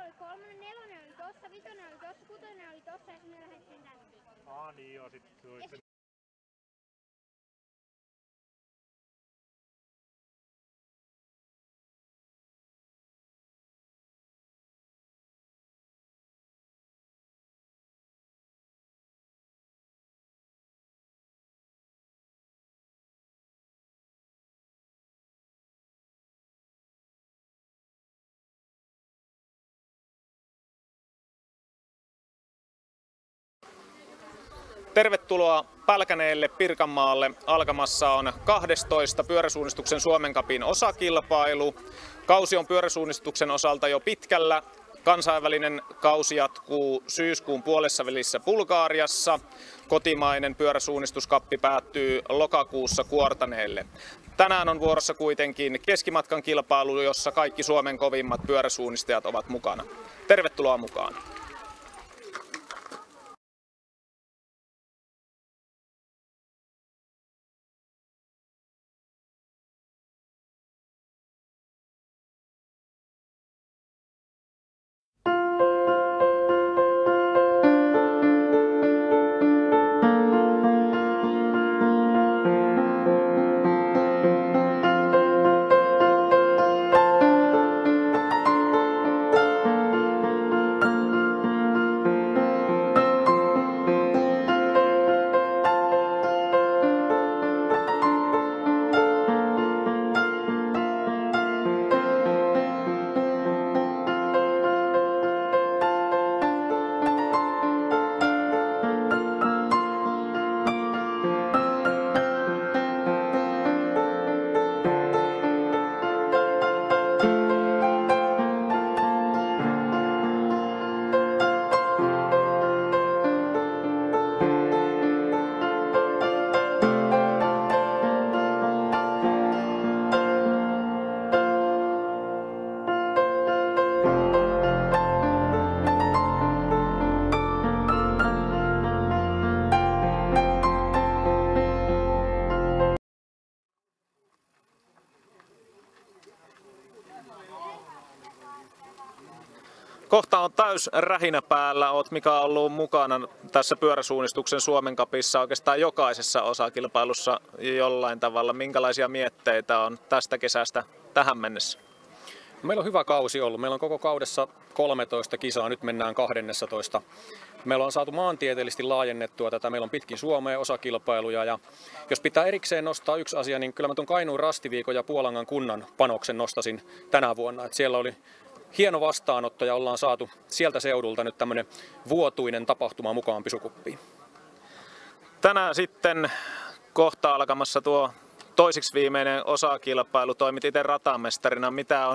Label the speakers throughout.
Speaker 1: oli 3, 4 oli tossa, 5 oli tossa, 6 oli tossa ja me lähdettiin tänne.
Speaker 2: Niin joo, sitten
Speaker 3: Tervetuloa Pälkäneelle Pirkanmaalle. Alkamassa on 12. pyöräsuunnistuksen Suomen Cupin osakilpailu. Kausi on pyöräsuunnistuksen osalta jo pitkällä. Kansainvälinen kausi jatkuu syyskuun puolessavälissä Bulgariassa. Kotimainen pyöräsuunnistuskappi päättyy lokakuussa Kuortaneelle. Tänään on vuorossa kuitenkin keskimatkan kilpailu, jossa kaikki Suomen kovimmat pyöräsuunnistajat ovat mukana. Tervetuloa mukaan! Kohta on täys rähinä päällä. Oot Mika ollut mukana tässä pyöräsuunnistuksen Suomen Cupissa oikeastaan jokaisessa osakilpailussa jollain tavalla. Minkälaisia mietteitä on tästä kesästä tähän mennessä?
Speaker 4: Meillä on hyvä kausi ollut. Meillä on koko kaudessa 13 kisaa, nyt mennään 12. Meillä on saatu maantieteellisesti laajennettua tätä. Meillä on pitkin Suomea osakilpailuja. Ja jos pitää erikseen nostaa yksi asia, niin kyllä mä tuon Kainuun Rastiviikon ja Puolangan kunnan panoksen nostasin tänä vuonna. Et siellä oli hieno vastaanotto ja ollaan saatu sieltä seudulta nyt tämmöinen vuotuinen tapahtuma mukaan Pisukuppiin.
Speaker 3: Tänään sitten kohta alkamassa tuo toisiksi viimeinen osakilpailu. Toimit itse ratamestarina.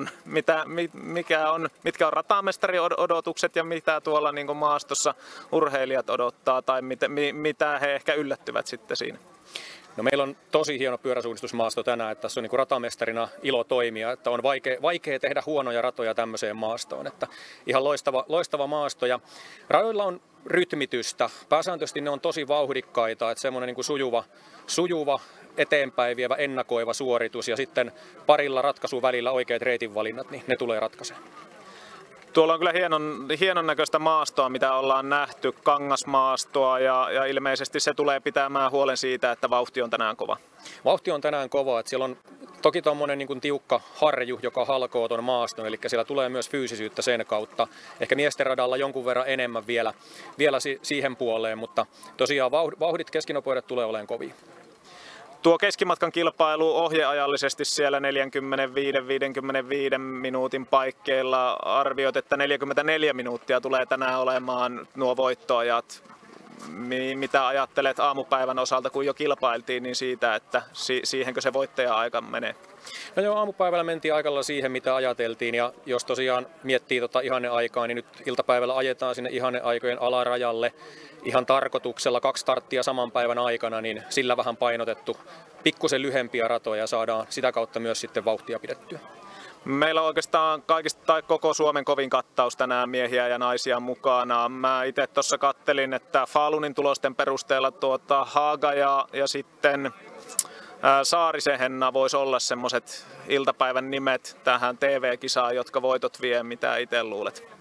Speaker 3: Mitkä on ratamestarin odotukset ja mitä tuolla niin kuin maastossa urheilijat odottaa tai mitä he ehkä yllättyvät sitten siinä?
Speaker 4: No, meillä on tosi hieno pyöräsuunnistusmaasto tänään, että tässä on niin kuin ratamestarina ilo toimia, että on vaikea tehdä huonoja ratoja tämmöiseen maastoon, että ihan loistava maasto ja radoilla on rytmitystä, pääsääntöisesti ne on tosi vauhdikkaita, että semmoinen niin kuin sujuva eteenpäin vievä ennakoiva suoritus ja sitten parilla ratkaisuvälillä oikeat reitinvalinnat, niin ne tulee ratkaisemaan.
Speaker 3: Tuolla on kyllä hienon näköistä maastoa, mitä ollaan nähty, kangasmaastoa ja ilmeisesti se tulee pitämään huolen siitä, että vauhti on tänään kova.
Speaker 4: Vauhti on tänään kova, että siellä on toki tuommoinen niin kuin tiukka harju, joka halkoo tuon maaston, eli siellä tulee myös fyysisyyttä sen kautta. Ehkä miesten radalla jonkun verran enemmän vielä siihen puoleen, mutta tosiaan vauhdit keskinopeudet tulee olemaan kovia.
Speaker 3: Tuo keskimatkan kilpailu ohjeajallisesti siellä 45-55 minuutin paikkeilla. Arvioit, että 44 minuuttia tulee tänään olemaan nuo voittoajat. Mitä ajattelet aamupäivän osalta, kun jo kilpailtiin, niin siitä, että siihenkö se voittaja-aika menee?
Speaker 4: No joo, aamupäivällä mentiin aikalla siihen, mitä ajateltiin, ja jos tosiaan miettii ihanneaikaa, niin nyt iltapäivällä ajetaan sinne ihanneaikojen alarajalle ihan tarkoituksella 2 starttia saman päivän aikana, niin sillä vähän painotettu pikkusen lyhempiä ratoja ja saadaan sitä kautta myös sitten vauhtia pidettyä.
Speaker 3: Meillä on oikeastaan koko Suomen kovin kattaus tänään miehiä ja naisia mukana. Mä itse tuossa kattelin, että Falunin tulosten perusteella Haaga ja sitten Saarisen Henna voisi olla semmoiset iltapäivän nimet tähän TV-kisaan, jotka voitot vie, mitä itse luulet?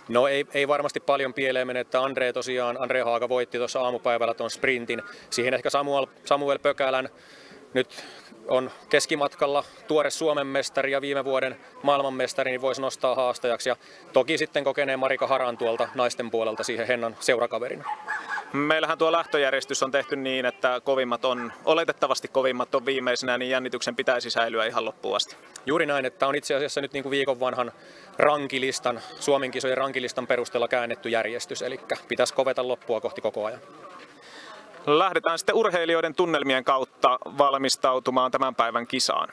Speaker 4: No ei varmasti paljon pieleen mene, että Andre Haaga voitti tuossa aamupäivällä tuon sprintin. Siihen ehkä Samuel Pökälän nyt on keskimatkalla tuore Suomen mestari ja viime vuoden maailmanmestari, niin voisi nostaa haastajaksi. Ja toki sitten kokeneen Marika Haran tuolta naisten puolelta siihen Hennan seurakaverina.
Speaker 3: Meillähän tuo lähtöjärjestys on tehty niin, että oletettavasti kovimmat on viimeisenä, niin jännityksen pitäisi säilyä ihan loppuun asti.
Speaker 4: Juuri näin, että on itse asiassa nyt niin kuin viikon vanhan rankilistan, Suomen kisojen rankilistan perusteella käännetty järjestys, eli pitäisi koveta loppua kohti koko ajan.
Speaker 3: Lähdetään sitten urheilijoiden tunnelmien kautta valmistautumaan tämän päivän kisaan.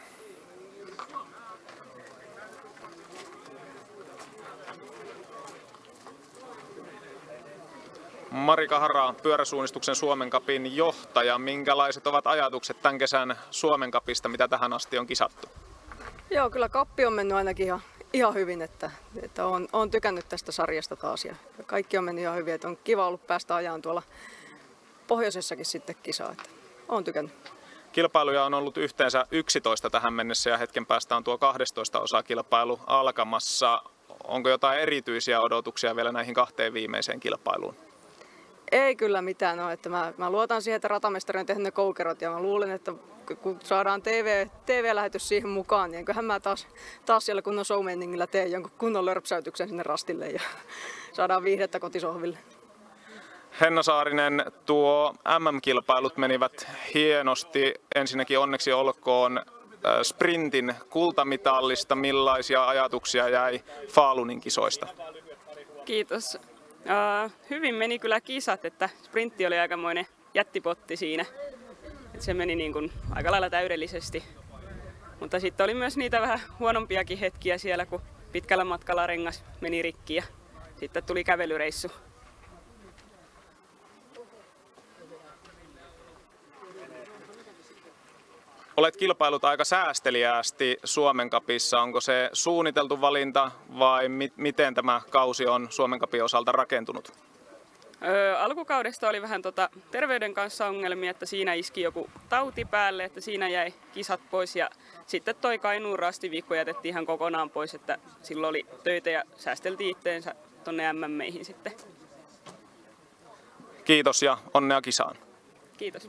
Speaker 3: Marika Hara, pyöräsuunnistuksen Suomen Cupin johtaja. Minkälaiset ovat ajatukset tämän kesän Suomen Cupista, mitä tähän asti on kisattu?
Speaker 2: Joo, kyllä kappi on mennyt ainakin ihan hyvin, että on tykännyt tästä sarjasta taas ja kaikki on mennyt ihan hyvin, että on kiva ollut päästä ajan tuolla pohjoisessakin sitten kisaa, että on tykännyt.
Speaker 3: Kilpailuja on ollut yhteensä 11 tähän mennessä ja hetken päästä on tuo 12 osakilpailu alkamassa. Onko jotain erityisiä odotuksia vielä näihin 2 viimeiseen kilpailuun?
Speaker 2: Ei kyllä mitään, että mä luotan siihen, että ratamestari on tehnyt ne koukerot ja mä luulen, että kun saadaan TV-lähetys siihen mukaan, niin enköhän mä taas siellä kunnon showmanningilla teen jonkun kunnon lörpsäytyksen sinne rastille ja saadaan viihdettä kotisohville.
Speaker 3: Henna Saarinen, tuo MM-kilpailut menivät hienosti. Ensinnäkin onneksi olkoon sprintin kultamitallista. Millaisia ajatuksia jäi Falunin kisoista?
Speaker 5: Kiitos. Hyvin meni kyllä kisat, että sprintti oli aikamoinen jättipotti siinä. Se meni niin kuin aika lailla täydellisesti. Mutta sitten oli myös niitä vähän huonompiakin hetkiä siellä, kun pitkällä matkalla rengas meni rikki ja sitten tuli kävelyreissu.
Speaker 3: Olet kilpailut aika säästeliäästi Suomen Cupissa. Onko se suunniteltu valinta vai miten tämä kausi on Suomen Cupin osalta rakentunut?
Speaker 5: Alkukaudesta oli vähän terveyden kanssa ongelmia, että siinä iski joku tauti päälle, että siinä jäi kisat pois. Ja sitten toi Kainuun rastiviikko jätettiin ihan kokonaan pois, että silloin oli töitä ja säästeltiin itteensä tonne MM-meihin sitten.
Speaker 3: Kiitos ja onnea kisaan.
Speaker 5: Kiitos.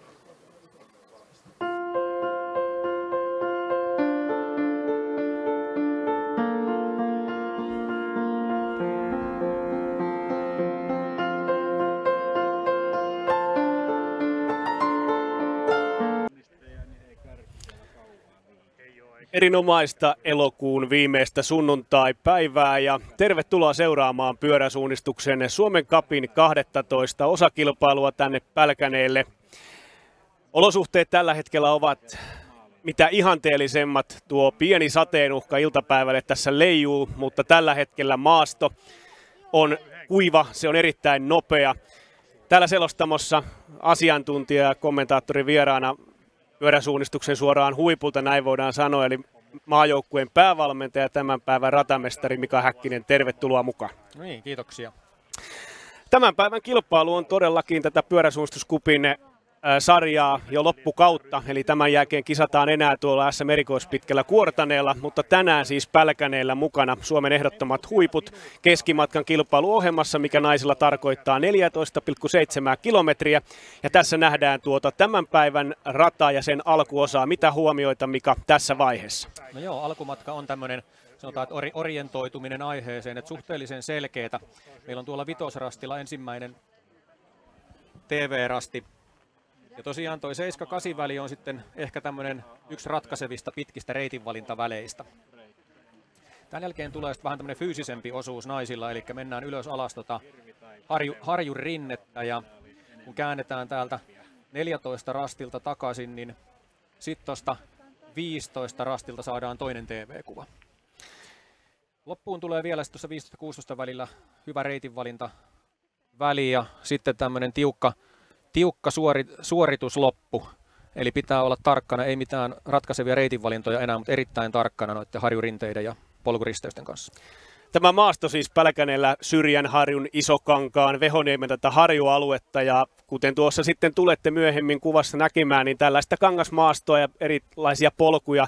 Speaker 6: Erinomaista elokuun viimeistä sunnuntai-päivää ja tervetuloa seuraamaan pyöräsuunnistuksen Suomen Cupin 12 osakilpailua tänne Pälkäneelle. Olosuhteet tällä hetkellä ovat mitä ihanteellisemmat. Tuo pieni sateenuhka iltapäivälle tässä leijuu, mutta tällä hetkellä maasto on kuiva, se on erittäin nopea. Täällä selostamossa asiantuntija ja kommentaattori vieraana pyöräsuunnistuksen suoraan huipulta, näin voidaan sanoa, eli maajoukkueen päävalmentaja, tämän päivän ratamestari Mika Häkkinen. Tervetuloa mukaan.
Speaker 4: No niin, kiitoksia.
Speaker 6: Tämän päivän kilpailu on todellakin tätä pyöräsuunnistuskupin sarjaa jo loppukautta, eli tämän jälkeen kisataan enää tuolla SM erikoispitkällä Kuortaneella, mutta tänään siis Pälkäneellä mukana Suomen ehdottomat huiput keskimatkan kilpailuohjelmassa, mikä naisilla tarkoittaa 14,7 kilometriä. Ja tässä nähdään tämän päivän rata ja sen alkuosaa. Mitä huomioita, Mika, tässä vaiheessa?
Speaker 4: No joo, alkumatka on tämmöinen, sanotaan, että orientoituminen aiheeseen, että suhteellisen selkeätä. Meillä on tuolla vitosrastilla ensimmäinen TV-rasti. Ja tosiaan toi 7-8 väli on sitten ehkä tämmöinen yksi ratkaisevista pitkistä reitinvalintaväleistä. Tämän jälkeen tulee sitten vähän tämmöinen fyysisempi osuus naisilla, eli mennään ylös alas harjun rinnettä, ja kun käännetään täältä 14 rastilta takaisin, niin sitten tuosta 15 rastilta saadaan toinen TV-kuva. Loppuun tulee vielä tuossa 15-16 välillä hyvä reitinvalintaväli ja sitten tämmöinen tiukka suoritusloppu, eli pitää olla tarkkana, ei mitään ratkaisevia reitinvalintoja enää, mutta erittäin tarkkana noiden harjurinteiden ja polkuristeysten kanssa.
Speaker 6: Tämä maasto siis Pälkäneellä Syrjänharjun, Isokankaan, Vehoniemen tätä harjualuetta, ja kuten tuossa sitten tulette myöhemmin kuvassa näkemään, niin tällaista kangasmaastoa ja erilaisia polkuja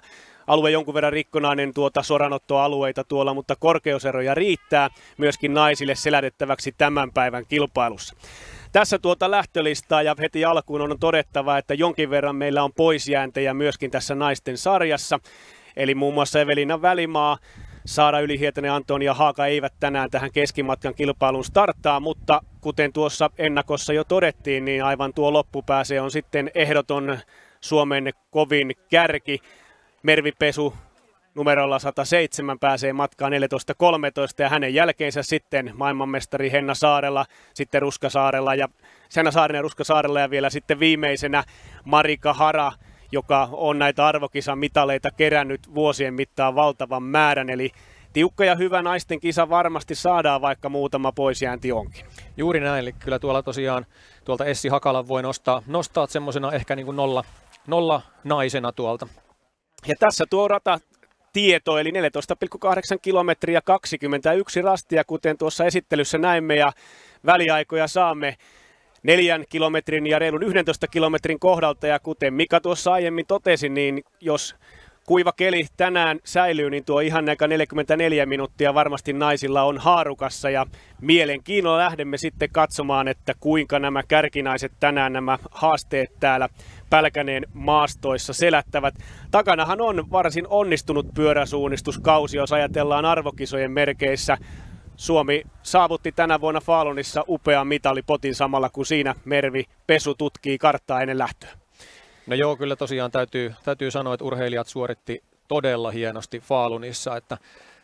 Speaker 6: alue jonkun verran rikkonainen soranottoalueita tuolla, mutta korkeuseroja riittää myöskin naisille selätettäväksi tämän päivän kilpailussa. Tässä lähtölistaa ja heti alkuun on todettava, että jonkin verran meillä on poisjääntejä myöskin tässä naisten sarjassa. Eli muun muassa Evelina Välimaa, Saara Ylihietanen, Antonia Haaka eivät tänään tähän keskimatkan kilpailuun starttaa, mutta kuten tuossa ennakossa jo todettiin, niin aivan tuo loppupääse on sitten ehdoton Suomen kovin kärki. Mervi Pesu numerolla 107 pääsee matkaan 14.13 ja hänen jälkeensä sitten maailmanmestari Henna Saarella, sitten Henna Saarinen Ruska Saarella ja vielä sitten viimeisenä Marika Hara, joka on näitä arvokisan mitaleita kerännyt vuosien mittaan valtavan määrän. Eli tiukka ja hyvä naisten kisa varmasti saadaan, vaikka muutama poisjäänti onkin.
Speaker 4: Juuri näin, eli kyllä tuolla tosiaan tuolta Essi Hakala voi nostaa semmoisena ehkä niin kuin nolla naisena tuolta.
Speaker 6: Ja tässä tuo ratatieto, eli 14,8 kilometriä 21 rastia, kuten tuossa esittelyssä näimme, ja väliaikoja saamme 4 kilometrin ja reilun 11 kilometrin kohdalta, ja kuten Mika tuossa aiemmin totesi, niin jos kuiva keli tänään säilyy, niin tuo ihan näkä 44 minuuttia varmasti naisilla on haarukassa, ja mielenkiinnolla lähdemme sitten katsomaan, että kuinka nämä kärkinaiset tänään nämä haasteet täällä Pälkäneen maastoissa selättävät. Takanahan on varsin onnistunut pyöräsuunnistuskausi, jos ajatellaan arvokisojen merkeissä. Suomi saavutti tänä vuonna Falunissa upean mitalipotin samalla, kun siinä Mervi Pesu tutkii karttaa ennen lähtöä.
Speaker 4: No joo, kyllä tosiaan täytyy sanoa, että urheilijat suoritti todella hienosti Falunissa, että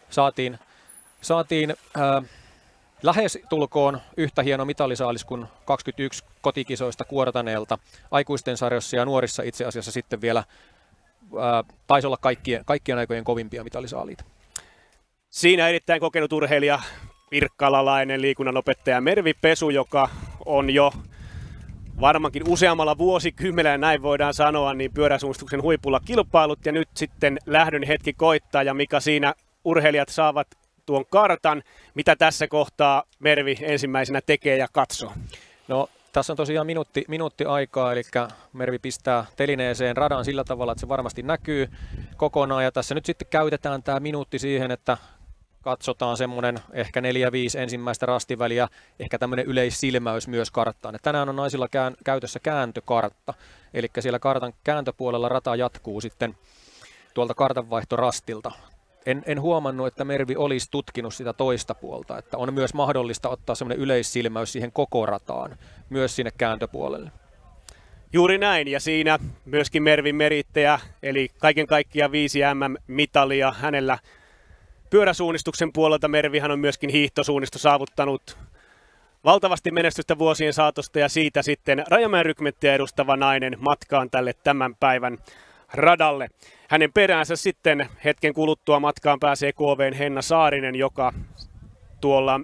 Speaker 4: saatiin lähes tulkoon yhtä hieno mitalisaalis kuin 21 kotikisoista Kuortaneelta aikuisten sarjassa, ja nuorissa itse asiassa sitten vielä taisi olla kaikkien aikojen kovimpia mitalisaaliita.
Speaker 6: Siinä erittäin kokenut urheilija pirkkalalainen liikunnanopettaja Mervi Pesu, joka on jo varmaankin useammalla vuosikymmenellä, näin voidaan sanoa, niin pyöräsuunnistuksen huipulla kilpailut, ja nyt sitten lähdön hetki koittaa, ja mikä siinä urheilijat saavat tuon kartan, mitä tässä kohtaa Mervi ensimmäisenä tekee ja katsoo?
Speaker 4: No tässä on tosiaan minuutti aikaa, eli Mervi pistää telineeseen radan sillä tavalla, että se varmasti näkyy kokonaan, ja tässä nyt sitten käytetään tämä minuutti siihen, että katsotaan semmoinen ehkä 4-5 ensimmäistä rastiväliä, ehkä tämmöinen yleissilmäys myös karttaan. Tänään on naisilla käytössä kääntökartta, eli siellä kartan kääntöpuolella rata jatkuu sitten tuolta kartanvaihtorastilta. En huomannut, että Mervi olisi tutkinut sitä toista puolta, että on myös mahdollista ottaa semmoinen yleissilmäys siihen koko rataan, myös sinne kääntöpuolelle.
Speaker 6: Juuri näin, ja siinä myöskin Mervin merittäjä, eli kaiken kaikkiaan 5 MM-mitalia hänellä pyöräsuunnistuksen puolelta. Mervihän on myöskin hiihtosuunnisto saavuttanut valtavasti menestystä vuosien saatosta, ja siitä sitten Rajamäen rykmenttiä edustava nainen matkaan tälle tämän päivän radalle. Hänen peräänsä sitten hetken kuluttua matkaan pääsee KV:n Henna Saarinen, joka tuolla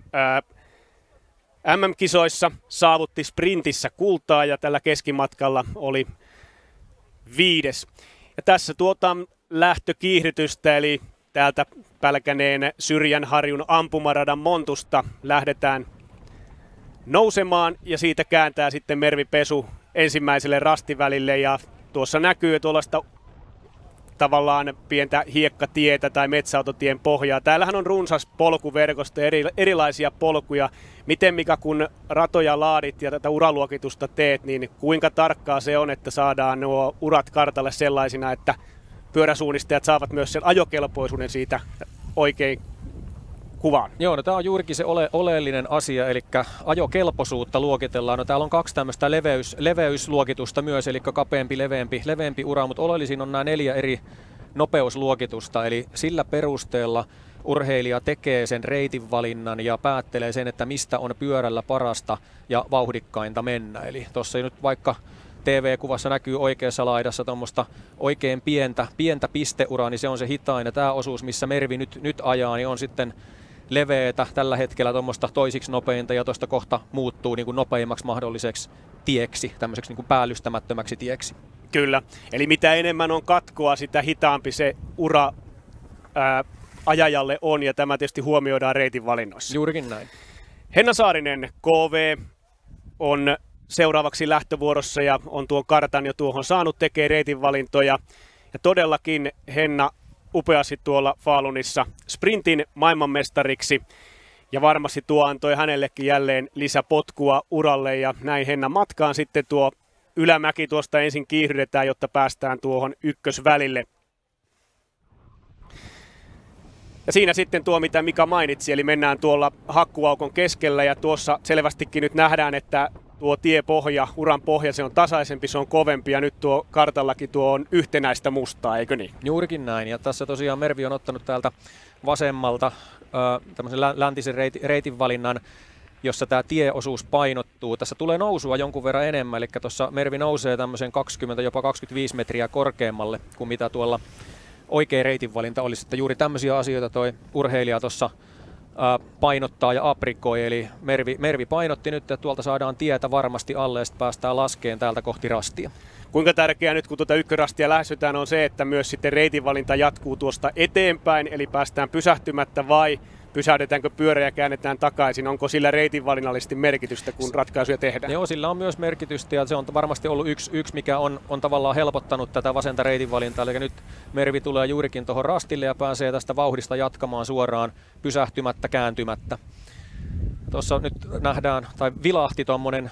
Speaker 6: MM-kisoissa saavutti sprintissä kultaa ja tällä keskimatkalla oli 5. Ja tässä lähtökiihdytystä, eli täältä Pälkäneen Syrjänharjun ampumaradan montusta lähdetään nousemaan, ja siitä kääntää sitten Mervi Pesu ensimmäiselle rastivälille, ja tuossa näkyy tuollaista tavallaan pientä hiekkatietä tai metsäautotien pohjaa. Täällähän on runsas polkuverkosto, erilaisia polkuja. Miten Mika, kun ratoja laadit ja tätä uraluokitusta teet, niin kuinka tarkkaa se on, että saadaan nuo urat kartalle sellaisina, että pyöräsuunnistajat saavat myös sen ajokelpoisuuden siitä oikein kuvaan? Joo,
Speaker 4: no tämä on juurikin se oleellinen asia, eli ajokelpoisuutta luokitellaan. No täällä on 2 tämmöistä leveysluokitusta myös, eli kapeampi, leveämpi ura, mutta oleellisin on nämä 4 eri nopeusluokitusta, eli sillä perusteella urheilija tekee sen reitin valinnan ja päättelee sen, että mistä on pyörällä parasta ja vauhdikkainta mennä. Eli tuossa nyt vaikka TV-kuvassa näkyy oikeassa laidassa tuommoista oikein pientä pisteuraa, niin se on se hitain. Ja tämä osuus, missä Mervi nyt ajaa, niin on sitten leveätä tällä hetkellä tuommoista toisiksi nopeinta, ja tuosta kohta muuttuu niin kuin nopeimmaksi mahdolliseksi tieksi, tämmöiseksi niin kuin päällystämättömäksi tieksi.
Speaker 6: Kyllä, eli mitä enemmän on katkoa, sitä hitaampi se ura ajajalle on, ja tämä tietysti huomioidaan reitin valinnoissa.
Speaker 4: Juurikin näin.
Speaker 6: Henna Saarinen, KV, on seuraavaksi lähtövuorossa ja on tuon kartan jo tuohon saanut, tekee reitin valintoja. Ja todellakin Henna upeasti tuolla Falunissa sprintin maailmanmestariksi. Ja varmasti tuo antoi hänellekin jälleen lisäpotkua uralle ja näin Henna matkaan sitten tuo ylämäki tuosta ensin kiihdytetään, jotta päästään tuohon ykkösvälille. Ja siinä sitten tuo, mitä Mika mainitsi, eli mennään tuolla hakkuaukon keskellä ja tuossa selvästikin nyt nähdään, että tuo tiepohja, uran pohja, se on tasaisempi, se on kovempi ja nyt tuo kartallakin tuo on yhtenäistä mustaa, eikö niin?
Speaker 4: Juurikin näin ja tässä tosiaan Mervi on ottanut täältä vasemmalta tämmöisen läntisen reitin valinnan, jossa tämä tieosuus painottuu. Tässä tulee nousua jonkun verran enemmän, eli tuossa Mervi nousee tämmöisen 20, jopa 25 metriä korkeammalle kuin mitä tuolla oikea reitinvalinta olisi. Että juuri tämmöisiä asioita toi urheilija tuossa painottaa ja aprikoi, eli Mervi painotti nyt, että tuolta saadaan tietä varmasti alle ja sitten päästään laskeen täältä kohti rastia.
Speaker 6: Kuinka tärkeää nyt, kun tuota ykkösrastia lähestytään, on se, että myös sitten reitinvalinta jatkuu tuosta eteenpäin, eli päästään pysähtymättä vai pysähdetäänkö pyörä ja käännetään takaisin? Onko sillä reitinvalinnallisesti merkitystä, kun ratkaisuja tehdään?
Speaker 4: Joo, sillä on myös merkitystä ja se on varmasti ollut yksi mikä on tavallaan helpottanut tätä vasenta reitinvalintaa. Eli nyt Mervi tulee juurikin tuohon rastille ja pääsee tästä vauhdista jatkamaan suoraan pysähtymättä, kääntymättä. Tuossa nyt nähdään, tai vilahti tuommoinen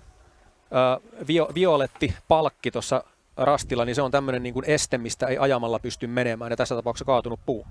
Speaker 4: violetti palkki tuossa rastilla, niin se on tämmöinen niin kuin este, mistä ei ajamalla pysty menemään ja tässä tapauksessa kaatunut puu.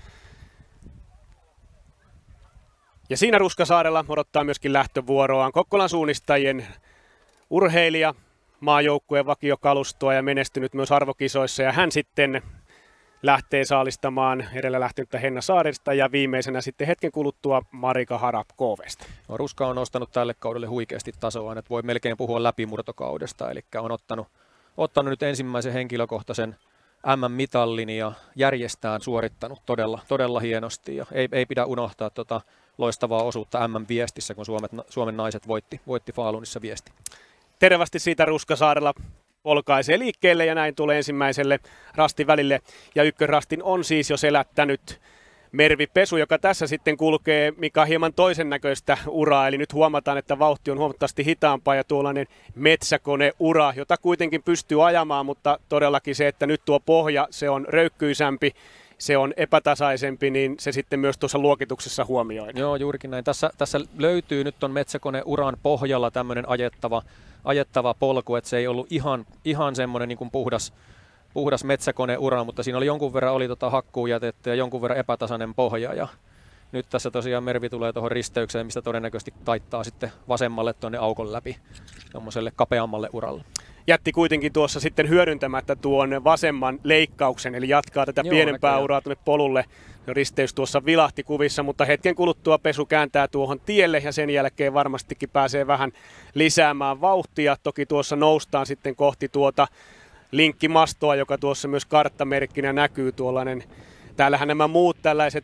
Speaker 6: Ja siinä Ruskasaarella odottaa myöskin lähtövuoroaan Kokkolan suunnistajien urheilija, maajoukkueen vakiokalustoa ja menestynyt myös arvokisoissa. Ja hän sitten lähtee saalistamaan edellä lähtenyttä Henna Saarista ja viimeisenä sitten hetken kuluttua Marika Harap KV:sta.
Speaker 4: No, Ruska on nostanut tälle kaudelle huikeasti tasoa, että voi melkein puhua läpimurtokaudesta, eli on ottanut nyt ensimmäisen henkilökohtaisen MM-mitallin ja järjestään suorittanut todella hienosti. Ja ei pidä unohtaa loistavaa osuutta MM-viestissä, kun Suomen naiset voitti Falunissa viesti.
Speaker 6: Terävästi siitä Ruskasaarella polkaisee liikkeelle ja näin tulee ensimmäiselle rastin välille. Ja ykkösrastin on siis jo selättänyt Mervi Pesu, joka tässä sitten kulkee Mika hieman toisen näköistä uraa. Eli nyt huomataan, että vauhti on huomattavasti hitaampaa ja tuollainen metsäkoneura, jota kuitenkin pystyy ajamaan, mutta todellakin se, että nyt tuo pohja, se on röykkyisämpi, se on epätasaisempi, niin se sitten myös tuossa luokituksessa huomioidaan.
Speaker 4: Joo, juurikin näin. Tässä löytyy nyt on metsäkoneuran pohjalla tämmöinen ajettava polku, että se ei ollut ihan semmoinen niin kuin puhdas metsäkoneura, mutta siinä oli jonkun verran hakkuujätettä ja jonkun verran epätasainen pohja. Ja nyt tässä tosiaan Mervi tulee tuohon risteykseen, mistä todennäköisesti taittaa sitten vasemmalle tuonne aukon läpi tuommoiselle kapeammalle uralle.
Speaker 6: Jätti kuitenkin tuossa sitten hyödyntämättä tuon vasemman leikkauksen, eli jatkaa tätä pienempää uraa tuonne polulle. Risteys tuossa vilahti kuvissa, mutta hetken kuluttua Pesu kääntää tuohon tielle ja sen jälkeen varmastikin pääsee vähän lisäämään vauhtia. Toki tuossa noustaan sitten kohti tuota linkkimastoa, joka tuossa myös karttamerkkinä näkyy tuollainen. Täällähän nämä muut tällaiset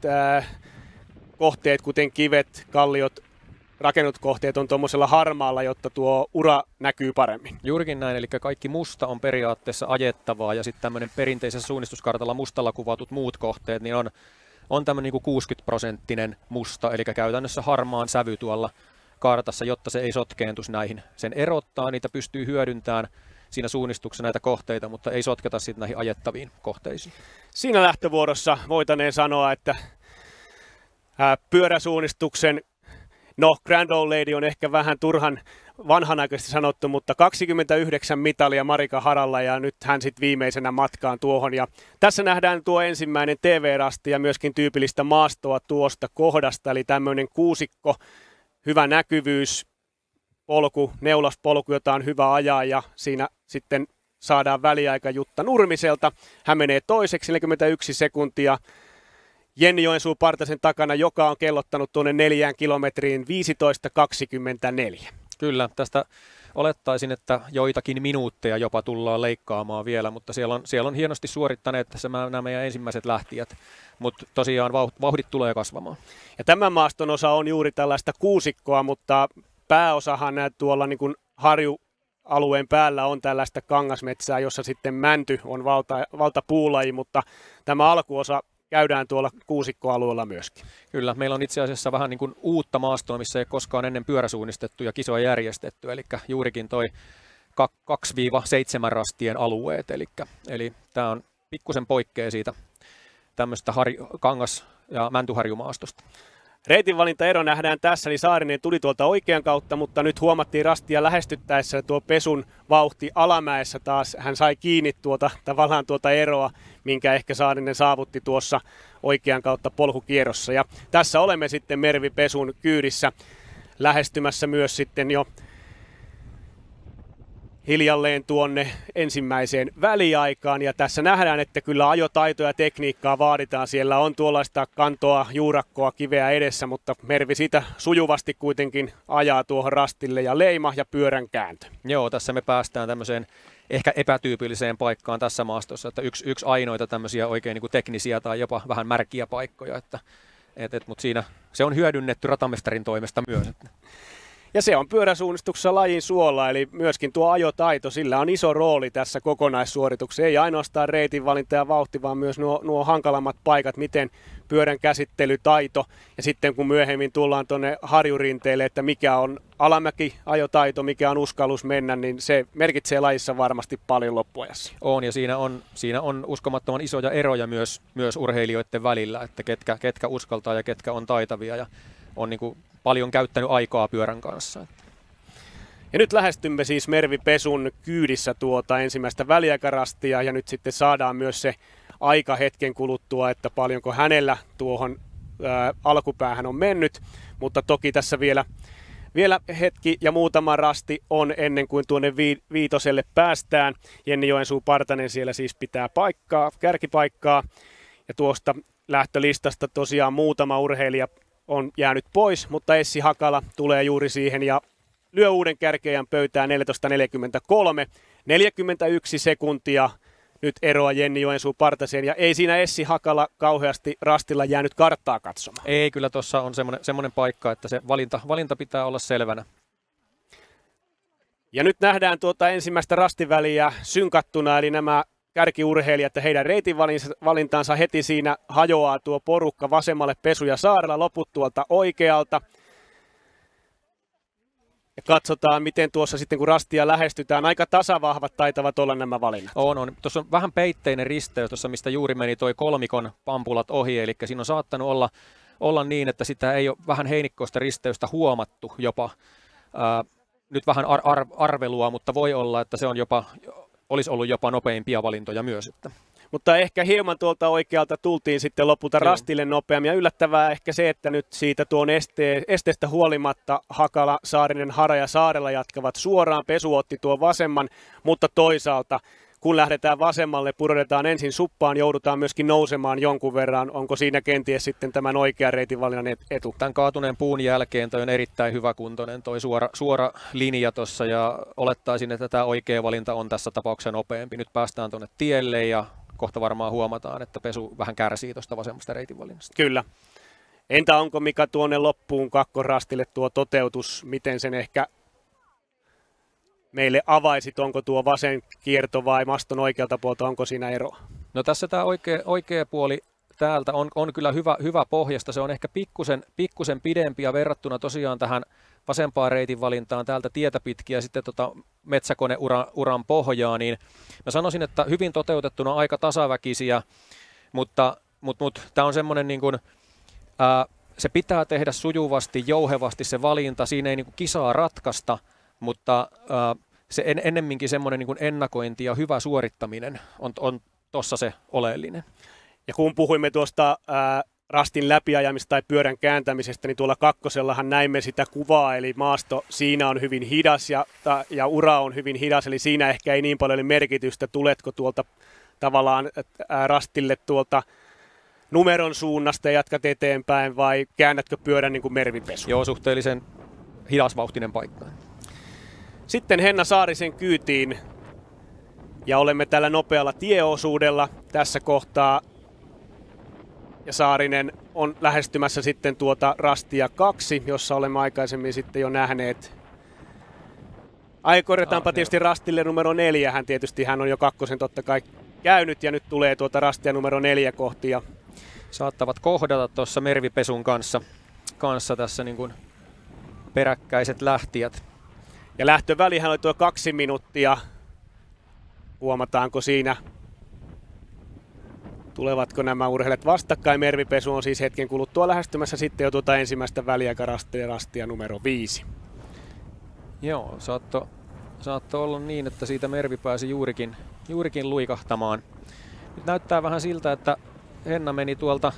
Speaker 6: kohteet, kuten kivet, kalliot, rakennuskohteet on tuommoisella harmaalla, jotta tuo ura näkyy paremmin.
Speaker 4: Juurikin näin, eli kaikki musta on periaatteessa ajettavaa ja sitten tämmöinen perinteisessä suunnistuskartalla mustalla kuvatut muut kohteet, niin on tämmöinen niin 60% musta, eli käytännössä harmaan sävy tuolla kartassa, jotta se ei sotkeentuisi näihin. Sen erottaa, niitä pystyy hyödyntämään siinä suunnistuksessa näitä kohteita, mutta ei sotketa sitten näihin ajettaviin kohteisiin.
Speaker 6: Siinä lähtövuorossa voitaneen sanoa, että pyöräsuunnistuksen Grand Old Lady on ehkä vähän turhan vanhanaikaisesti sanottu, mutta 29 mitalia Marika Haralla ja nyt hän sitten viimeisenä matkaan tuohon. Ja tässä nähdään tuo ensimmäinen TV-rasti ja myöskin tyypillistä maastoa tuosta kohdasta, eli tämmöinen kuusikko, hyvä näkyvyys, polku, neulaspolku, jota on hyvä ajaa ja siinä sitten saadaan väliaika Jutta Nurmiselta. Hän menee toiseksi 41 sekuntia. Jenni Joensuu-Partasen takana, joka on kellottanut tuonne 4 kilometriin 15.24.
Speaker 4: Kyllä, tästä olettaisin, että joitakin minuutteja jopa tullaan leikkaamaan vielä, mutta siellä on hienosti suorittaneet tässä nämä meidän ensimmäiset lähtijät, mutta tosiaan vauhdit tulee kasvamaan.
Speaker 6: Ja tämän maaston osa on juuri tällaista kuusikkoa, mutta pääosahan tuolla niin kuin harjualueen päällä on tällaista kangasmetsää, jossa sitten mänty on valtapuulaji, mutta tämä alkuosa käydään tuolla kuusikkoalueella myöskin.
Speaker 4: Kyllä, meillä on itse asiassa vähän niin kuin uutta maastoa, missä ei koskaan ennen pyöräsuunnistettu ja kisoja järjestetty, eli juurikin toi 2-7 rastien alueet, eli tämä on pikkusen poikkea siitä tämmöistä kangas- ja mäntyharjumaastosta.
Speaker 6: Reitinvalintaero nähdään tässä, eli Saarinen tuli tuolta oikean kautta, mutta nyt huomattiin Rastia lähestyttäessä tuo Pesun vauhti alamäessä taas. Hän sai kiinni tavallaan tuota eroa, minkä ehkä Saarinen saavutti tuossa oikean kautta polkukierrossa. Ja tässä olemme sitten Mervi Pesun kyydissä lähestymässä myös sitten jo hiljalleen tuonne ensimmäiseen väliaikaan. Ja tässä nähdään, että kyllä ajotaito ja tekniikkaa vaaditaan. Siellä on tuollaista kantoa, juurakkoa, kiveä edessä, mutta Mervi sitä sujuvasti kuitenkin ajaa tuohon rastille ja leima ja pyörän kääntö.
Speaker 4: Joo, tässä me päästään tämmöiseen ehkä epätyypilliseen paikkaan tässä maastossa, että yksi ainoita tämmöisiä oikein niin kuin teknisiä tai jopa vähän märkiä paikkoja, mutta siinä se on hyödynnetty ratamestarin toimesta myös.
Speaker 6: Ja se on pyöräsuunnistuksessa lajin suola, eli myöskin tuo ajotaito, sillä on iso rooli tässä kokonaissuorituksessa. Ei ainoastaan reitinvalinta ja vauhti, vaan myös nuo hankalammat paikat, miten pyörän käsittelytaito. Ja sitten kun myöhemmin tullaan tuonne harjurinteelle, että mikä on alamäki-ajotaito, mikä on uskallus mennä, niin se merkitsee lajissa varmasti paljon loppuajassa.
Speaker 4: On, ja siinä on uskomattoman isoja eroja myös urheilijoiden välillä, että ketkä uskaltaa ja ketkä on taitavia ja on niin kuin paljon käyttänyt aikaa pyörän kanssa.
Speaker 6: Ja nyt lähestymme siis Mervi Pesun kyydissä tuota ensimmäistä väliaikarastia ja nyt sitten saadaan myös se aika hetken kuluttua, että paljonko hänellä tuohon alkupäähän on mennyt, mutta toki tässä vielä hetki ja muutama rasti on ennen kuin tuonne viitoselle päästään. Jenni Joensuu-Partanen siellä siis pitää kärkipaikkaa ja tuosta lähtölistasta tosiaan muutama urheilija on jäänyt pois, mutta Essi Hakala tulee juuri siihen ja lyö uuden kärkeän pöytään 14.43. 41 sekuntia nyt eroa Jenni Joensuu-Partaseen ja ei siinä Essi Hakala kauheasti rastilla jäänyt karttaa katsomaan.
Speaker 4: Ei, kyllä tuossa on semmoinen paikka, että se valinta pitää olla selvänä.
Speaker 6: Ja nyt nähdään tuota ensimmäistä rastiväliä synkattuna, eli nämä kärkiurheilijat ja heidän reitinvalintansa heti siinä hajoaa tuo porukka vasemmalle Pesu ja Saarela, loput tuolta oikealta. Ja katsotaan, miten tuossa sitten kun rastia lähestytään, aika tasavahvat taitavat olla nämä valinnat.
Speaker 4: On. Tuossa on vähän peitteinen risteys, tuossa mistä juuri meni toi kolmikon pampulat ohi, eli siinä on saattanut olla niin, että sitä ei ole vähän heinikkoista risteystä huomattu jopa. Nyt vähän arvelua, mutta voi olla, että se on olisi ollut jopa nopeimpia valintoja myös.
Speaker 6: Mutta ehkä hieman tuolta oikealta tultiin sitten lopulta rastille nopeammin. Ja yllättävää ehkä se, että nyt siitä tuon esteestä huolimatta Hakala, Saarinen, Hara ja Saarela jatkavat suoraan. Pesu otti tuon vasemman, mutta toisaalta kun lähdetään vasemmalle, pudotetaan ensin suppaan, joudutaan myöskin nousemaan jonkun verran. Onko siinä kenties sitten tämän oikean reitinvalinnan etu?
Speaker 4: Tämän kaatuneen puun jälkeen toi on erittäin hyväkuntoinen toi suora linja tuossa ja olettaisin, että tämä oikea valinta on tässä tapauksessa nopeampi. Nyt päästään tuonne tielle ja kohta varmaan huomataan, että Pesu vähän kärsii tuosta vasemmasta reitinvalinnasta.
Speaker 6: Kyllä. Entä onko Mika tuonne loppuun kakkorastille tuo toteutus, miten sen ehkä meille avaisit, onko tuo vasen kierto vai maston oikealta puolta, onko siinä eroa?
Speaker 4: No tässä tämä oikea puoli täältä on kyllä hyvä pohjasta, se on ehkä pikkusen pidempi ja verrattuna tosiaan tähän vasempaan reitin valintaan täältä tietä pitkin ja sitten metsäkoneuran pohjaa, niin mä sanoisin, että hyvin toteutettuna aika tasaväkisiä, mutta tämä on semmoinen niin kuin, se pitää tehdä sujuvasti, jouhevasti se valinta, siinä ei niin kuin kisaa ratkaista, mutta se ennemminkin semmoinen niin kuin ennakointi ja hyvä suorittaminen on tuossa se oleellinen.
Speaker 6: Ja kun puhuimme tuosta rastin läpiajamista tai pyörän kääntämisestä, niin tuolla kakkosellahan näimme sitä kuvaa, eli maasto siinä on hyvin hidas ja ura on hyvin hidas, eli siinä ehkä ei niin paljon merkitystä, tuletko tuolta tavallaan rastille tuolta numeron suunnasta ja jatkat eteenpäin vai käännätkö pyörän niin kuin Mervi Pesu?
Speaker 4: Joo, suhteellisen hidasvauhtinen paikka.
Speaker 6: Sitten Henna Saarisen kyytiin ja olemme tällä nopealla tieosuudella tässä kohtaa. Ja Saarinen on lähestymässä sitten tuota rastia 2, jossa olemme aikaisemmin sitten jo nähneet. Korjataanpa tietysti rastille numero 4, hän on jo kakkosen totta kai käynyt ja nyt tulee tuota rastia numero 4 kohti. Ja
Speaker 4: saattavat kohdata tuossa Mervi Pesun kanssa tässä niin kuin peräkkäiset lähtijät.
Speaker 6: Ja lähtövälihän oli tuo 2 minuuttia. Huomataanko siinä? Tulevatko nämä urheilijat vastakkain? Mervipesu on siis hetken kuluttua lähestymässä sitten jo tuota ensimmäistä väliaikarastia numero 5.
Speaker 4: Joo, saattoi olla niin, että siitä Mervi pääsi juurikin luikahtamaan. Nyt näyttää vähän siltä, että Henna meni tuolta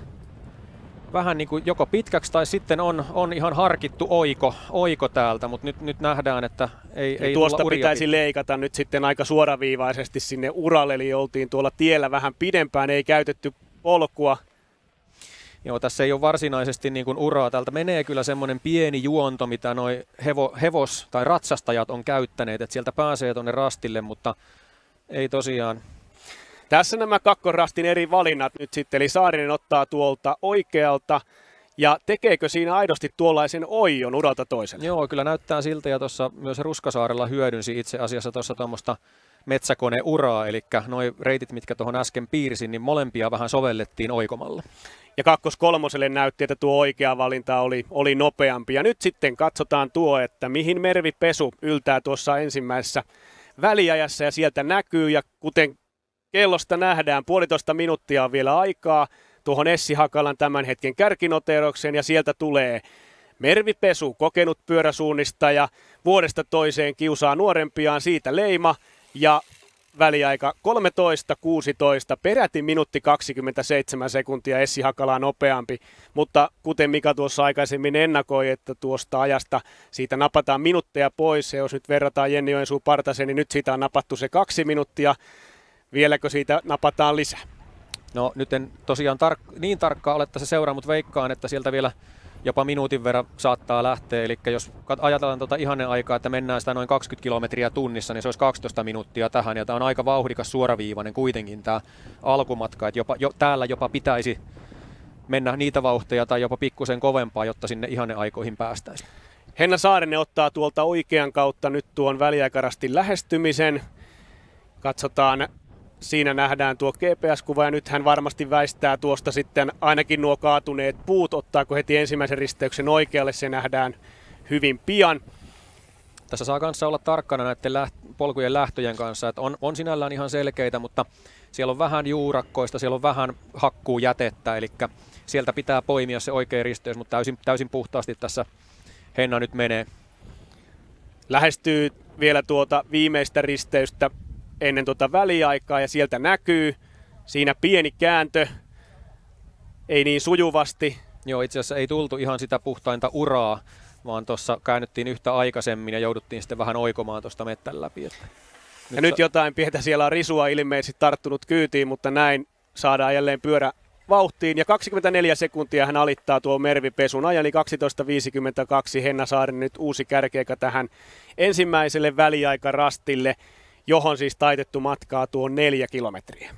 Speaker 4: vähän niin kuin joko pitkäksi tai sitten on ihan harkittu oiko täältä, mutta nyt nähdään, että ei
Speaker 6: tuosta pitäisi leikata nyt sitten aika suoraviivaisesti sinne uralle, eli oltiin tuolla tiellä vähän pidempään, ei käytetty polkua.
Speaker 4: Joo, tässä ei ole varsinaisesti niin kuin uraa. Täältä menee kyllä semmoinen pieni juonto, mitä noi hevos- tai ratsastajat on käyttäneet, että sieltä pääsee tuonne rastille, mutta ei tosiaan.
Speaker 6: Tässä nämä kakkorastin eri valinnat nyt sitten, eli Saarinen ottaa tuolta oikealta, ja tekeekö siinä aidosti tuollaisen oijon uralta toiselle?
Speaker 4: Joo, kyllä näyttää siltä, ja tuossa myös Ruskasaarella hyödynsi itse asiassa tuossa tuommoista metsäkoneuraa, eli noi reitit, mitkä tuohon äsken piirsin, niin molempia vähän sovellettiin oikomalla.
Speaker 6: Ja kakkos-kolmoselle näytti, että tuo oikea valinta oli nopeampi. Ja nyt sitten katsotaan että mihin Mervipesu yltää tuossa ensimmäisessä väliajassa, ja sieltä näkyy, ja kuten kellosta nähdään, 1,5 minuuttia on vielä aikaa tuohon Essi Hakalan tämän hetken kärkinoteeraukseen, ja sieltä tulee Mervipesu, kokenut pyöräsuunnistaja, vuodesta toiseen kiusaa nuorempiaan, siitä leima, ja väliaika 13.16, peräti minuutti 27 sekuntia, Essi Hakala on nopeampi, mutta kuten Mika tuossa aikaisemmin ennakoi, että tuosta ajasta siitä napataan minuutteja pois, ja jos nyt verrataan Jenni Joensuu-Partaseen, niin nyt siitä on napattu se 2 minuuttia, vieläkö siitä napataan lisää?
Speaker 4: No nyt en tosiaan niin tarkkaan ole tässä seuraa, mutta veikkaan, että sieltä vielä jopa minuutin verran saattaa lähteä. Eli jos ajatellaan tuota ihanneaikaa, että mennään sitä noin 20 kilometriä tunnissa, niin se olisi 12 minuuttia tähän. Ja tämä on aika vauhdikas suoraviivainen kuitenkin tämä alkumatka. Että täällä jopa pitäisi mennä niitä vauhteja tai jopa pikkusen kovempaa, jotta sinne ihanneaikoihin päästäisiin.
Speaker 6: Henna Saarinen ottaa tuolta oikean kautta nyt tuon väliaikarastin lähestymisen. Katsotaan. Siinä nähdään tuo GPS-kuva, ja nyt hän varmasti väistää tuosta sitten ainakin nuo kaatuneet puut. Ottaako heti ensimmäisen risteyksen oikealle, se nähdään hyvin pian.
Speaker 4: Tässä saa kanssa olla tarkkana näiden polkujen lähtöjen kanssa, että on sinällään ihan selkeitä, mutta siellä on vähän juurakkoista, siellä on vähän hakkuujätettä, eli sieltä pitää poimia se oikea risteys, mutta täysin puhtaasti tässä Henna nyt menee.
Speaker 6: Lähestyy vielä tuota viimeistä risteystä ennen tuota väliaikaa, ja sieltä näkyy siinä pieni kääntö, ei niin sujuvasti.
Speaker 4: Joo, itse asiassa ei tultu ihan sitä puhtainta uraa, vaan tuossa käännyttiin yhtä aikaisemmin ja jouduttiin sitten vähän oikomaan tuosta mettän läpi.
Speaker 6: Nyt jotain pientä siellä on risua ilmeisesti tarttunut kyytiin, mutta näin saadaan jälleen pyörä vauhtiin. Ja 24 sekuntia hän alittaa tuo Mervipesun ajan, eli 12.52. Henna Saarinen nyt uusi kärkeäkä tähän ensimmäiselle väliaikarastille, johon siis taitettu matkaa tuo 4 kilometriä.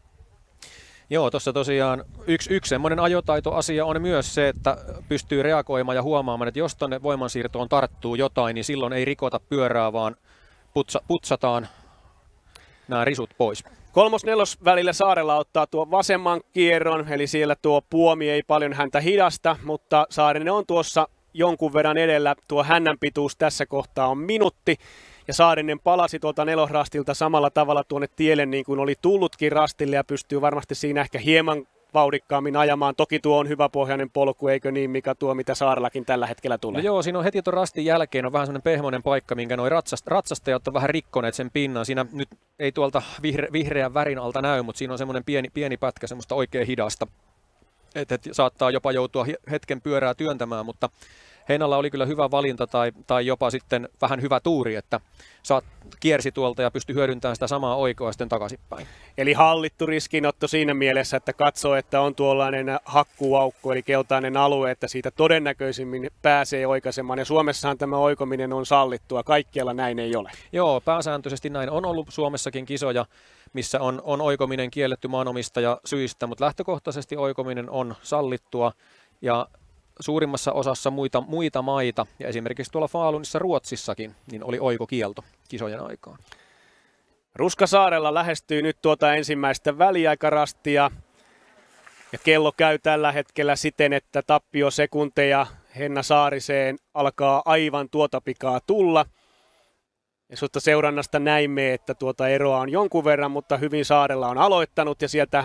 Speaker 4: Joo, tuossa tosiaan yksi semmoinen ajotaitoasia on myös se, että pystyy reagoimaan ja huomaamaan, että jos tuonne voimansiirtoon tarttuu jotain, niin silloin ei rikota pyörää, vaan putsataan nämä risut pois.
Speaker 6: 3.4. välillä Saarella ottaa tuo vasemman kierron, eli siellä tuo puomi ei paljon häntä hidasta, mutta Saarinen on tuossa jonkun verran edellä. Tuo hännän pituus tässä kohtaa on minuutti. Ja Saarinen palasi tuolta nelosrastilta samalla tavalla tuonne tielle niin kuin oli tullutkin rastille, ja pystyy varmasti siinä ehkä hieman vauhdikkaammin ajamaan. Toki tuo on hyväpohjainen polku, eikö niin, mikä tuo mitä Saarellakin tällä hetkellä tulee?
Speaker 4: No joo, siinä on heti tuon rastin jälkeen on vähän semmoinen pehmoinen paikka, minkä noi ratsastajat on vähän rikkoneet sen pinnan. Siinä nyt ei tuolta vihreän värin alta näy, mutta siinä on semmoinen pieni pätkä semmoista oikein hidasta. Et saattaa jopa joutua hetken pyörää työntämään, mutta Heinalla oli kyllä hyvä valinta tai jopa sitten vähän hyvä tuuri, että kiersi tuolta ja pystyi hyödyntämään sitä samaa oikoa sitten takaisinpäin.
Speaker 6: Eli hallittu riskinotto siinä mielessä, että katsoo, että on tuollainen hakkuaukko eli keltainen alue, että siitä todennäköisimmin pääsee oikaisemaan. Ja Suomessahan tämä oikominen on sallittua, kaikkialla näin ei ole.
Speaker 4: Joo, pääsääntöisesti näin on ollut Suomessakin kisoja, missä on oikominen kielletty maanomistaja syistä, mutta lähtökohtaisesti oikominen on sallittua ja suurimmassa osassa muita maita, ja esimerkiksi tuolla Falunissa Ruotsissakin, niin oli oikokielto kisojen aikaan.
Speaker 6: Ruskasaarella lähestyy nyt tuota ensimmäistä väliaikarastia, ja kello käy tällä hetkellä siten, että tappiosekunteja Henna Saariseen alkaa aivan tuota pikaa tulla. Ja tuosta seurannasta näimme, että tuota eroa on jonkun verran, mutta hyvin Saarella on aloittanut, ja sieltä hän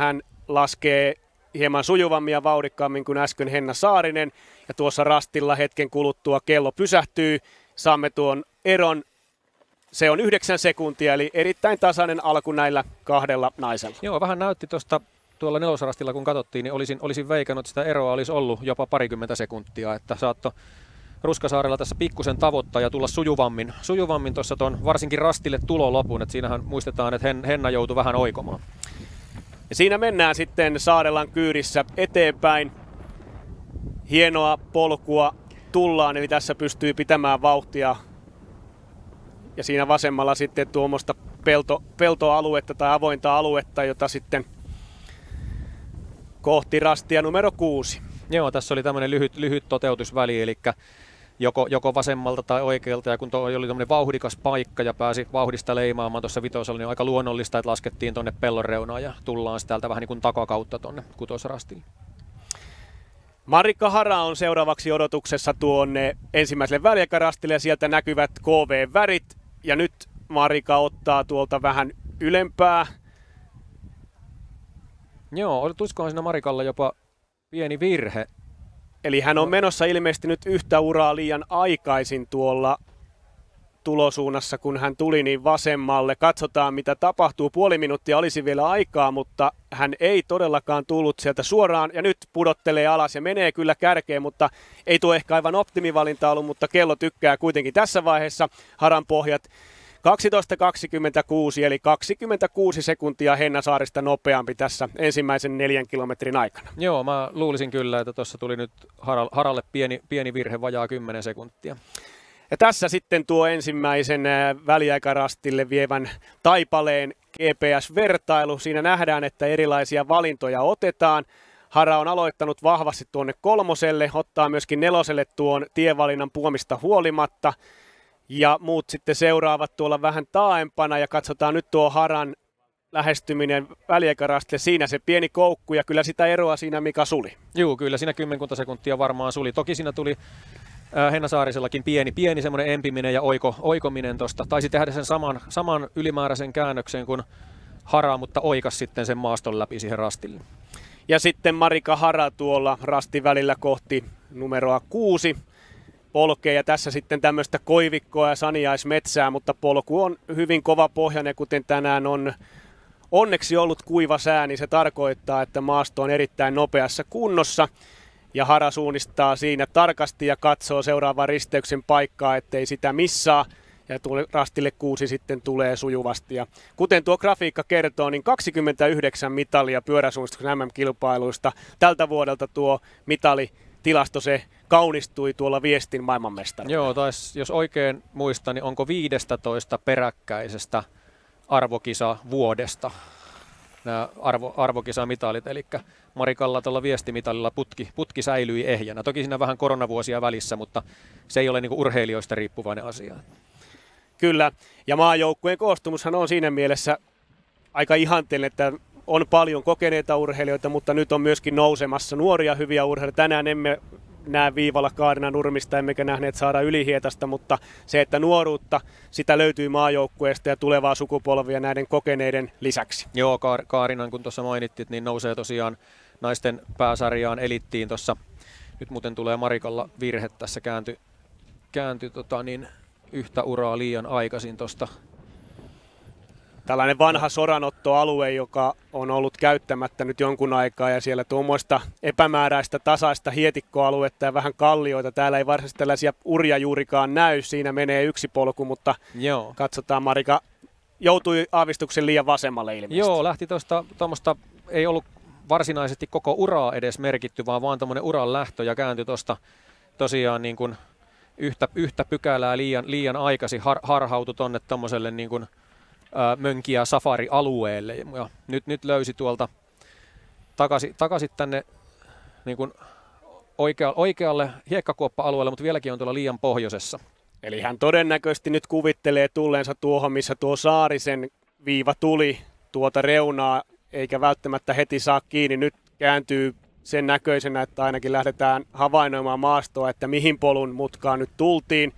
Speaker 6: laskee hieman sujuvammin ja vauhdikkaammin kuin äsken Henna Saarinen. Ja tuossa rastilla hetken kuluttua kello pysähtyy. Saamme tuon eron. Se on 9 sekuntia, eli erittäin tasainen alku näillä kahdella naisella.
Speaker 4: Joo, vähän näytti tuolla nelosrastilla, kun katsottiin, niin olisin veikannut, että sitä eroa olisi ollut jopa 20 sekuntia, että saattoi Ruskasaarella tässä pikkusen tavoittaa ja tulla sujuvammin tuossa tuon varsinkin rastille tulolopun, että siinähän muistetaan, että Henna joutui vähän oikomaan.
Speaker 6: Ja siinä mennään sitten Saarelan kyydissä eteenpäin. Hienoa polkua tullaan, eli tässä pystyy pitämään vauhtia. Ja siinä vasemmalla sitten tuommoista peltoaluetta tai avointa aluetta, jota sitten kohti rastia numero 6.
Speaker 4: Joo, tässä oli tämmöinen lyhyt toteutusväli, eli joko vasemmalta tai oikealta, ja kun toi oli tämmöinen vauhdikas paikka ja pääsi vauhdista leimaamaan tuossa vitosella, niin on aika luonnollista, että laskettiin tuonne pellon reunaan ja tullaan täältä vähän niin kuin takakautta tuonne kutosrastille.
Speaker 6: Marika Hara on seuraavaksi odotuksessa tuonne ensimmäiselle väliaikarastille ja sieltä näkyvät KV-värit. Ja nyt Marika ottaa tuolta vähän ylempää.
Speaker 4: Joo, tulisikohan siinä Marikalla jopa pieni virhe.
Speaker 6: Eli hän on menossa ilmeisesti nyt yhtä uraa liian aikaisin tuolla tulosuunnassa, kun hän tuli niin vasemmalle. Katsotaan, mitä tapahtuu. Puoli minuuttia olisi vielä aikaa, mutta hän ei todellakaan tullut sieltä suoraan. Ja nyt pudottelee alas ja menee kyllä kärkeen, mutta ei tuo ehkä aivan optimivalinta ollut, mutta kello tykkää kuitenkin tässä vaiheessa. Haran pohjat 12.26, eli 26 sekuntia Henna Saarista nopeampi tässä ensimmäisen 4 kilometrin aikana.
Speaker 4: Joo, mä luulisin kyllä, että tuossa tuli nyt Haralle pieni virhe, vajaa 10 sekuntia.
Speaker 6: Ja tässä sitten tuo ensimmäisen väliaikarastille vievän taipaleen GPS-vertailu. Siinä nähdään, että erilaisia valintoja otetaan. Hara on aloittanut vahvasti tuonne 3, ottaa myöskin 4 tuon tievalinnan puomista huolimatta. Ja muut sitten seuraavat tuolla vähän taaempana ja katsotaan nyt tuo Haran lähestyminen väliaikarastille. Siinä se pieni koukku ja kyllä sitä eroa siinä Mika suli.
Speaker 4: Joo, kyllä siinä 10 sekuntia varmaan suli. Toki siinä tuli Henna Saarisellakin pieni semmoinen empiminen ja oikominen tuosta. Taisi tehdä sen saman ylimääräisen käännöksen kuin Hara, mutta oikas sitten sen maaston läpi siihen rastille.
Speaker 6: Ja sitten Marika Hara tuolla rastin välillä kohti numeroa 6. Polkee ja tässä sitten tämmöistä koivikkoa ja saniaismetsää, mutta polku on hyvin kova pohjainen, kuten tänään on onneksi ollut kuiva sää, niin se tarkoittaa, että maasto on erittäin nopeassa kunnossa. Ja Hara suunnistaa siinä tarkasti ja katsoo seuraavan risteyksen paikkaa, ettei sitä missaa. Ja rastille 6 sitten tulee sujuvasti. Ja kuten tuo grafiikka kertoo, niin 29 mitalia pyöräsuunnistuksen MM-kilpailuista. Tältä vuodelta tuo mitalitilasto se kaunistui tuolla Viestin maailmanmestaruudella.
Speaker 4: Joo, jos oikein muistan, niin onko 15 peräkkäisestä arvokisa vuodesta nämä arvokisamitalit, eli Marikalla tuolla viestimitalilla putki säilyi ehjänä. Toki siinä vähän koronavuosia välissä, mutta se ei ole niin kuin urheilijoista riippuvainen asia.
Speaker 6: Kyllä, ja maajoukkueen koostumushan on siinä mielessä aika ihanteellinen, että on paljon kokeneita urheilijoita, mutta nyt on myöskin nousemassa nuoria hyviä urheilijoita. Tänään emme näe viivalla Kaarina Nurmista, emmekä nähneet Saara Ylihietasta, mutta se, että nuoruutta, sitä löytyy maajoukkueesta ja tulevaa sukupolvia näiden kokeneiden lisäksi.
Speaker 4: Joo, Kaarinan, kun tuossa mainittiin, niin nousee tosiaan naisten pääsarjaan elittiin tuossa. Nyt muuten tulee Marikalla virhe tässä, kääntyi yhtä uraa liian aikaisin tuosta.
Speaker 6: Tällainen vanha soranottoalue, joka on ollut käyttämättä nyt jonkun aikaa ja siellä tuommoista epämääräistä tasaista hietikkoaluetta ja vähän kallioita. Täällä ei varsinaisesti tällaisia uria juurikaan näy, siinä menee yksi polku, mutta joo. Katsotaan, Marika joutui aavistuksen liian vasemmalle ilmeisesti.
Speaker 4: Joo, lähti tuommoista, ei ollut varsinaisesti koko uraa edes merkitty, vaan tuommoinen uran lähtö ja kääntyi tuosta tosiaan niin kuin yhtä pykälää liian aikaisin, harhautui tuonne tuommoiselle niin kuin mönkiä safari-alueelle ja nyt löysi tuolta takaisin tänne niin kuin oikealle hiekkakuoppa-alueelle, mutta vieläkin on tuolla liian pohjoisessa.
Speaker 6: Eli hän todennäköisesti nyt kuvittelee tulleensa tuohon, missä tuo Saarisen viiva tuli tuota reunaa, eikä välttämättä heti saa kiinni. Nyt kääntyy sen näköisenä, että ainakin lähdetään havainnoimaan maastoa, että mihin polun mutkaan nyt tultiin.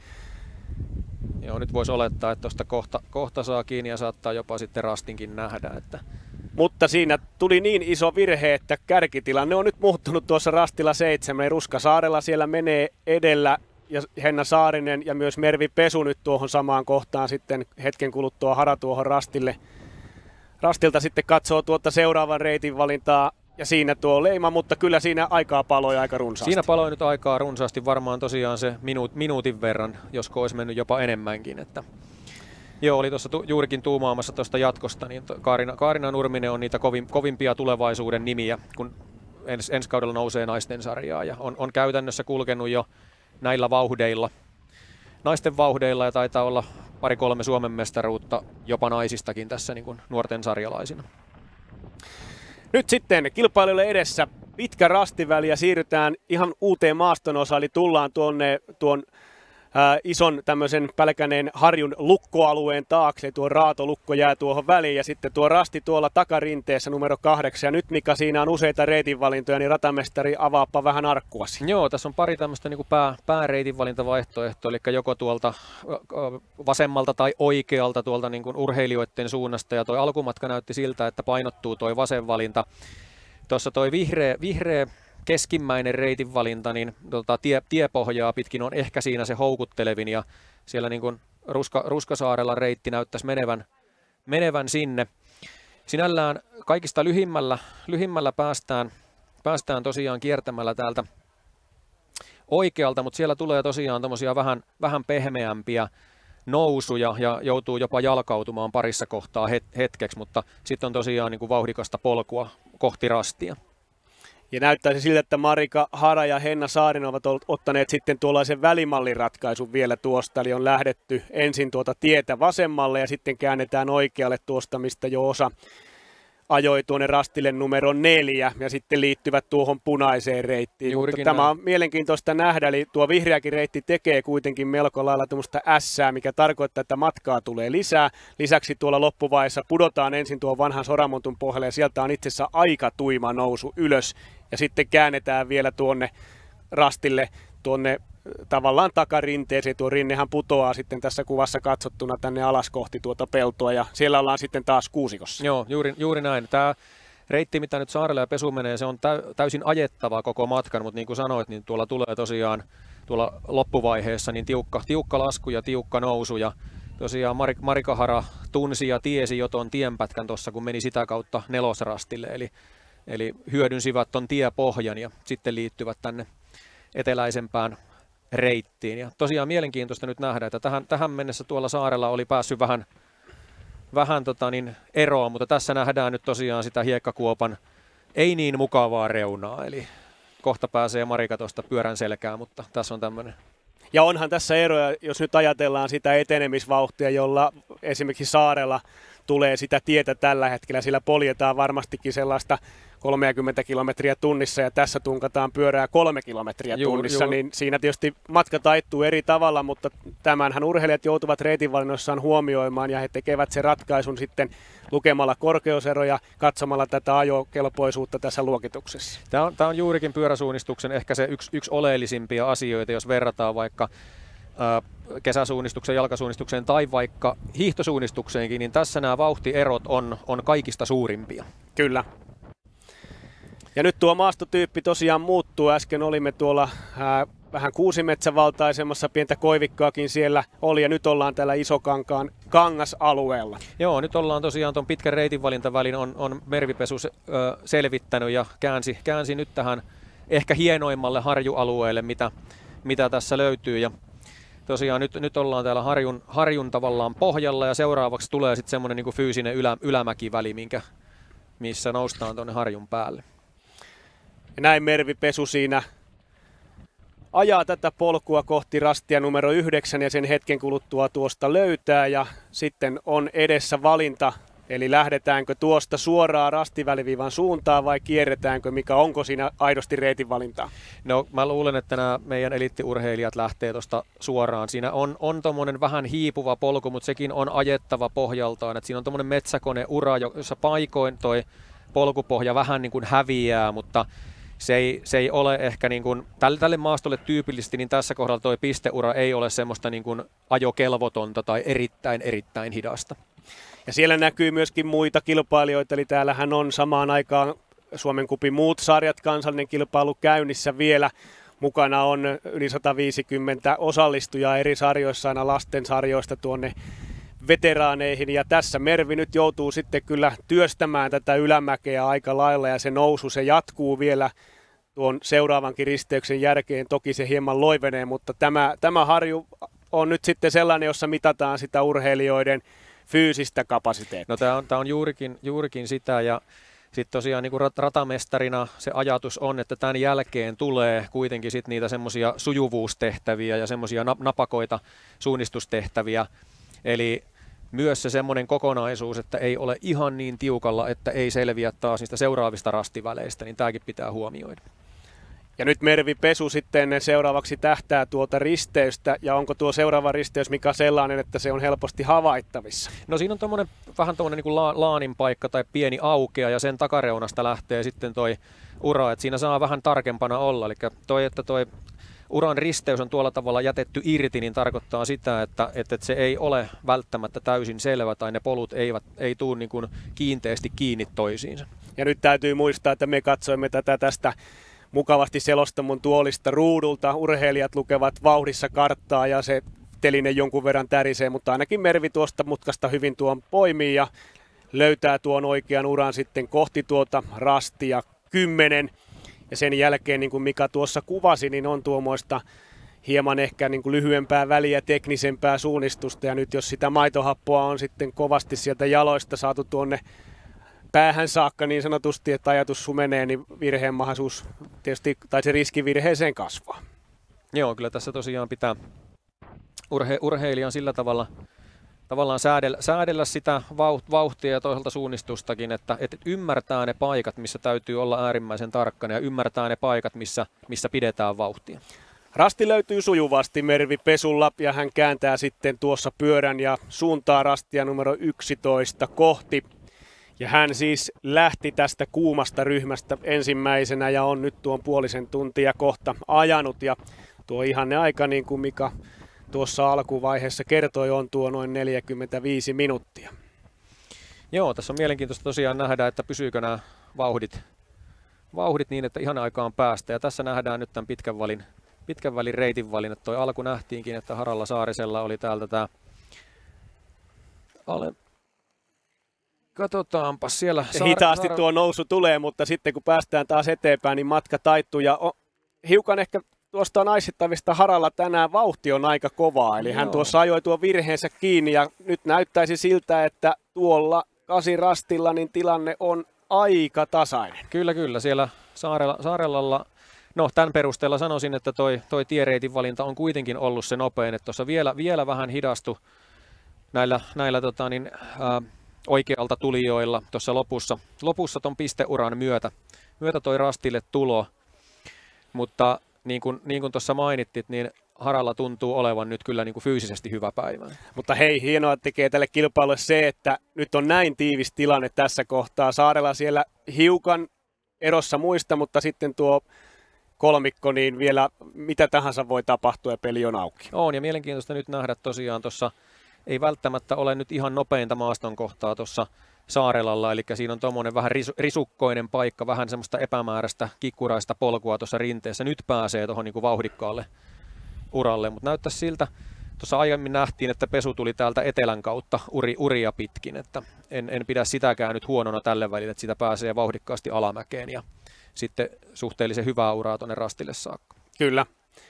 Speaker 4: Joo, nyt voisi olettaa, että tuosta kohta saa kiinni ja saattaa jopa sitten rastinkin nähdä. Että
Speaker 6: Mutta siinä tuli niin iso virhe, että kärkitilanne on nyt muuttunut tuossa rastilla 7. Ruskasaarella siellä menee edellä ja Henna Saarinen ja myös Mervi Pesu nyt tuohon samaan kohtaan sitten hetken kuluttua Hara tuohon rastille. Rastilta sitten katsoo tuota seuraavan reitin valintaa ja siinä tuo leima, mutta kyllä siinä aikaa paloi aika runsaasti.
Speaker 4: Siinä paloi nyt aikaa runsaasti, varmaan tosiaan se minuutin verran, josko olisi mennyt jopa enemmänkin. Että joo, oli tuossa juurikin tuumaamassa tuosta jatkosta, niin Kaarina Nurminen on niitä kovimpia tulevaisuuden nimiä, kun ensi kaudella nousee naisten sarjaa ja on käytännössä kulkenut jo näillä vauhdeilla, naisten vauhdeilla ja taitaa olla 2-3 Suomen mestaruutta jopa naisistakin tässä niin kuin nuorten sarjalaisina.
Speaker 6: Nyt sitten kilpailijoille edessä pitkä rastiväli ja siirrytään ihan uuteen maaston osaan, eli tullaan tuon ison tämmöisen Pälkäneen Harjun lukkoalueen taakse. Tuo raatolukko jää tuohon väliin ja sitten tuo rasti tuolla takarinteessä numero 8. Ja nyt Mika, siinä on useita reitinvalintoja, niin ratamestari avaapa vähän arkkuasi.
Speaker 4: Joo, tässä on pari tämmöistä niin pääreitinvalintavaihtoehtoa, eli joko tuolta vasemmalta tai oikealta tuolta niin kuin urheilijoiden suunnasta. Ja toi alkumatka näytti siltä, että painottuu toi vasen valinta. Tuossa toi vihreä keskimmäinen reitinvalinta, niin tiepohjaa pitkin on ehkä siinä se houkuttelevin ja siellä niin kuin Ruskasaarella reitti näyttäisi menevän sinne. Sinällään kaikista lyhimmällä päästään tosiaan kiertämällä täältä oikealta, mutta siellä tulee tosiaan tommosia vähän pehmeämpiä nousuja ja joutuu jopa jalkautumaan parissa kohtaa hetkeksi, mutta sitten on tosiaan niin kuin vauhdikasta polkua kohti rastia.
Speaker 6: Ja näyttäisi siltä, että Marika Hara ja Henna Saarinen ovat ottaneet sitten tuollaisen välimalliratkaisun vielä tuosta. Eli on lähdetty ensin tuota tietä vasemmalle ja sitten käännetään oikealle tuosta, mistä jo osa ajoi tuonne rastille numero 4 ja sitten liittyvät tuohon punaiseen reittiin. Mutta tämä on mielenkiintoista nähdä, eli tuo vihreäkin reitti tekee kuitenkin melko lailla tämmöistä ässää, mikä tarkoittaa, että matkaa tulee lisää. Lisäksi tuolla loppuvaiheessa pudotaan ensin tuon vanhan Soramontun pohjalle ja sieltä on itse asiassa aika tuima nousu ylös ja sitten käännetään vielä tuonne rastille tuonne tavallaan takarinteeseen. Tuo rinnehän putoaa sitten tässä kuvassa katsottuna tänne alas kohti tuota peltoa ja siellä ollaan sitten taas kuusikossa.
Speaker 4: Joo, juuri näin. Tämä reitti, mitä nyt Saarella ja Pesu menee, se on täysin ajettava koko matkan, mutta niin kuin sanoit, niin tuolla tulee tosiaan tuolla loppuvaiheessa niin tiukka lasku ja tiukka nousu ja tosiaan Marika Hara tunsi ja tiesi jo tuon tienpätkän tuossa, kun meni sitä kautta nelosrastille, eli hyödynsivät tuon tiepohjan ja sitten liittyvät tänne eteläisempään reittiin. Ja tosiaan mielenkiintoista nyt nähdä, että tähän mennessä tuolla saarella oli päässyt vähän eroon, mutta tässä nähdään nyt tosiaan sitä hiekkakuopan ei niin mukavaa reunaa, eli kohta pääsee Marika tuosta pyörän selkään, mutta tässä on tämmöinen.
Speaker 6: Ja onhan tässä eroja, jos nyt ajatellaan sitä etenemisvauhtia, jolla esimerkiksi saarella tulee sitä tietä tällä hetkellä, sillä poljetaan varmastikin sellaista 30 kilometriä tunnissa ja tässä tunkataan pyörää 3 kilometriä tunnissa, niin siinä tietysti matka taittuu eri tavalla, mutta tämänhän urheilijat joutuvat reitinvalinnoissaan huomioimaan ja he tekevät sen ratkaisun sitten lukemalla korkeuseroja, katsomalla tätä ajokelpoisuutta tässä luokituksessa.
Speaker 4: Tämä on juurikin pyöräsuunnistuksen ehkä se yksi oleellisimpia asioita, jos verrataan vaikka kesäsuunnistukseen, jalkasuunnistukseen tai vaikka hiihtosuunnistukseenkin, niin tässä nämä vauhtierot on kaikista suurimpia.
Speaker 6: Kyllä. Ja nyt tuo maastotyyppi tosiaan muuttuu. Äsken olimme tuolla vähän kuusimetsävaltaisemmassa, pientä koivikkoakin siellä oli ja nyt ollaan täällä Isokankaan kangasalueella.
Speaker 4: Joo, nyt ollaan tosiaan tuon pitkän reitinvalintavälin on Mervi Pesu selvittänyt ja käänsi nyt tähän ehkä hienoimmalle harjualueelle, mitä tässä löytyy. Ja tosiaan nyt ollaan täällä harjun tavallaan pohjalla ja seuraavaksi tulee sitten semmoinen niin kuin fyysinen ylämäkiväli, missä noustaan tuonne harjun päälle.
Speaker 6: Ja näin Mervi Pesu siinä ajaa tätä polkua kohti rastia numero 9 ja sen hetken kuluttua tuosta löytää ja sitten on edessä valinta. Eli lähdetäänkö tuosta suoraan rastiväliviivan suuntaan vai kierretäänkö, mikä onko siinä aidosti reitinvalintaa?
Speaker 4: No mä luulen, että nämä meidän eliittiurheilijat lähtee tuosta suoraan. Siinä on tommonen vähän hiipuva polku, mutta sekin on ajettava pohjaltaan. Et siinä on tommonen metsäkoneura, jossa paikoin toi polkupohja vähän niin kuin häviää, mutta se ei ole ehkä niin kuin, tälle maastolle tyypillisesti, niin tässä kohdalla toi pisteura ei ole semmoista niin kuin ajokelvotonta tai erittäin hidasta.
Speaker 6: Ja siellä näkyy myöskin muita kilpailijoita, eli täällähän on samaan aikaan Suomen Cupin muut sarjat, kansallinen kilpailu käynnissä vielä. Mukana on yli 150 osallistujaa eri sarjoissa, aina lasten sarjoista tuonne veteraaneihin. Ja tässä Mervi nyt joutuu sitten kyllä työstämään tätä ylämäkeä aika lailla ja se nousu, se jatkuu vielä tuon seuraavankin risteyksen jälkeen. Toki se hieman loivenee, mutta tämä harju on nyt sitten sellainen, jossa mitataan sitä urheilijoiden fyysistä kapasiteettia.
Speaker 4: No tämä on juurikin sitä ja sitten tosiaan niin kuin ratamestarina se ajatus on, että tämän jälkeen tulee kuitenkin sit niitä semmoisia sujuvuustehtäviä ja semmoisia napakoita suunnistustehtäviä. Eli myös se semmoinen kokonaisuus, että ei ole ihan niin tiukalla, että ei selviä taas niistä seuraavista rastiväleistä, niin tämäkin pitää huomioida.
Speaker 6: Ja nyt Mervi Pesu sitten seuraavaksi tähtää tuota risteystä, ja onko tuo seuraava risteys mikä sellainen, että se on helposti havaittavissa?
Speaker 4: No siinä on vähän tuommoinen niin kuin laanin paikka tai pieni aukea, ja sen takareunasta lähtee sitten toi ura, että siinä saa vähän tarkempana olla. Eli että toi uran risteys on tuolla tavalla jätetty irti, niin tarkoittaa sitä, että se ei ole välttämättä täysin selvä, tai ne polut ei tule niin kuin kiinteästi kiinni toisiinsa.
Speaker 6: Ja nyt täytyy muistaa, että me katsoimme tästä mukavasti selostamon tuolista ruudulta. Urheilijat lukevat vauhdissa karttaa ja se teline jonkun verran tärisee, mutta ainakin Mervi tuosta mutkasta hyvin tuon poimii ja löytää tuon oikean uran sitten kohti tuota rastia 10. Ja sen jälkeen, niin kuin Mika tuossa kuvasi, niin on tuommoista hieman ehkä niin kuin lyhyempää väliä, teknisempää suunnistusta. Ja nyt jos sitä maitohappoa on sitten kovasti sieltä jaloista saatu tuonne päähän saakka niin sanotusti, että ajatus sumenee, niin virheen mahdollisuus tietysti, tai se riski virheeseen kasvaa.
Speaker 4: Joo, kyllä tässä tosiaan pitää urheilijan sillä tavallaan säädellä sitä vauhtia ja toisaalta suunnistustakin, että ymmärtää ne paikat, missä täytyy olla äärimmäisen tarkkana ja ymmärtää ne paikat, missä pidetään vauhtia.
Speaker 6: Rasti löytyy sujuvasti Mervi Pesulla ja hän kääntää sitten tuossa pyörän ja suuntaa rastia numero 11 kohti. Ja hän siis lähti tästä kuumasta ryhmästä ensimmäisenä ja on nyt tuon puolisen tuntia kohta ajanut. Ja tuo ihanne aika, niin kuin Mika tuossa alkuvaiheessa kertoi, on tuo noin 45 minuuttia.
Speaker 4: Joo, tässä on mielenkiintoista tosiaan nähdä, että pysyykö nämä vauhdit niin, että ihan aikaan päästä. Ja tässä nähdään nyt tämän pitkän välin reitin valinnat. Toi alku nähtiinkin, että Haralla Saarisella oli täältä tämä katsotaanpa siellä.
Speaker 6: Hitaasti tuo nousu tulee, mutta sitten kun päästään taas eteenpäin, niin matka taittuu. Ja hiukan ehkä tuosta naisittavista Haralla tänään vauhti on aika kovaa. Eli hän tuossa ajoi tuon virheensä kiinni ja nyt näyttäisi siltä, että tuolla 8 rastilla niin tilanne on aika tasainen.
Speaker 4: Kyllä. Siellä Saarelalla, no tämän perusteella sanoisin, että toi tiereitin valinta on kuitenkin ollut se nopein. Että tuossa vielä vähän hidastui näillä oikealta tulijoilla tuossa lopussa ton pisteuran myötä toi rastille tulo, mutta niin kuin tuossa mainittit, niin Haralla tuntuu olevan nyt kyllä niin kuin fyysisesti hyvä päivä.
Speaker 6: Mutta hei, hienoa tekee tälle kilpailulle se, että nyt on näin tiivis tilanne tässä kohtaa. Saarella siellä hiukan erossa muista, mutta sitten tuo kolmikko, niin vielä mitä tahansa voi tapahtua ja peli on auki.
Speaker 4: On ja mielenkiintoista nyt nähdä tosiaan tuossa. Ei välttämättä ole nyt ihan nopeinta maaston kohtaa tuossa Saarelalla, eli siinä on tuommoinen vähän risukkoinen paikka, vähän semmoista epämääräistä kikkuraista polkua tuossa rinteessä. Nyt pääsee tuohon niin kuin vauhdikkaalle uralle, mutta näyttäisi siltä, tuossa aiemmin nähtiin, että Pesu tuli täältä etelän kautta uria pitkin, että en pidä sitäkään nyt huonona tälle välille, että sitä pääsee vauhdikkaasti alamäkeen ja sitten suhteellisen hyvää uraa tuonne rastille saakka.
Speaker 6: Kyllä.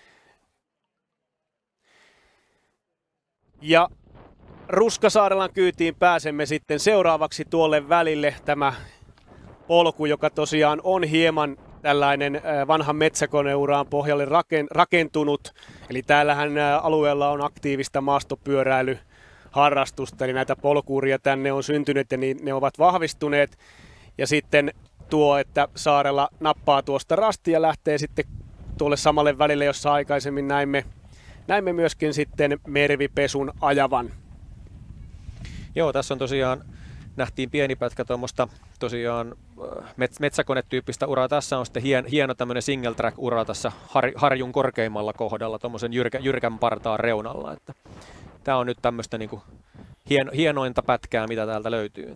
Speaker 6: Ja Ruskasaarelan kyytiin pääsemme sitten seuraavaksi tuolle välille. Tämä polku, joka tosiaan on hieman tällainen vanhan metsäkoneuraan pohjalle rakentunut. Eli täällähän alueella on aktiivista maastopyöräilyharrastusta, eli näitä polkuuria tänne on syntynyt ja ne ovat vahvistuneet. Ja sitten tuo, että Saarella nappaa tuosta rastia ja lähtee sitten tuolle samalle välille, jossa aikaisemmin näimme myöskin sitten Mervi Pesun ajavan.
Speaker 4: Joo, tässä on tosiaan, nähtiin pieni pätkä tuommoista tosiaan metsäkonetyyppistä uraa. Tässä on sitten hieno tämmöinen single track ura tässä harjun korkeimmalla kohdalla, tuommoisen jyrkän partaan reunalla. Että tämä on nyt tämmöistä niin kuin hienointa pätkää, mitä täältä löytyy.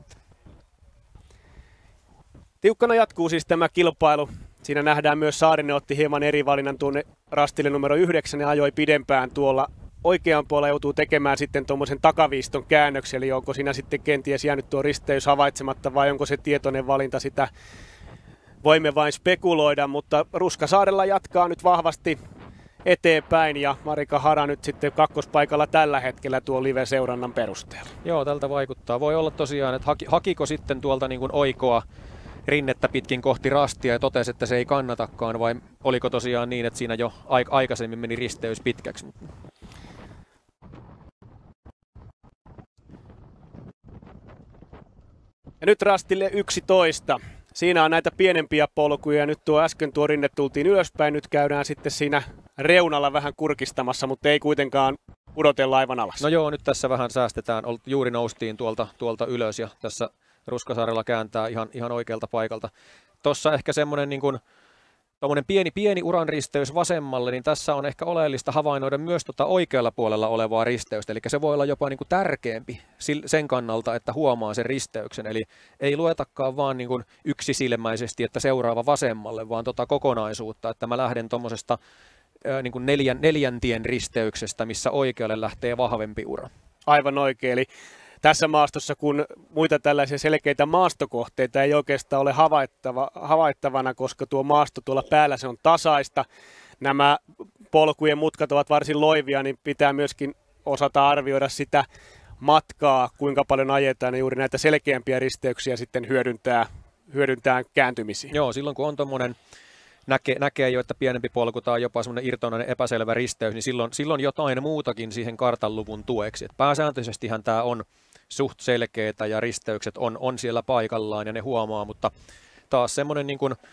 Speaker 6: Tiukkana jatkuu siis tämä kilpailu. Siinä nähdään myös Saarinen otti hieman eri valinnan tuonne rastille numero 9 ja ajoi pidempään tuolla. Oikean puolella joutuu tekemään sitten tuommoisen takaviiston käännöksen, eli onko siinä sitten kenties jäänyt tuo risteys havaitsematta vai onko se tietoinen valinta, sitä voimme vain spekuloida, mutta Ruskasaarella jatkaa nyt vahvasti eteenpäin ja Marika Hara nyt sitten kakkospaikalla tällä hetkellä tuo live-seurannan perusteella.
Speaker 4: Joo, tältä vaikuttaa. Voi olla tosiaan, että hakiko sitten tuolta niin kuin oikoa rinnettä pitkin kohti rastia ja totesi, että se ei kannatakaan, vai oliko tosiaan niin, että siinä jo aikaisemmin meni risteys pitkäksi?
Speaker 6: Ja nyt rastille 11. Siinä on näitä pienempiä polkuja. Nyt äsken tuo rinne tultiin ylöspäin. Nyt käydään sitten siinä reunalla vähän kurkistamassa, mutta ei kuitenkaan pudotella aivan alas.
Speaker 4: No joo, nyt tässä vähän säästetään. Juuri noustiin tuolta ylös ja tässä Ruskasaarella kääntää ihan oikealta paikalta. Tuossa ehkä semmoinen niin kuin tuommoinen pieni uran risteys vasemmalle, niin tässä on ehkä oleellista havainnoida myös oikealla puolella olevaa risteystä. Eli se voi olla jopa niin kuin tärkeämpi sen kannalta, että huomaa sen risteyksen. Eli ei luetakaan vaan niin kuin yksisilmäisesti, että seuraava vasemmalle, vaan kokonaisuutta, että mä lähden tuommoisesta niin kuin neljäntien risteyksestä, missä oikealle lähtee vahvempi ura.
Speaker 6: Aivan oikein. Eli tässä maastossa, kun muita tällaisia selkeitä maastokohteita ei oikeastaan ole havaittavana, koska tuo maasto tuolla päällä se on tasaista. Nämä polkujen mutkat ovat varsin loivia, niin pitää myöskin osata arvioida sitä matkaa, kuinka paljon ajetaan ja juuri näitä selkeämpiä risteyksiä sitten hyödyntää kääntymisiin.
Speaker 4: Joo, silloin kun on tuommoinen näkee jo, että pienempi polku tai jopa semmoinen irtonainen epäselvä risteys, niin silloin jotain muutakin siihen kartanluvun tueksi. Et pääsääntöisestihän tämä on suht selkeitä ja risteykset on siellä paikallaan ja ne huomaa, mutta taas semmoinen niin kuin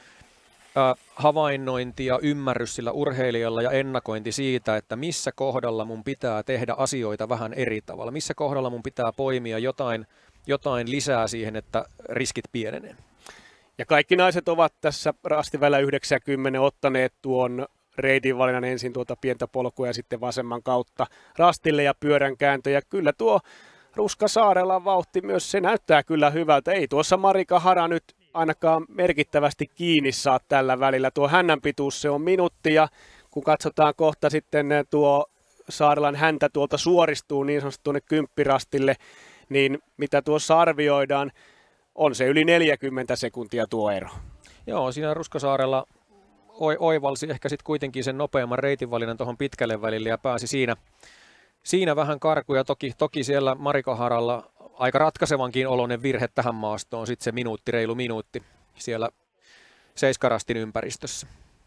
Speaker 4: havainnointi ja ymmärrys sillä urheilijalla ja ennakointi siitä, että missä kohdalla mun pitää tehdä asioita vähän eri tavalla, missä kohdalla mun pitää poimia jotain lisää siihen, että riskit pienenee.
Speaker 6: Ja kaikki naiset ovat tässä rastivälillä 90 ottaneet tuon reitin valinnan ensin tuota pientä polkua ja sitten vasemman kautta rastille ja pyörän kääntö. Ja kyllä tuo Ruskasaarella vauhti myös, se näyttää kyllä hyvältä. Ei tuossa Marika Hara nyt ainakaan merkittävästi kiinni saa tällä välillä. Tuo hännän pituus se on minuutti ja kun katsotaan kohta sitten tuo Saarelan häntä tuolta suoristuu niin sanotusti tuonne kymppirastille, niin mitä tuossa arvioidaan, on se yli 40 sekuntia tuo ero.
Speaker 4: Joo, siinä Ruskasaarella oivalsi ehkä sitten kuitenkin sen nopeamman reitinvalinnan tuohon pitkälle välille ja pääsi siinä vähän karkuja. Toki siellä Marika Haralla aika ratkaisevankin oloinen virhe tähän maastoon, sitten se reilu minuutti siellä Seiskarastin ympäristössä.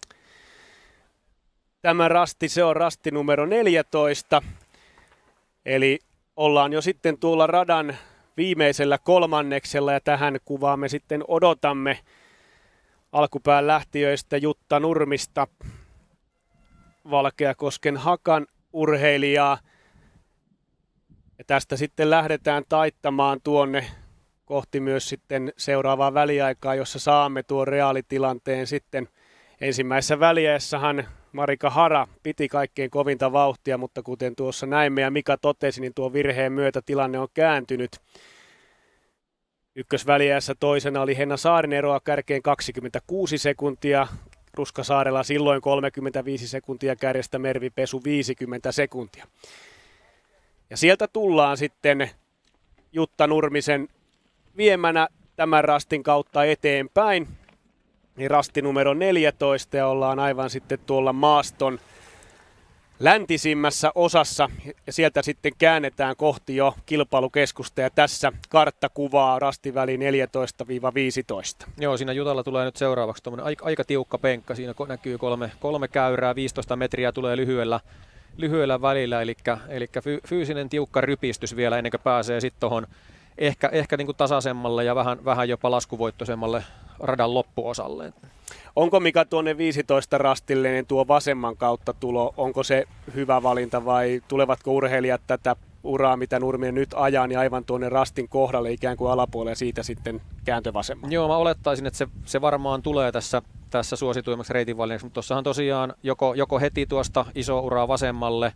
Speaker 6: Tämä rasti, se on rasti numero 14, eli ollaan jo sitten tuolla radan viimeisellä kolmanneksella ja tähän kuvaan me sitten odotamme alkupään lähtiöistä Jutta Nurmista, Valkeakosken Hakan urheilijaa. Ja tästä sitten lähdetään taittamaan tuonne kohti myös sitten seuraavaa väliaikaa, jossa saamme tuon reaalitilanteen sitten. Ensimmäisessä väliajassahan Marika Hara piti kaikkein kovinta vauhtia, mutta kuten tuossa näimme ja Mika totesi, niin tuo virheen myötä tilanne on kääntynyt. Ykkösväliajassa toisena oli Henna Saarinen, eroa kärkeen 26 sekuntia. Ruskasaarella silloin 35 sekuntia, kärjestä Mervi Pesu 50 sekuntia. Ja sieltä tullaan sitten Jutta Nurmisen viemänä tämän rastin kautta eteenpäin. Niin rasti numero 14 ja ollaan aivan sitten tuolla maaston läntisimmässä osassa ja sieltä sitten käännetään kohti jo kilpailukeskusta ja tässä kartta kuvaa rastiväli 14-15.
Speaker 4: Joo, siinä Jutalla tulee nyt seuraavaksi tuommoinen aika tiukka penkka, siinä näkyy kolme käyrää, 15 metriä tulee lyhyellä välillä, eli fyysinen tiukka rypistys vielä ennen kuin pääsee sitten tuohon ehkä niin kuin tasaisemmalle ja vähän jopa laskuvoittoisemmalle radan loppuosalle.
Speaker 6: Onko Mika tuonne 15 rastille, niin tuo vasemman kautta tulo, onko se hyvä valinta vai tulevatko urheilijat tätä uraa, mitä Nurminen nyt ajaa, niin aivan tuonne rastin kohdalle ikään kuin alapuolelle ja siitä sitten kääntö vasemmalle?
Speaker 4: Joo, mä olettaisin, että se varmaan tulee tässä suosituimmaksi reitinvalinnaksi, mutta tuossahan tosiaan joko heti tuosta iso uraa vasemmalle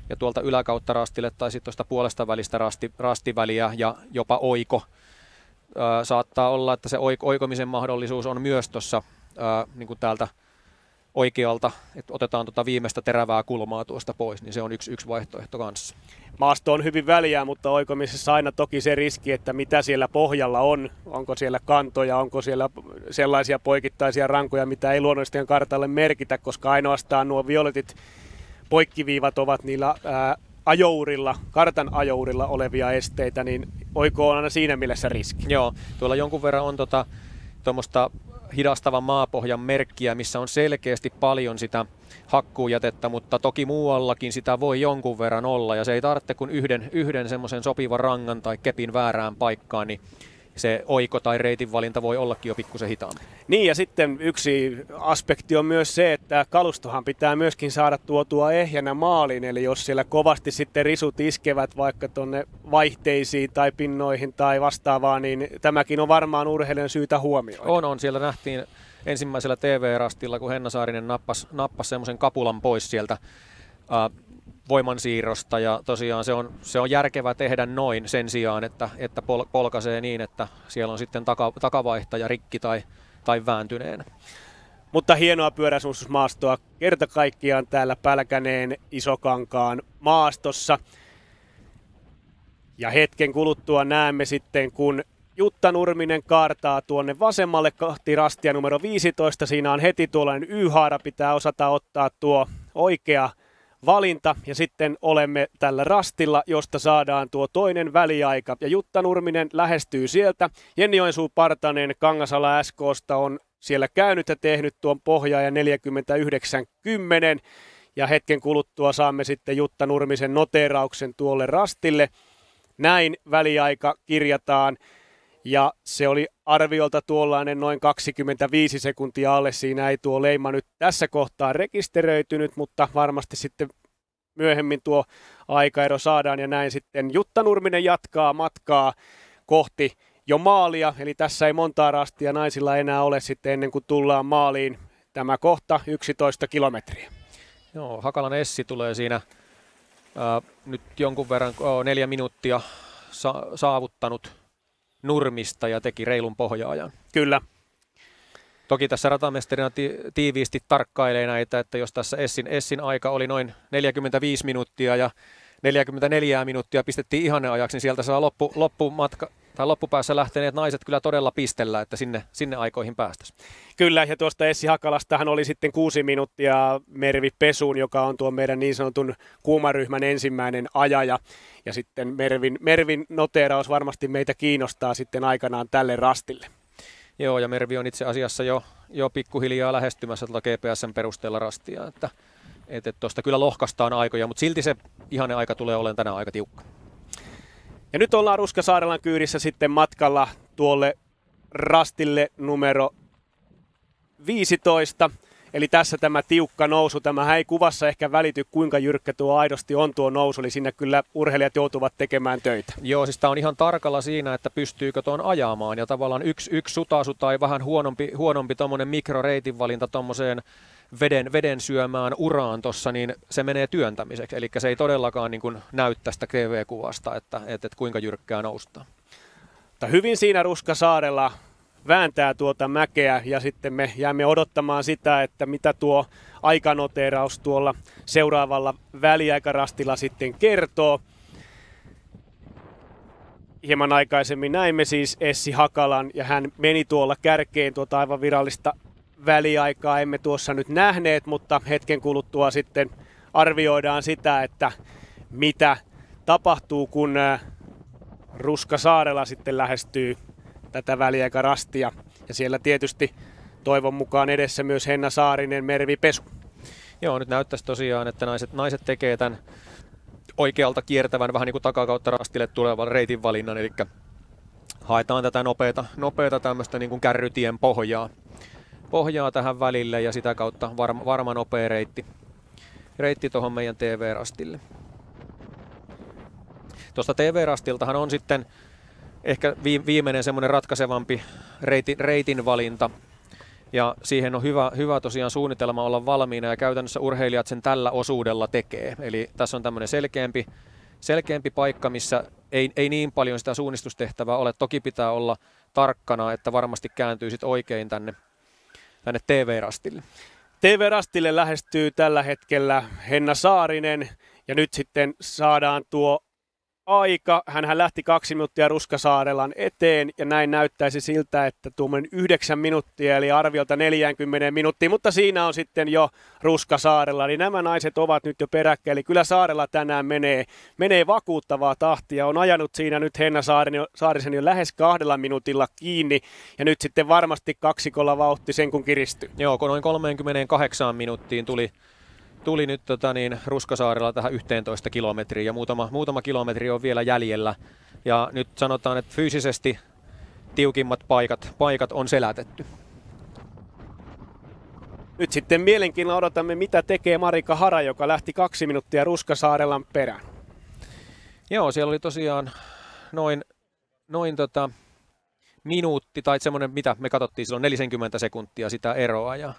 Speaker 4: ja tuolta yläkautta rastille tai sitten tuosta puolesta välistä rastiväliä ja jopa oiko. Saattaa olla, että se oikomisen mahdollisuus on myös tuossa niin kuin täältä oikealta, että otetaan tuota viimeistä terävää kulmaa tuosta pois, niin se on yksi vaihtoehto kanssa.
Speaker 6: Maasto on hyvin väliä, mutta oikomisessa aina toki se riski, että mitä siellä pohjalla on. Onko siellä kantoja, onko siellä sellaisia poikittaisia rankoja, mitä ei luonnollisesti kartalle merkitä, koska ainoastaan nuo violetit poikkiviivat ovat niillä ajourilla, kartan ajourilla olevia esteitä, niin oiko on aina siinä mielessä riski.
Speaker 4: Joo, tuolla jonkun verran on tuommoista hidastavan maapohjan merkkiä, missä on selkeästi paljon sitä hakkuujätettä, mutta toki muuallakin sitä voi jonkun verran olla, ja se ei tarvitse kuin yhden semmoisen sopivan rangan tai kepin väärään paikkaan, niin se oiko tai reitin valinta voi ollakin jo pikkusen hitaampi.
Speaker 6: Niin, ja sitten yksi aspekti on myös se, että kalustohan pitää myöskin saada tuotua ehjänä maaliin, eli jos siellä kovasti sitten risut iskevät vaikka tuonne vaihteisiin tai pinnoihin tai vastaavaan, niin tämäkin on varmaan urheilijan syytä huomioida.
Speaker 4: On. Siellä nähtiin ensimmäisellä TV-rastilla, kun Henna Saarinen nappasi semmoisen kapulan pois sieltä voimansiirrosta, ja tosiaan se on järkevä tehdä noin sen sijaan, että polkaisee niin, että siellä on sitten takavaihtaja rikki tai vääntyneenä.
Speaker 6: Mutta hienoa pyöräsuunnistusmaastoa kerta kaikkiaan täällä Pälkäneen Isokankaan maastossa. Ja hetken kuluttua näemme sitten, kun Jutta Nurminen kaartaa tuonne vasemmalle kohti rastia numero 15. Siinä on heti tuollainen Y-haara, pitää osata ottaa tuo oikea valinta, ja sitten olemme tällä rastilla, josta saadaan tuo toinen väliaika. Ja Jutta Nurminen lähestyy sieltä. Jenni Joensuu-Partanen Kangasala SK:sta on siellä käynyt ja tehnyt tuon pohjaa ja 49.10. Ja hetken kuluttua saamme sitten Jutta Nurmisen noteerauksen tuolle rastille. Näin väliaika kirjataan. Ja se oli arviolta tuollainen noin 25 sekuntia alle. Siinä ei tuo leima nyt tässä kohtaa rekisteröitynyt, mutta varmasti sitten myöhemmin tuo aikaero saadaan. Ja näin sitten Jutta Nurminen jatkaa matkaa kohti jo maalia. Eli tässä ei montaa rastia naisilla enää ole sitten ennen kuin tullaan maaliin. Tämä kohta 11 kilometriä.
Speaker 4: Joo, Hakalan Essi tulee siinä nyt jonkun verran 4 minuuttia saavuttanut Nurmista ja teki reilun pohjaajan.
Speaker 6: Kyllä.
Speaker 4: Toki tässä ratamestarina tiiviisti tarkkailee näitä, että jos tässä Essin aika oli noin 45 minuuttia ja 44 minuuttia pistettiin ihanneajaksi, niin sieltä saa loppupäässä lähteneet naiset kyllä todella pistellä, että sinne aikoihin päästäisiin.
Speaker 6: Kyllä, ja tuosta Essi Hakalastahan oli sitten 6 minuuttia Mervi Pesuun, joka on tuo meidän niin sanotun kuumaryhmän ensimmäinen ajaja. Ja sitten Mervin noteeraus varmasti meitä kiinnostaa sitten aikanaan tälle rastille.
Speaker 4: Joo, ja Mervi on itse asiassa jo pikkuhiljaa lähestymässä GPS:n perusteella rastia, että tuosta kyllä lohkaistaan aikoja, mutta silti se ihanne aika tulee olemaan tänään aika tiukka.
Speaker 6: Ja nyt ollaan Ruska-Saarelan kyydissä sitten matkalla tuolle rastille numero 15. Eli tässä tämä tiukka nousu. Tämähän ei kuvassa ehkä välity, kuinka jyrkkä tuo aidosti on tuo nousu. Eli siinä kyllä urheilijat joutuvat tekemään töitä.
Speaker 4: Joo, siis tämä on ihan tarkalla siinä, että pystyykö tuon ajamaan. Ja tavallaan yksi sutasu tai vähän huonompi tuommoinen mikroreitinvalinta tuommoiseen veden syömään uraan tuossa, niin se menee työntämiseksi. Eli se ei todellakaan niin kuin näy tästä TV-kuvasta, että kuinka jyrkkää noustaan.
Speaker 6: Mutta hyvin siinä Ruska-Saarella vääntää tuota mäkeä, ja sitten me jäämme odottamaan sitä, että mitä tuo aikanoteeraus tuolla seuraavalla väliaikarastilla sitten kertoo. Hieman aikaisemmin näimme siis Essi Hakalan, ja hän meni tuolla kärkeen tuota aivan virallista väliaikaa. Emme tuossa nyt nähneet, mutta hetken kuluttua sitten arvioidaan sitä, että mitä tapahtuu, kun Ruska-Saarella sitten lähestyy tätä väliaikarastia. Ja siellä tietysti toivon mukaan edessä myös Henna Saarinen, Mervi Pesu.
Speaker 4: Joo, nyt näyttäisi tosiaan, että naiset tekee tämän oikealta kiertävän vähän niin kuin takakautta rastille tulevan reitin valinnan, eli haetaan tätä nopeata tämmöistä niin kuin kärrytien pohjaa tähän välille ja sitä kautta varma nopea reitti tuohon meidän TV-rastille. Tuosta TV-rastiltahan on sitten ehkä viimeinen semmoinen ratkaisevampi reitin valinta Ja siihen on hyvä tosiaan suunnitelma olla valmiina ja käytännössä urheilijat sen tällä osuudella tekee. Eli tässä on tämmöinen selkeämpi paikka, missä ei niin paljon sitä suunnistustehtävää ole. Toki pitää olla tarkkana, että varmasti kääntyy sit oikein tänne TV-rastille.
Speaker 6: TV-rastille lähestyy tällä hetkellä Henna Saarinen ja nyt sitten saadaan tuo aika. Hänhän lähti 2 minuuttia Ruskasaarelan eteen ja näin näyttäisi siltä, että tuommoinen 9 minuuttia eli arviolta 40 minuuttia, mutta siinä on sitten jo Ruskasaarella. Eli nämä naiset ovat nyt jo peräkkäin, eli kyllä Saarella tänään menee vakuuttavaa tahtia. On ajanut siinä nyt Henna Saarisen jo lähes 2 minuutilla kiinni ja nyt sitten varmasti kaksikolla vauhti sen kun kiristyy.
Speaker 4: Joo, kun noin 38 minuuttiin tuli nyt Ruskasaarella tähän 11 kilometriin ja muutama kilometri on vielä jäljellä. Ja nyt sanotaan, että fyysisesti tiukimmat paikat on selätetty.
Speaker 6: Nyt sitten mielenkiinnolla odotamme, mitä tekee Marika Hara, joka lähti 2 minuuttia Ruskasaarelan perään.
Speaker 4: Joo, siellä oli tosiaan noin minuutti tai semmoinen, mitä me katsottiin silloin 40 sekuntia sitä eroa. Ja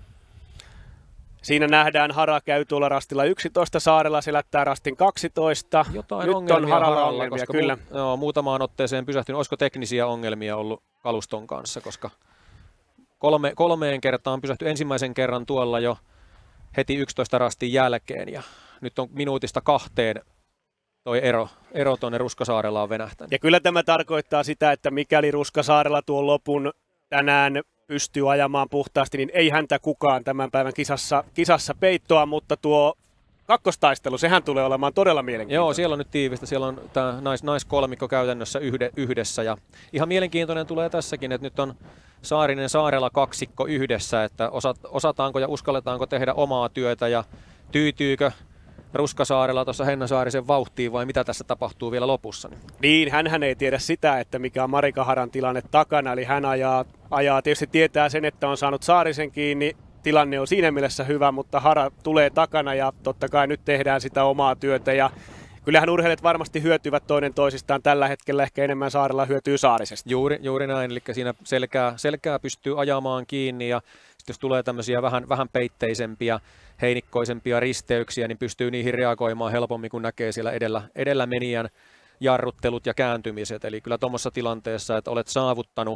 Speaker 6: siinä nähdään, Hara käy tuolla rastilla 11, Saarella selättää rastin 12.
Speaker 4: Jotain
Speaker 6: nyt
Speaker 4: ongelmia
Speaker 6: on Haralla
Speaker 4: Haralla,
Speaker 6: ongelmia,
Speaker 4: koska
Speaker 6: kyllä.
Speaker 4: Muutamaan otteeseen pysähtynyt. Olisiko teknisiä ongelmia ollut kaluston kanssa, koska kolmeen kertaan pysähtyi ensimmäisen kerran tuolla jo heti 11 rastin jälkeen ja nyt on minuutista 2 toi ero tuonne Ruskasaarella on venähtänyt.
Speaker 6: Ja kyllä tämä tarkoittaa sitä, että mikäli Ruskasaarella tuon lopun tänään pystyy ajamaan puhtaasti, niin ei häntä kukaan tämän päivän kisassa peittoa, mutta tuo kakkostaistelu, sehän tulee olemaan todella mielenkiintoinen.
Speaker 4: Joo, siellä on nyt tiivistä, siellä on tämä naiskolmikko käytännössä yhdessä ja ihan mielenkiintoinen tulee tässäkin, että nyt on Saarinen Saarela kaksikko yhdessä, että osataanko ja uskalletaanko tehdä omaa työtä ja tyytyykö Ruskasaarella tuossa Henna Saarisen vauhtiin vai mitä tässä tapahtuu vielä lopussa?
Speaker 6: Niin, hänhän ei tiedä sitä, että mikä on Marika Haran tilanne takana, eli hän ajaa tietysti tietää sen, että on saanut Saarisen kiinni, tilanne on siinä mielessä hyvä, mutta Hara tulee takana ja totta kai nyt tehdään sitä omaa työtä ja kyllähän urheilijat varmasti hyötyvät toinen toisistaan tällä hetkellä, ehkä enemmän Saarella hyötyy Saarisesta.
Speaker 4: Juuri näin, eli siinä selkää pystyy ajamaan kiinni ja jos tulee tämmöisiä vähän peitteisempiä, heinikkoisempia risteyksiä, niin pystyy niihin reagoimaan helpommin, kun näkee siellä edellä menijän jarruttelut ja kääntymiset. Eli kyllä tuommoisessa tilanteessa, että olet saavuttanut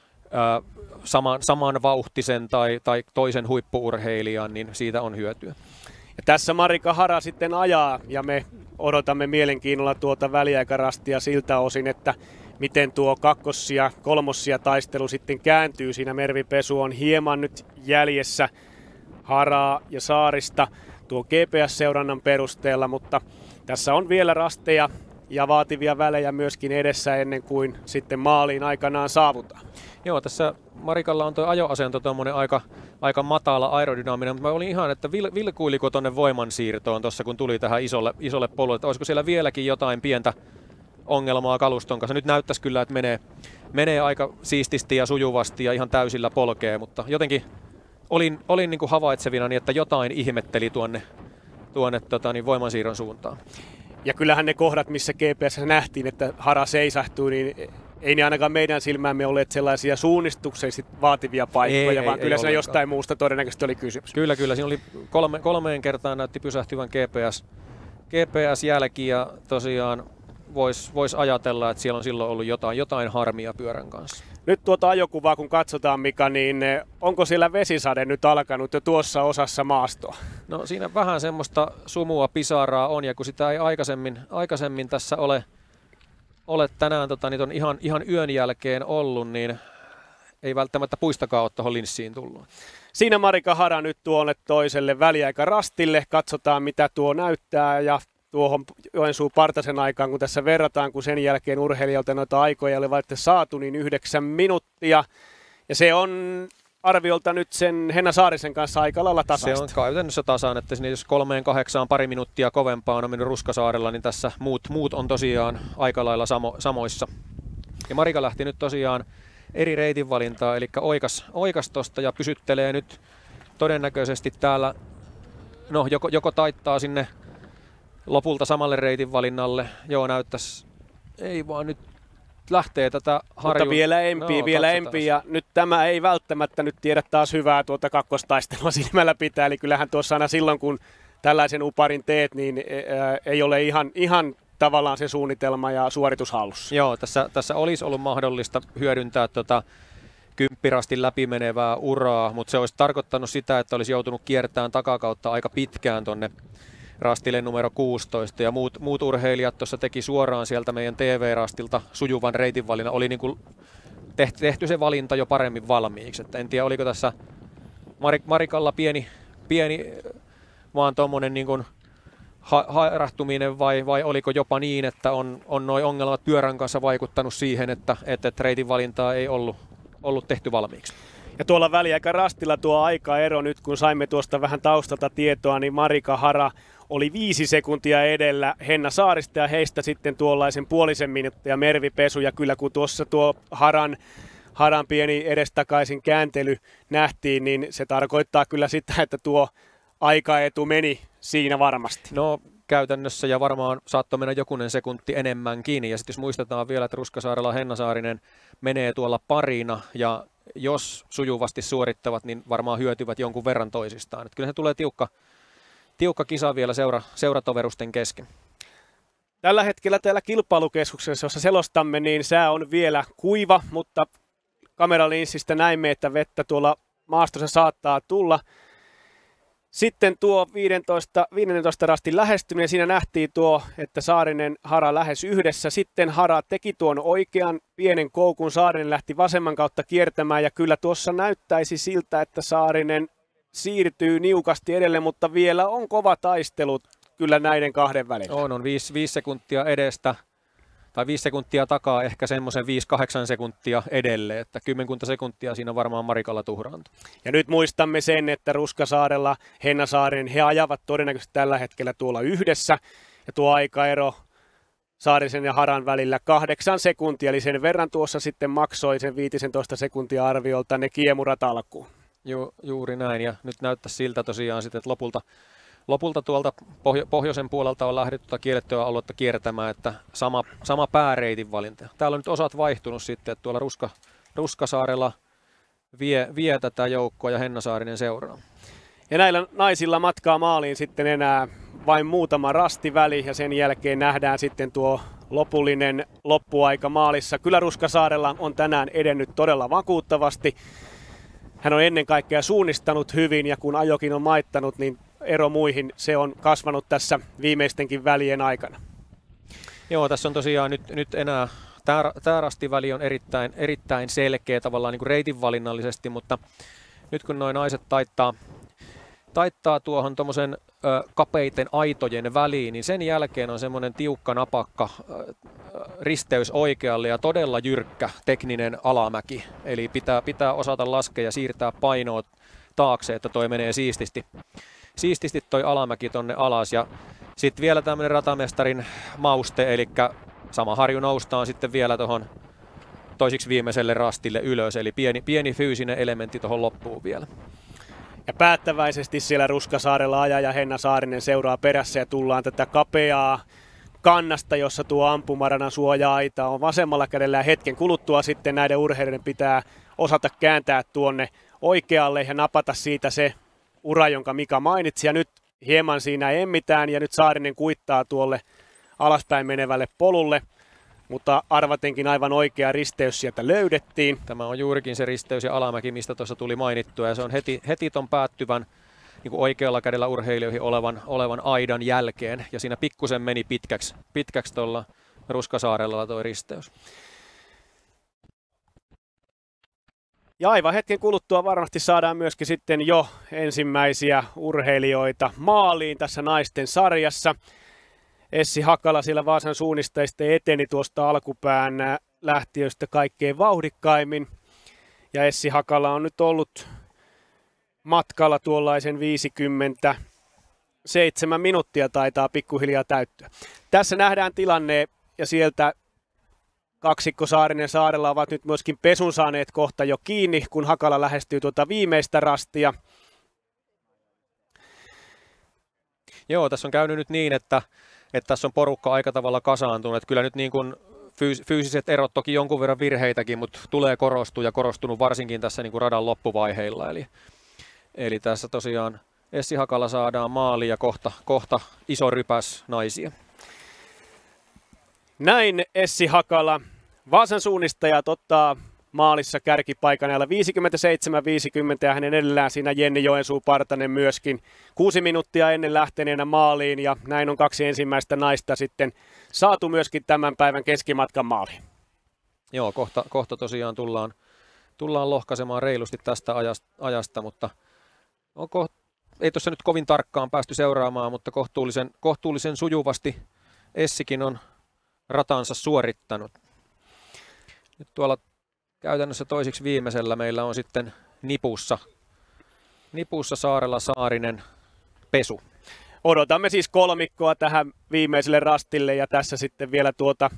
Speaker 4: saman vauhtisen tai toisen huippu-urheilijan, niin siitä on hyötyä.
Speaker 6: Ja tässä Marika Hara sitten ajaa ja me odotamme mielenkiinnolla tuota väliaikarastia siltä osin, että miten tuo kakkossia, kolmossia taistelu sitten kääntyy. Siinä Mervi Pesu on hieman nyt jäljessä Haraa ja Saarista tuo GPS-seurannan perusteella, mutta tässä on vielä rasteja ja vaativia välejä myöskin edessä ennen kuin sitten maaliin aikanaan saavutaan.
Speaker 4: Joo, tässä Marikalla on tuo ajoasento tuommoinen aika matala aerodynaaminen, mutta mä olin ihan, että vilkuiliko tuonne voimansiirtoon tuossa, kun tuli tähän isolle polulle, että olisiko siellä vieläkin jotain pientä ongelmaa kaluston kanssa. Nyt näyttäisi kyllä, että menee aika siististi ja sujuvasti ja ihan täysillä polkee, mutta jotenkin olin niin kuin havaitsevina, niin että jotain ihmetteli tuonne voimansiirron suuntaan.
Speaker 6: Ja kyllähän ne kohdat, missä GPS nähtiin, että Hara seisahtui, niin ei ne ainakaan meidän silmäämme olleet sellaisia suunnistuksellisesti vaativia paikkoja, vaan kyllä se jostain muusta todennäköisesti oli kysymys.
Speaker 4: Kyllä. Siinä oli kolmeen kertaan näytti pysähtyvän GPS-jälki ja tosiaan vois ajatella, että siellä on silloin ollut jotain harmia pyörän kanssa.
Speaker 6: Nyt tuota ajokuvaa kun katsotaan, Mika, niin onko siellä vesisade nyt alkanut jo tuossa osassa maastoa?
Speaker 4: No siinä vähän semmoista sumua pisaraa on ja kun sitä ei aikaisemmin tässä ole tänään niin on ihan yön jälkeen ollut, niin ei välttämättä puistakaan ole tuohon linssiin tullut.
Speaker 6: Siinä Marika Hara nyt tuonne toiselle väliaikarastille. Katsotaan mitä tuo näyttää ja tuohon Joensuun Partasen aikaan, kun tässä verrataan, kun sen jälkeen urheilijalta noita aikoja oli saatu, niin 9 minuuttia. Ja se on arviolta nyt sen Henna Saarisen kanssa aika lailla tasaista.
Speaker 4: Se on käytännössä tasan, että jos 3-8 pari minuuttia kovempaa on mennyt Ruskasaarella, niin tässä muut on tosiaan aika lailla samoissa. Ja Marika lähti nyt tosiaan eri reitinvalintaa, eli oikas tosta ja pysyttelee nyt todennäköisesti täällä, no joko taittaa sinne lopulta samalle reitin valinnalle. Joo, näyttäisi, ei vaan nyt lähtee tätä
Speaker 6: Mutta vielä empiä. Ja nyt tämä ei välttämättä nyt tiedä taas hyvää tuota kakkostaistelua silmällä pitää. Eli kyllähän tuossa aina silloin, kun tällaisen uparin teet, niin ei ole ihan tavallaan se suunnitelma ja suoritus hallussa.
Speaker 4: Joo, tässä olisi ollut mahdollista hyödyntää kymppirastin läpimenevää uraa, mutta se olisi tarkoittanut sitä, että olisi joutunut kiertämään takakautta aika pitkään tuonne rastille numero 16, ja muut urheilijat tuossa teki suoraan sieltä meidän TV-rastilta sujuvan reitinvalinnan. Oli niin kuin tehty se valinta jo paremmin valmiiksi. Että en tiedä, oliko tässä Marikalla pieni vaan tuommoinen niin kuin hairahtuminen vai oliko jopa niin, että on nuo ongelmat pyörän kanssa vaikuttanut siihen, että reitinvalintaa ei ollut tehty valmiiksi.
Speaker 6: Ja tuolla väliaikarastilla tuo aikaero nyt, kun saimme tuosta vähän taustalta tietoa, niin Marika Hara oli 5 sekuntia edellä Henna Saarista ja heistä sitten tuollaisen puolisen minuuttia Mervi Pesu. Ja kyllä kun tuossa tuo Haran pieni edestakaisin kääntely nähtiin, niin se tarkoittaa kyllä sitä, että tuo aikaetu meni siinä varmasti.
Speaker 4: No käytännössä ja varmaan saattoi mennä jokunen sekunti enemmänkin. Ja sitten jos muistetaan vielä, että Ruskasaarella Henna Saarinen menee tuolla parina ja jos sujuvasti suorittavat, niin varmaan hyötyvät jonkun verran toisistaan. Että kyllä se tulee tiukka kisa vielä seuratoverusten kesken.
Speaker 6: Tällä hetkellä täällä kilpailukeskuksessa, jossa selostamme, niin sää on vielä kuiva, mutta kameralinssistä näimme, että vettä tuolla maastossa saattaa tulla. Sitten tuo 15 rastin lähestyminen, siinä nähtiin tuo, että Saarinen Hara lähes yhdessä. Sitten Hara teki tuon oikean pienen koukun, Saarinen lähti vasemman kautta kiertämään ja kyllä tuossa näyttäisi siltä, että Saarinen siirtyy niukasti edelleen, mutta vielä on kova taistelu kyllä näiden kahden välillä.
Speaker 4: On 5 sekuntia edestä tai 5 sekuntia takaa, ehkä semmoisen 5-8 sekuntia edelleen, että 10 sekuntia siinä varmaan Marikalla tuhraantuu.
Speaker 6: Ja nyt muistamme sen, että Ruskasaarella, Henna Saarinen, he ajavat todennäköisesti tällä hetkellä tuolla yhdessä, ja tuo aikaero Saarisen ja Haran välillä 8 sekuntia, eli sen verran tuossa sitten maksoi sen 15 sekuntia arviolta ne kiemurat alkuun.
Speaker 4: Juuri näin, ja nyt näyttää siltä tosiaan sitten, että lopulta tuolta pohjoisen puolelta on lähdetty kiellettyä aluetta kiertämään, että sama pääreitin valinta. Täällä on nyt osat vaihtunut sitten, että tuolla Ruskasaarella vie tätä joukkoa ja Henna Saarinen seuraa.
Speaker 6: Ja näillä naisilla matkaa maaliin sitten enää vain muutama rastiväli ja sen jälkeen nähdään sitten tuo lopullinen loppuaika maalissa. Kyllä Ruskasaarella on tänään edennyt todella vakuuttavasti. Hän on ennen kaikkea suunnistanut hyvin ja kun ajokin on maittanut, niin ero muihin se on kasvanut tässä viimeistenkin välien aikana.
Speaker 4: Joo, tässä on tosiaan nyt enää, tämä rastiväli on erittäin selkeä tavallaan niin kuin reitinvalinnallisesti, mutta nyt kun nuo naiset taittaa tuohon tuommoisen kapeiten aitojen väliin, niin sen jälkeen on semmoinen tiukka napakka risteys oikealle ja todella jyrkkä tekninen alamäki. Eli pitää osata laskea ja siirtää painoa taakse, että toi menee siististi toi alamäki tonne alas. Ja sitten vielä tämmöinen ratamestarin mauste, eli sama harju noustaan sitten vielä tuohon toisiksi viimeiselle rastille ylös, eli pieni fyysinen elementti tuohon loppuun vielä.
Speaker 6: Ja päättäväisesti siellä Ruskasaarella ajaja Henna Saarinen seuraa perässä ja tullaan tätä kapeaa kannasta, jossa tuo ampumaradan suoja-aita on vasemmalla kädellä ja hetken kuluttua sitten näiden urheilijoiden pitää osata kääntää tuonne oikealle ja napata siitä se ura, jonka Mika mainitsi ja nyt hieman siinä emmitään ja nyt Saarinen kuittaa tuolle alaspäin menevälle polulle. Mutta arvatenkin aivan oikea risteys sieltä löydettiin.
Speaker 4: Tämä on juurikin se risteys ja alamäki, mistä tuossa tuli mainittua. Ja se on heti ton päättyvän niin kuin oikealla kädellä urheilijoihin olevan aidan jälkeen. Ja siinä pikkusen meni pitkäksi tuolla Ruskasaarella tuo risteys.
Speaker 6: Ja aivan hetken kuluttua varmasti saadaan myöskin sitten jo ensimmäisiä urheilijoita maaliin tässä naisten sarjassa. Essi Hakala siellä Vaasan suunnistajista eteni tuosta alkupään lähtiöistä kaikkein vauhdikkaimmin. Ja Essi Hakala on nyt ollut matkalla tuollaisen 57 minuuttia taitaa pikkuhiljaa täyttyä. Tässä nähdään tilanne ja sieltä kaksikko Saarinen Saarella ovat nyt myöskin pesun saaneet kohta jo kiinni, kun Hakala lähestyy tuota viimeistä rastia.
Speaker 4: Joo, tässä on käynyt nyt niin, että tässä on porukka aika tavalla kasaantunut. Että kyllä nyt niin kuin fyysiset erot, toki jonkun verran virheitäkin, mutta tulee korostua ja korostunut varsinkin tässä niin kuin radan loppuvaiheilla. Eli tässä tosiaan Essi Hakala saadaan maaliin ja kohta iso rypäs naisia.
Speaker 6: Näin Essi Hakala. Vaasan suunnistajat ottaa maalissa kärkipaikan ajalla 57-50 ja hänen edellään siinä Jenni Joensuu-Partanen myöskin 6 minuuttia ennen lähteneenä maaliin ja näin on 2 ensimmäistä naista sitten saatu myöskin tämän päivän keskimatkan maaliin.
Speaker 4: Joo, kohta tosiaan tullaan lohkaisemaan reilusti tästä ajasta, mutta ei tuossa nyt kovin tarkkaan päästy seuraamaan, mutta kohtuullisen sujuvasti Essikin on ratansa suorittanut. Nyt tuolla käytännössä toisiksi viimeisellä meillä on sitten nipussa Saarela, Saarinen, Pesu.
Speaker 6: Odotamme siis kolmikkoa tähän viimeiselle rastille ja tässä sitten vielä tuota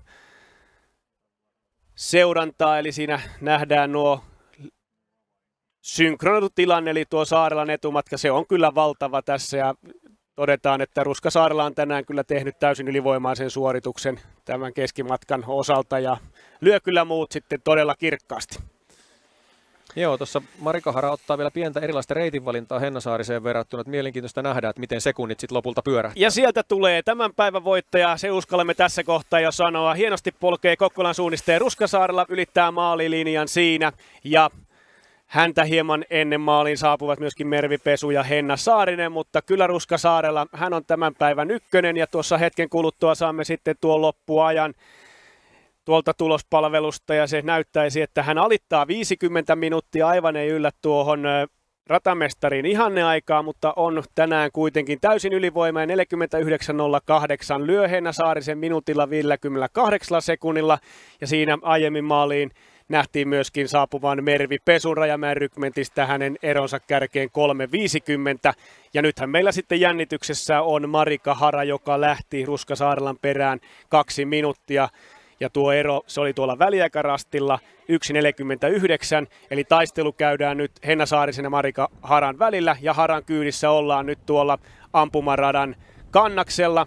Speaker 6: seurantaa, eli siinä nähdään nuo synkronoitu tilanne, eli tuo Saarelan etumatka, se on kyllä valtava tässä ja todetaan, että Ruska Saarela on tänään kyllä tehnyt täysin ylivoimaisen suorituksen tämän keskimatkan osalta ja lyö kyllä muut sitten todella kirkkaasti.
Speaker 4: Joo, tuossa Marika Hara ottaa vielä pientä erilaista reitinvalintaa Henna Saariseen verrattuna, että mielenkiintoista nähdä, että miten sekunnit sitten lopulta pyörähtää.
Speaker 6: Ja sieltä tulee tämän päivän voittaja, se uskallamme tässä kohtaa jo sanoa. Hienosti polkee Kokkolan suunnistaja Ruska Saarela, ylittää maalilinjan siinä ja häntä hieman ennen maaliin saapuvat myöskin Mervi Pesu ja Henna Saarinen, mutta kyllä Ruska Saarela, hän on tämän päivän ykkönen ja tuossa hetken kuluttua saamme sitten tuon loppuajan tuolta tulospalvelusta ja se näyttäisi, että hän alittaa 50 minuuttia, aivan ei yllä tuohon ratamestarin ihanneaikaa, mutta on tänään kuitenkin täysin ylivoimainen 49.08 lyö Henna Saarisen minuutilla 58 sekunnilla ja siinä aiemmin maaliin nähtiin myöskin saapuvan Mervi Pesun Rajamäen rykmentistä hänen eronsa kärkeen 3.50. Ja nythän meillä sitten jännityksessä on Marika Hara, joka lähti Ruska Saarelan perään 2 minuuttia. Ja tuo ero, se oli tuolla väliaikarastilla 1.49, eli taistelu käydään nyt Henna Saarisen ja Marika Haran välillä. Ja Haran kyydissä ollaan nyt tuolla ampumaradan kannaksella.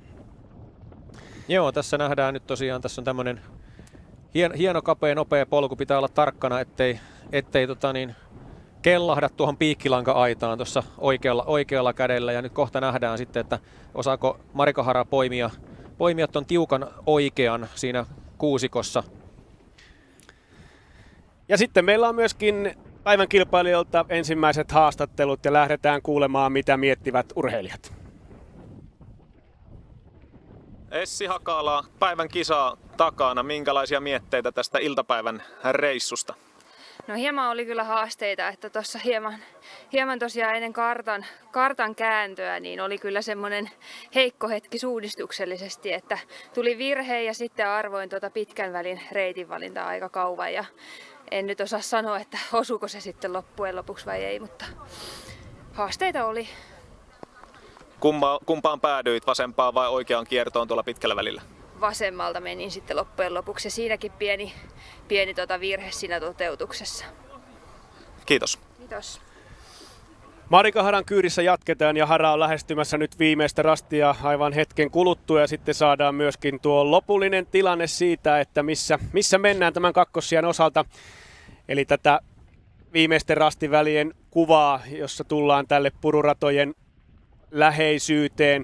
Speaker 4: Joo, tässä nähdään nyt tosiaan, tässä on tämmöinen hieno, kapea, nopea polku, pitää olla tarkkana, ettei kellahda tuohon piikkilanka-aitaan tuossa oikealla kädellä. Ja nyt kohta nähdään sitten, että osaako Marika Hara poimia tuon tiukan oikean siinä kuusikossa.
Speaker 6: Ja sitten meillä on myöskin päivän kilpailijoilta ensimmäiset haastattelut ja lähdetään kuulemaan, mitä miettivät urheilijat.
Speaker 3: Essi Hakala, päivän kisa takana. Minkälaisia mietteitä tästä iltapäivän reissusta?
Speaker 7: No hieman oli kyllä haasteita, että tuossa hieman tosiaan ennen kartan kääntöä niin oli kyllä semmoinen heikko hetki suunnistuksellisesti, että tuli virhe ja sitten arvoin pitkän välin reitinvalintaa aika kauan ja en nyt osaa sanoa, että osuuko se sitten loppujen lopuksi vai ei, mutta haasteita oli.
Speaker 3: Kumpaan päädyit, vasempaan vai oikeaan kiertoon tuolla pitkällä välillä?
Speaker 7: Vasemmalta menin sitten loppujen lopuksi ja siinäkin pieni virhe siinä toteutuksessa.
Speaker 3: Kiitos.
Speaker 7: Kiitos.
Speaker 6: Marika Haran kyydissä jatketaan ja Hara on lähestymässä nyt viimeistä rastia aivan hetken kuluttua ja sitten saadaan myöskin tuo lopullinen tilanne siitä, että missä mennään tämän kakkossijan osalta. Eli tätä viimeisten rastivälien kuvaa, jossa tullaan tälle pururatojen läheisyyteen.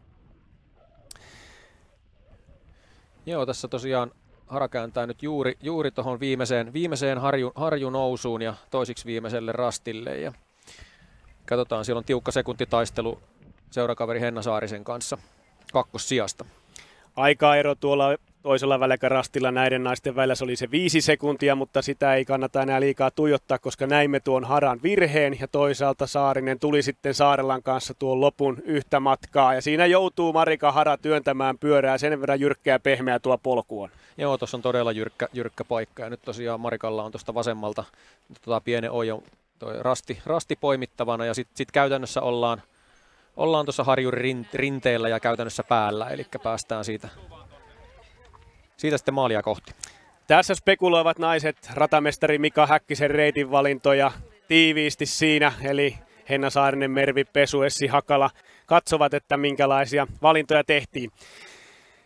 Speaker 4: Joo, tässä tosiaan Hara kääntää nyt juuri tuohon viimeiseen harjunousuun ja toisiksi viimeiselle rastille. Ja katsotaan, siellä on tiukka sekuntitaistelu seurakaveri Henna Saarisen kanssa kakkossijasta.
Speaker 6: Aikaero tuolla toisella väliaikarastilla näiden naisten välillä se oli se 5 sekuntia, mutta sitä ei kannata enää liikaa tuijottaa, koska näimme tuon Haran virheen ja toisaalta Saarinen tuli sitten Saarelan kanssa tuon lopun yhtä matkaa ja siinä joutuu Marika Hara työntämään pyörää, sen verran jyrkkä ja pehmeä tuo polku on.
Speaker 4: Joo, tuossa on todella jyrkkä paikka ja nyt tosiaan Marikalla on tuosta vasemmalta pienen ojon rasti poimittavana ja sitten käytännössä ollaan tuossa harjun rinteellä ja käytännössä päällä, eli päästään siitä sitten maalia kohti.
Speaker 6: Tässä spekuloivat naiset ratamestari Mika Häkkisen reitinvalintoja tiiviisti siinä, eli Henna Saarinen, Mervi Pesu, Essi Hakala katsovat, että minkälaisia valintoja tehtiin.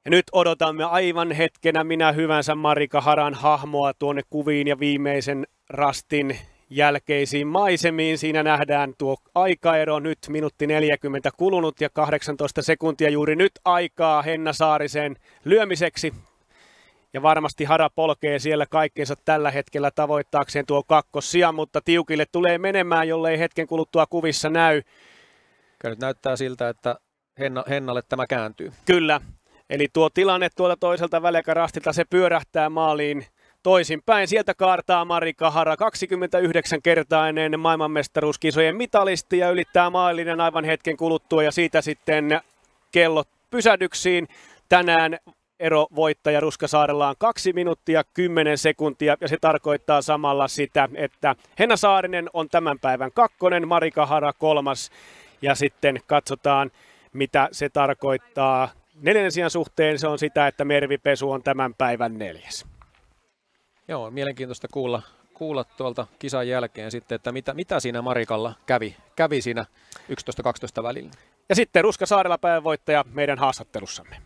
Speaker 6: Ja nyt odotamme aivan hetkenä minä hyvänsä Marika Haran hahmoa tuonne kuviin ja viimeisen rastin jälkeisiin maisemiin. Siinä nähdään tuo aikaero nyt minuutti 40 kulunut ja 18 sekuntia juuri nyt aikaa Henna Saarisen lyömiseksi. Ja varmasti Hara polkee siellä kaikkeensa tällä hetkellä tavoittaakseen tuo kakkossijan, mutta tiukille tulee menemään, jollei hetken kuluttua kuvissa näy.
Speaker 4: Kyllä nyt näyttää siltä, että Hennalle tämä kääntyy.
Speaker 6: Kyllä. Eli tuo tilanne tuolta toiselta väliaikarastilta, se pyörähtää maaliin toisinpäin. Sieltä kaartaa Marika Hara, 29-kertainen maailmanmestaruuskisojen mitalisti ja ylittää maalinen aivan hetken kuluttua ja siitä sitten kellot pysähdyksiin. Tänään erovoittaja Ruskasaarella on 2 minuuttia 10 sekuntia ja se tarkoittaa samalla sitä, että Henna Saarinen on tämän päivän 2, Marika Hara 3 ja sitten katsotaan mitä se tarkoittaa 4. sijan suhteen. Se on sitä, että Mervi Pesu on tämän päivän 4.
Speaker 4: Joo, mielenkiintoista kuulla tuolta kisan jälkeen sitten, että mitä siinä Marikalla kävi siinä 11-12 välillä.
Speaker 6: Ja sitten Ruskasaarella päivänvoittaja meidän haastattelussamme.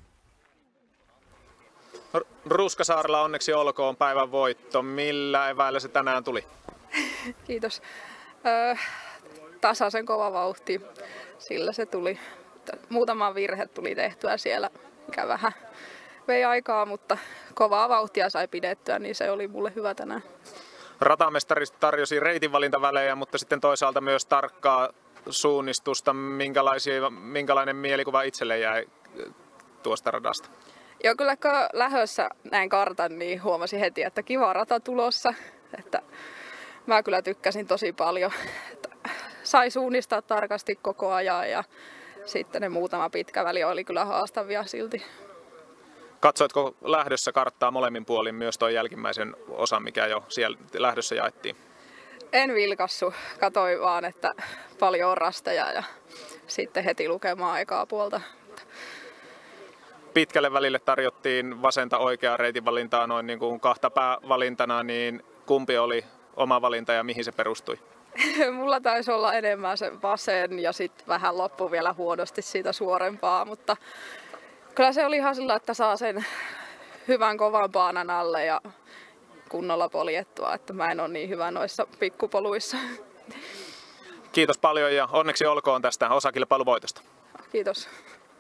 Speaker 3: Ruskasaarella onneksi olkoon päivän voitto. Millä eväillä se tänään tuli?
Speaker 8: Kiitos. Tasaisen kova vauhti. Sillä se tuli. Muutama virhe tuli tehtyä siellä, mikä vähän vei aikaa, mutta kovaa vauhtia sai pidettyä, niin se oli mulle hyvä tänään.
Speaker 3: Ratamestari tarjosi reitinvalintavälejä, mutta sitten toisaalta myös tarkkaa suunnistusta. Minkälainen mielikuva itselle jäi tuosta radasta?
Speaker 8: Joo, kyllä kun lähdössä näin kartan, niin huomasin heti, että kiva rata tulossa. Että mä kyllä tykkäsin tosi paljon. Että sai suunnistaa tarkasti koko ajan ja sitten ne muutama pitkä väli oli kyllä haastavia silti.
Speaker 3: Katsoitko lähdössä karttaa molemmin puolin myös tuon jälkimmäisen osan, mikä jo siellä lähdössä jaettiin?
Speaker 8: En vilkassu, katsoin vaan, että paljon on rasteja ja sitten heti lukemaan ekaa puolta.
Speaker 3: Pitkälle välille tarjottiin vasenta oikeaa reitinvalintaa noin niin kuin 2 päävalintana, niin kumpi oli oma valinta ja mihin se perustui?
Speaker 8: Mulla taisi olla enemmän se vasen ja sitten vähän loppu vielä huonosti siitä suorempaa, mutta kyllä se oli ihan sillä, että saa sen hyvän kovan paanan alle ja kunnolla poljettua, että mä en ole niin hyvä noissa pikkupoluissa.
Speaker 3: Kiitos paljon ja onneksi olkoon tästä osakilpailuvoitosta.
Speaker 8: Kiitos.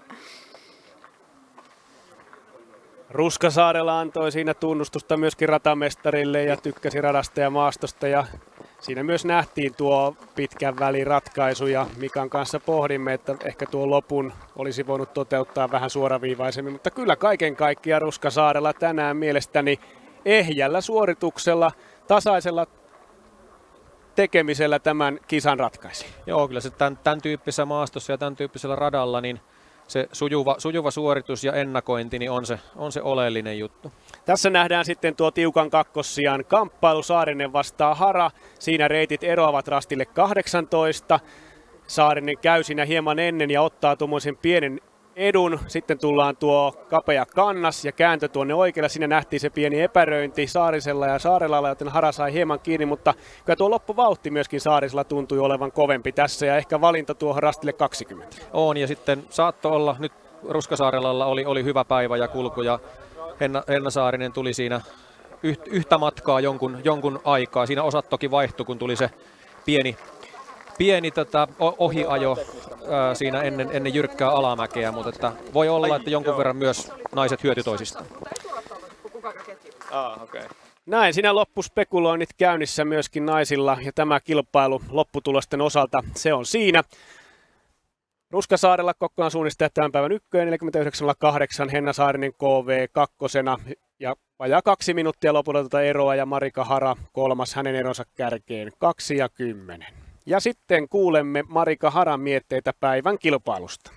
Speaker 6: Ruskasaarella antoi siinä tunnustusta myöskin ratamestarille ja tykkäsi radasta ja maastosta ja siinä myös nähtiin tuo pitkän välin ratkaisu ja Mikan kanssa pohdimme, että ehkä tuo lopun olisi voinut toteuttaa vähän suoraviivaisemmin, mutta kyllä kaiken kaikkiaan Ruskasaarella tänään mielestäni ehjällä suorituksella, tasaisella tekemisellä tämän kisan ratkaisi.
Speaker 4: Joo, kyllä se tämän tyyppisessä maastossa ja tämän tyyppisellä radalla, niin se sujuva suoritus ja ennakointi niin on se oleellinen juttu.
Speaker 6: Tässä nähdään sitten tuo tiukan kakkossijan kamppailu. Saarinen vastaa Hara. Siinä reitit eroavat rastille 18. Saarinen käy siinä hieman ennen ja ottaa tuommoisen pienen edun. Sitten tullaan tuo kapea kannas ja kääntö tuonne oikealle. Siinä nähtiin se pieni epäröinti Saarisella ja Saarelalla, joten Hara sai hieman kiinni, mutta kyllä tuo loppuvauhti myöskin Saarisella tuntui olevan kovempi tässä ja ehkä valinta tuohon rastille 20.
Speaker 4: On ja sitten saattoi olla, nyt Ruskasaarella oli hyvä päivä ja kulku ja Henna Saarinen tuli siinä yhtä matkaa jonkun aikaa. Siinä osat toki vaihtui, kun tuli se pieni ohiajo siinä ennen jyrkkää alamäkeä, mutta että voi olla, että jonkun verran myös naiset hyöty toisistaan.
Speaker 3: Okay.
Speaker 6: Näin, siinä loppuspekuloinnit käynnissä myöskin naisilla ja tämä kilpailu lopputulosten osalta, se on siinä. Ruskasaarella kokonaan suunnistajat tämän päivän 1, 49.8, Henna Saarinen KV 2 ja vajaa 2 minuuttia lopulta tuota eroa ja Marika Hara 3, hänen eronsa kärkeen 2 ja 10. Ja sitten kuulemme Marika Haran mietteitä päivän kilpailusta.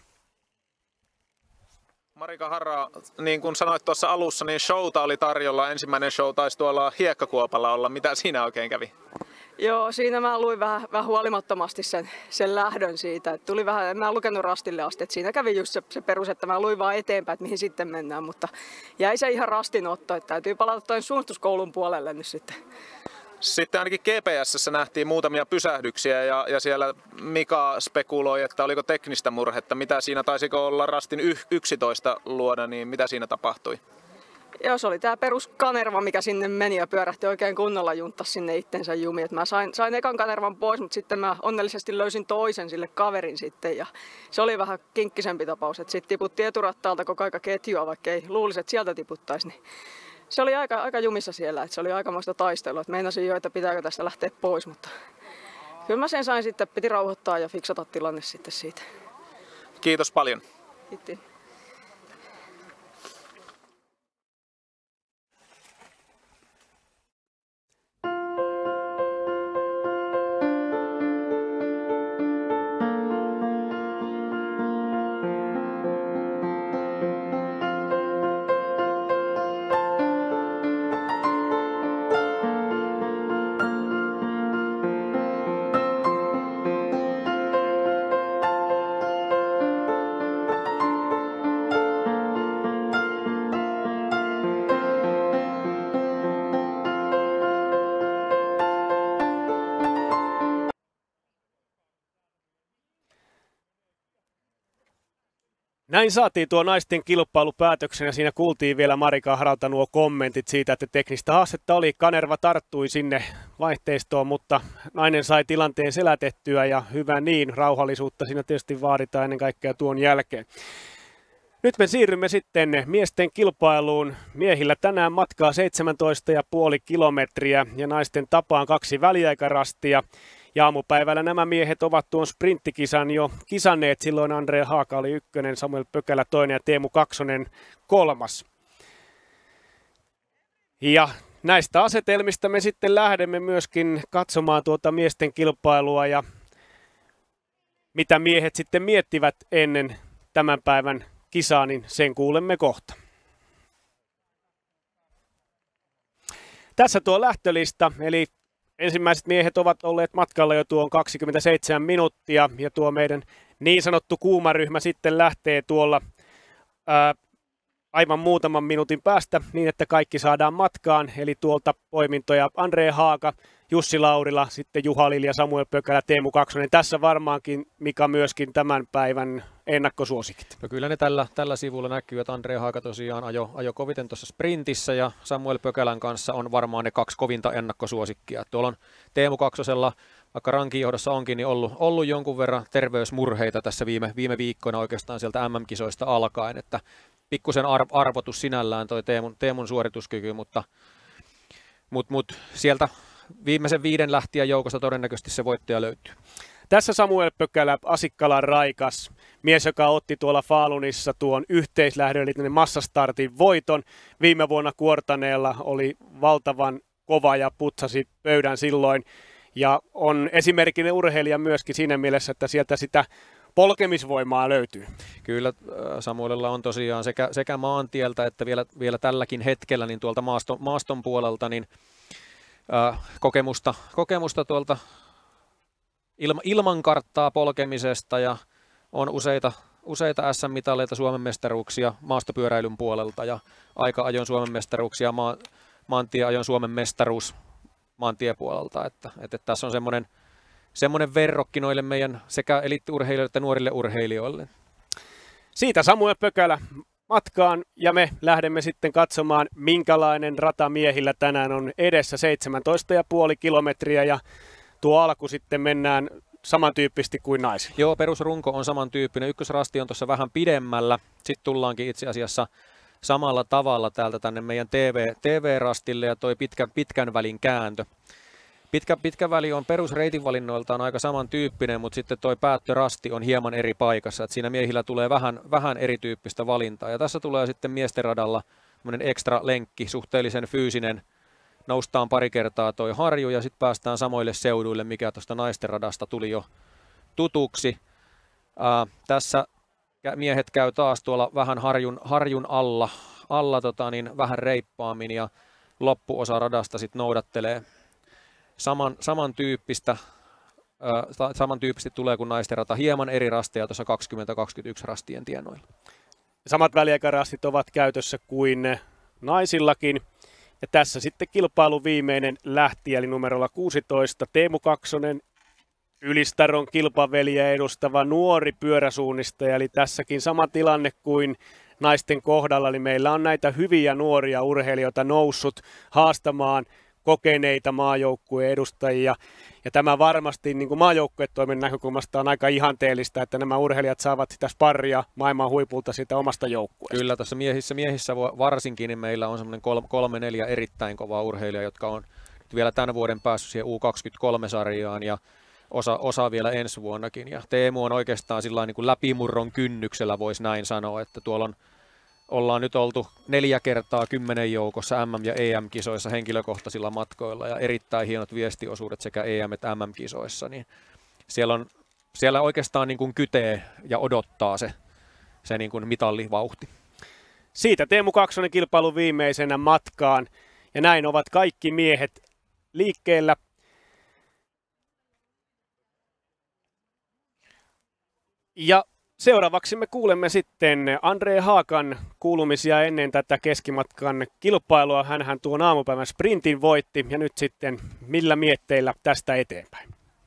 Speaker 3: Marika Hara, niin kuin sanoit tuossa alussa, niin showta oli tarjolla. Ensimmäinen show taisi tuolla Hiekkakuopalla olla. Mitä siinä oikein kävi?
Speaker 2: Joo, siinä mä luin vähän huolimattomasti sen lähdön siitä. Että tuli vähän, en mä lukenut rastille asti, että siinä kävi just se perus, että mä luin vaan eteenpäin, että mihin sitten mennään. Mutta jäi se ihan rastinotto, että täytyy palata toinen suunnistuskoulun puolelle nyt sitten.
Speaker 3: Sitten ainakin GPS:ssä nähtiin muutamia pysähdyksiä ja siellä Mika spekuloi, että oliko teknistä murhetta. Mitä siinä, taisiko olla rastin 11 luoda, niin mitä siinä tapahtui?
Speaker 2: Joo, se oli tää perus kanerva, mikä sinne meni ja pyörähti oikein kunnolla junttas sinne itsensä jumiin. Mä sain ekan kanervan pois, mutta sitten mä onnellisesti löysin toisen sille kaverin sitten. Ja se oli vähän kinkkisempi tapaus, että sitten tiputti eturattaalta koko aika ketjua, vaikka ei luulisi, että sieltä tiputtaisi. Niin se oli aika jumissa siellä, että se oli aikamoista taistelua. Että meinasin jo, että pitääkö tästä lähteä pois, mutta kyllä mä sen sain sitten, piti rauhoittaa ja fiksata tilanne sitten siitä.
Speaker 3: Kiitos paljon.
Speaker 2: Kiitos.
Speaker 6: Näin saatiin tuo naisten kilpailupäätöksen ja siinä kuultiin vielä Marika Haralta nuo kommentit siitä, että teknistä haastetta oli. Kanerva tarttui sinne vaihteistoon, mutta nainen sai tilanteen selätettyä ja hyvä niin. Rauhallisuutta siinä tietysti vaaditaan ennen kaikkea tuon jälkeen. Nyt me siirrymme sitten miesten kilpailuun. Miehillä tänään matkaa 17,5 kilometriä ja naisten tapaan 2 väliaikarastia. Ja aamupäivällä nämä miehet ovat tuon sprinttikisan jo kisanneet. Silloin Andre Haaka oli 1, Samuel Pökälä 2 ja Teemu Kaksonen 3. Ja näistä asetelmista me sitten lähdemme myöskin katsomaan tuota miesten kilpailua ja mitä miehet sitten miettivät ennen tämän päivän kisaa, niin sen kuulemme kohta. Tässä tuo lähtölista, eli ensimmäiset miehet ovat olleet matkalla jo tuon 27 minuuttia ja tuo meidän niin sanottu kuumaryhmä sitten lähtee tuolla aivan muutaman minuutin päästä niin, että kaikki saadaan matkaan. Eli tuolta poimintoja Andre Haaka, Jussi Laurila, sitten Juha Lilja, Samuel Pökälä, Teemu Kaksonen. Tässä varmaankin, Mika, myöskin tämän päivän ennakkosuosikit.
Speaker 4: No kyllä ne tällä sivulla näkyy, että Andre Haaka tosiaan ajo koviten tuossa sprintissä ja Samuel Pökälän kanssa on varmaan ne 2 kovinta ennakkosuosikkia. Tuolla on Teemu Kaksosella, vaikka rankinjohdossa onkin, niin ollut jonkun verran terveysmurheita tässä viime viikkoina oikeastaan sieltä MM-kisoista alkaen, että pikkusen arvotus sinällään toi Teemun suorituskyky, mutta sieltä viimeisen 5 lähtijän joukosta todennäköisesti se voittaja löytyy.
Speaker 6: Tässä Samuel Pökälä, Asikkalan raikas, mies, joka otti tuolla Falunissa tuon yhteislähdön, eli massastartin voiton. Viime vuonna Kuortaneella oli valtavan kova ja putsasi pöydän silloin. Ja on esimerkillinen urheilija myöskin siinä mielessä, että sieltä sitä polkemisvoimaa löytyy. Kyllä Samuelilla on tosiaan sekä maantieltä että vielä tälläkin hetkellä niin tuolta maaston puolelta niin kokemusta tuolta ilman karttaa polkemisesta ja on useita SM-mitaleita Suomen mestaruuksia maastopyöräilyn puolelta ja aika-ajon Suomen mestaruuksia, maantieajon Suomen mestaruus maantiepuolelta. Että tässä on semmoinen verrokki noille meidän sekä eliittiurheilijoille että nuorille urheilijoille. Siitä Samuel Pökälä matkaan ja me lähdemme sitten katsomaan, minkälainen rata miehillä tänään on edessä. 17,5 kilometriä ja tuo alku sitten mennään samantyyppisesti kuin naisilla. Joo, perusrunko on samantyyppinen. Ykkösrasti on tuossa vähän pidemmällä. Sitten tullaankin itse asiassa samalla tavalla täältä tänne meidän TV-rastille ja toi pitkän välin kääntö. Pitkä väli on perusreitinvalinnoiltaan aika samantyyppinen, mutta sitten toi päättörasti on hieman eri paikassa. Et siinä miehillä tulee vähän erityyppistä valintaa. Ja tässä tulee sitten miesten radalla ekstra lenkki, suhteellisen fyysinen. Noustaan pari kertaa toi harju ja sitten päästään samoille seuduille, mikä tuosta naisten radasta tuli jo tutuksi. Tässä miehet käy taas tuolla vähän harjun alla vähän reippaammin ja loppuosa radasta sitten noudattelee samantyyppisesti tulee kuin naisten rata, hieman eri rasteja tuossa 20-21 rastien tienoilla. Samat väliaikarastit ovat käytössä kuin naisillakin Ja tässä sitten kilpailun viimeinen lähti, eli numerolla 16 Teemu Kaksonen, Ylistaron kilpaveliä edustava nuori pyöräsuunnistaja, eli tässäkin sama tilanne kuin naisten kohdalla, eli meillä on näitä hyviä nuoria urheilijoita noussut haastamaan kokeneita maajoukkueen edustajia. Ja tämä varmasti niin kuin maajoukkuetoimen näkökulmasta on aika ihanteellista, että nämä urheilijat saavat sitä sparria maailman huipulta siitä omasta joukkueesta.
Speaker 4: Kyllä, tuossa miehissä varsinkin niin meillä on semmoinen 3-4 erittäin kovaa urheilijaa, jotka on vielä tämän vuoden päässyt siihen U23-sarjaan ja osa vielä ensi vuonnakin. Ja Teemu on oikeastaan sillain niin kuin läpimurron kynnyksellä, voisi näin sanoa, että tuolla ollaan nyt oltu 4 kertaa 10 joukossa MM- ja EM-kisoissa henkilökohtaisilla matkoilla ja erittäin hienot viestiosuudet sekä EM- että MM-kisoissa. Niin siellä oikeastaan niin kuin kytee ja odottaa se niin kuin mitallivauhti.
Speaker 6: Siitä Teemu Kaksonen kilpailun viimeisenä matkaan ja näin ovat kaikki miehet liikkeellä. Ja seuraavaksi me kuulemme sitten Andre Haakan kuulumisia ennen tätä keskimatkan kilpailua. Hänhän tuon aamupäivän sprintin voitti ja nyt sitten millä mietteillä tästä eteenpäin.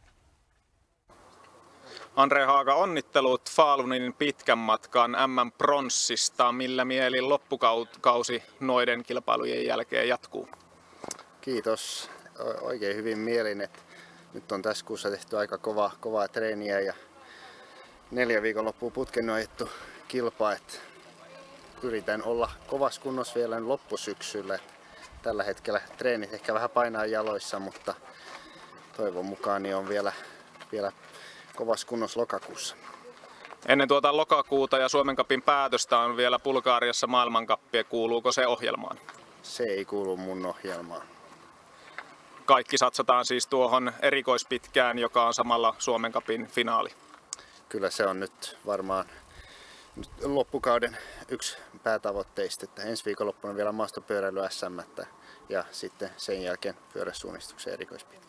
Speaker 3: Andre Haaka, onnittelut Falunin pitkän matkan MM-pronssista. Millä mielin loppukausi noiden kilpailujen jälkeen jatkuu?
Speaker 9: Kiitos. Oikein hyvin mielin, että nyt on tässä kuussa tehty aika kovaa treeniä ja 4 viikonloppua putken on ajettu kilpaa, että yritän olla kovassa kunnossa vielä loppusyksyllä. Tällä hetkellä treenit ehkä vähän painaa jaloissa, mutta toivon mukaan niin on vielä kovassa kunnossa lokakuussa.
Speaker 3: Ennen tuota lokakuuta ja Suomen Cupin päätöstä on vielä Bulgariassa maailmankappia. Kuuluuko se ohjelmaan?
Speaker 9: Se ei kuulu mun ohjelmaan.
Speaker 3: Kaikki satsataan siis tuohon erikoispitkään, joka on samalla Suomen Cupin finaali.
Speaker 9: Kyllä se on nyt varmaan loppukauden yksi päätavoitteista, että ensi viikonloppuna vielä maastopyöräily SM ja sitten sen jälkeen pyöräsuunnistuksen erikoispitkä.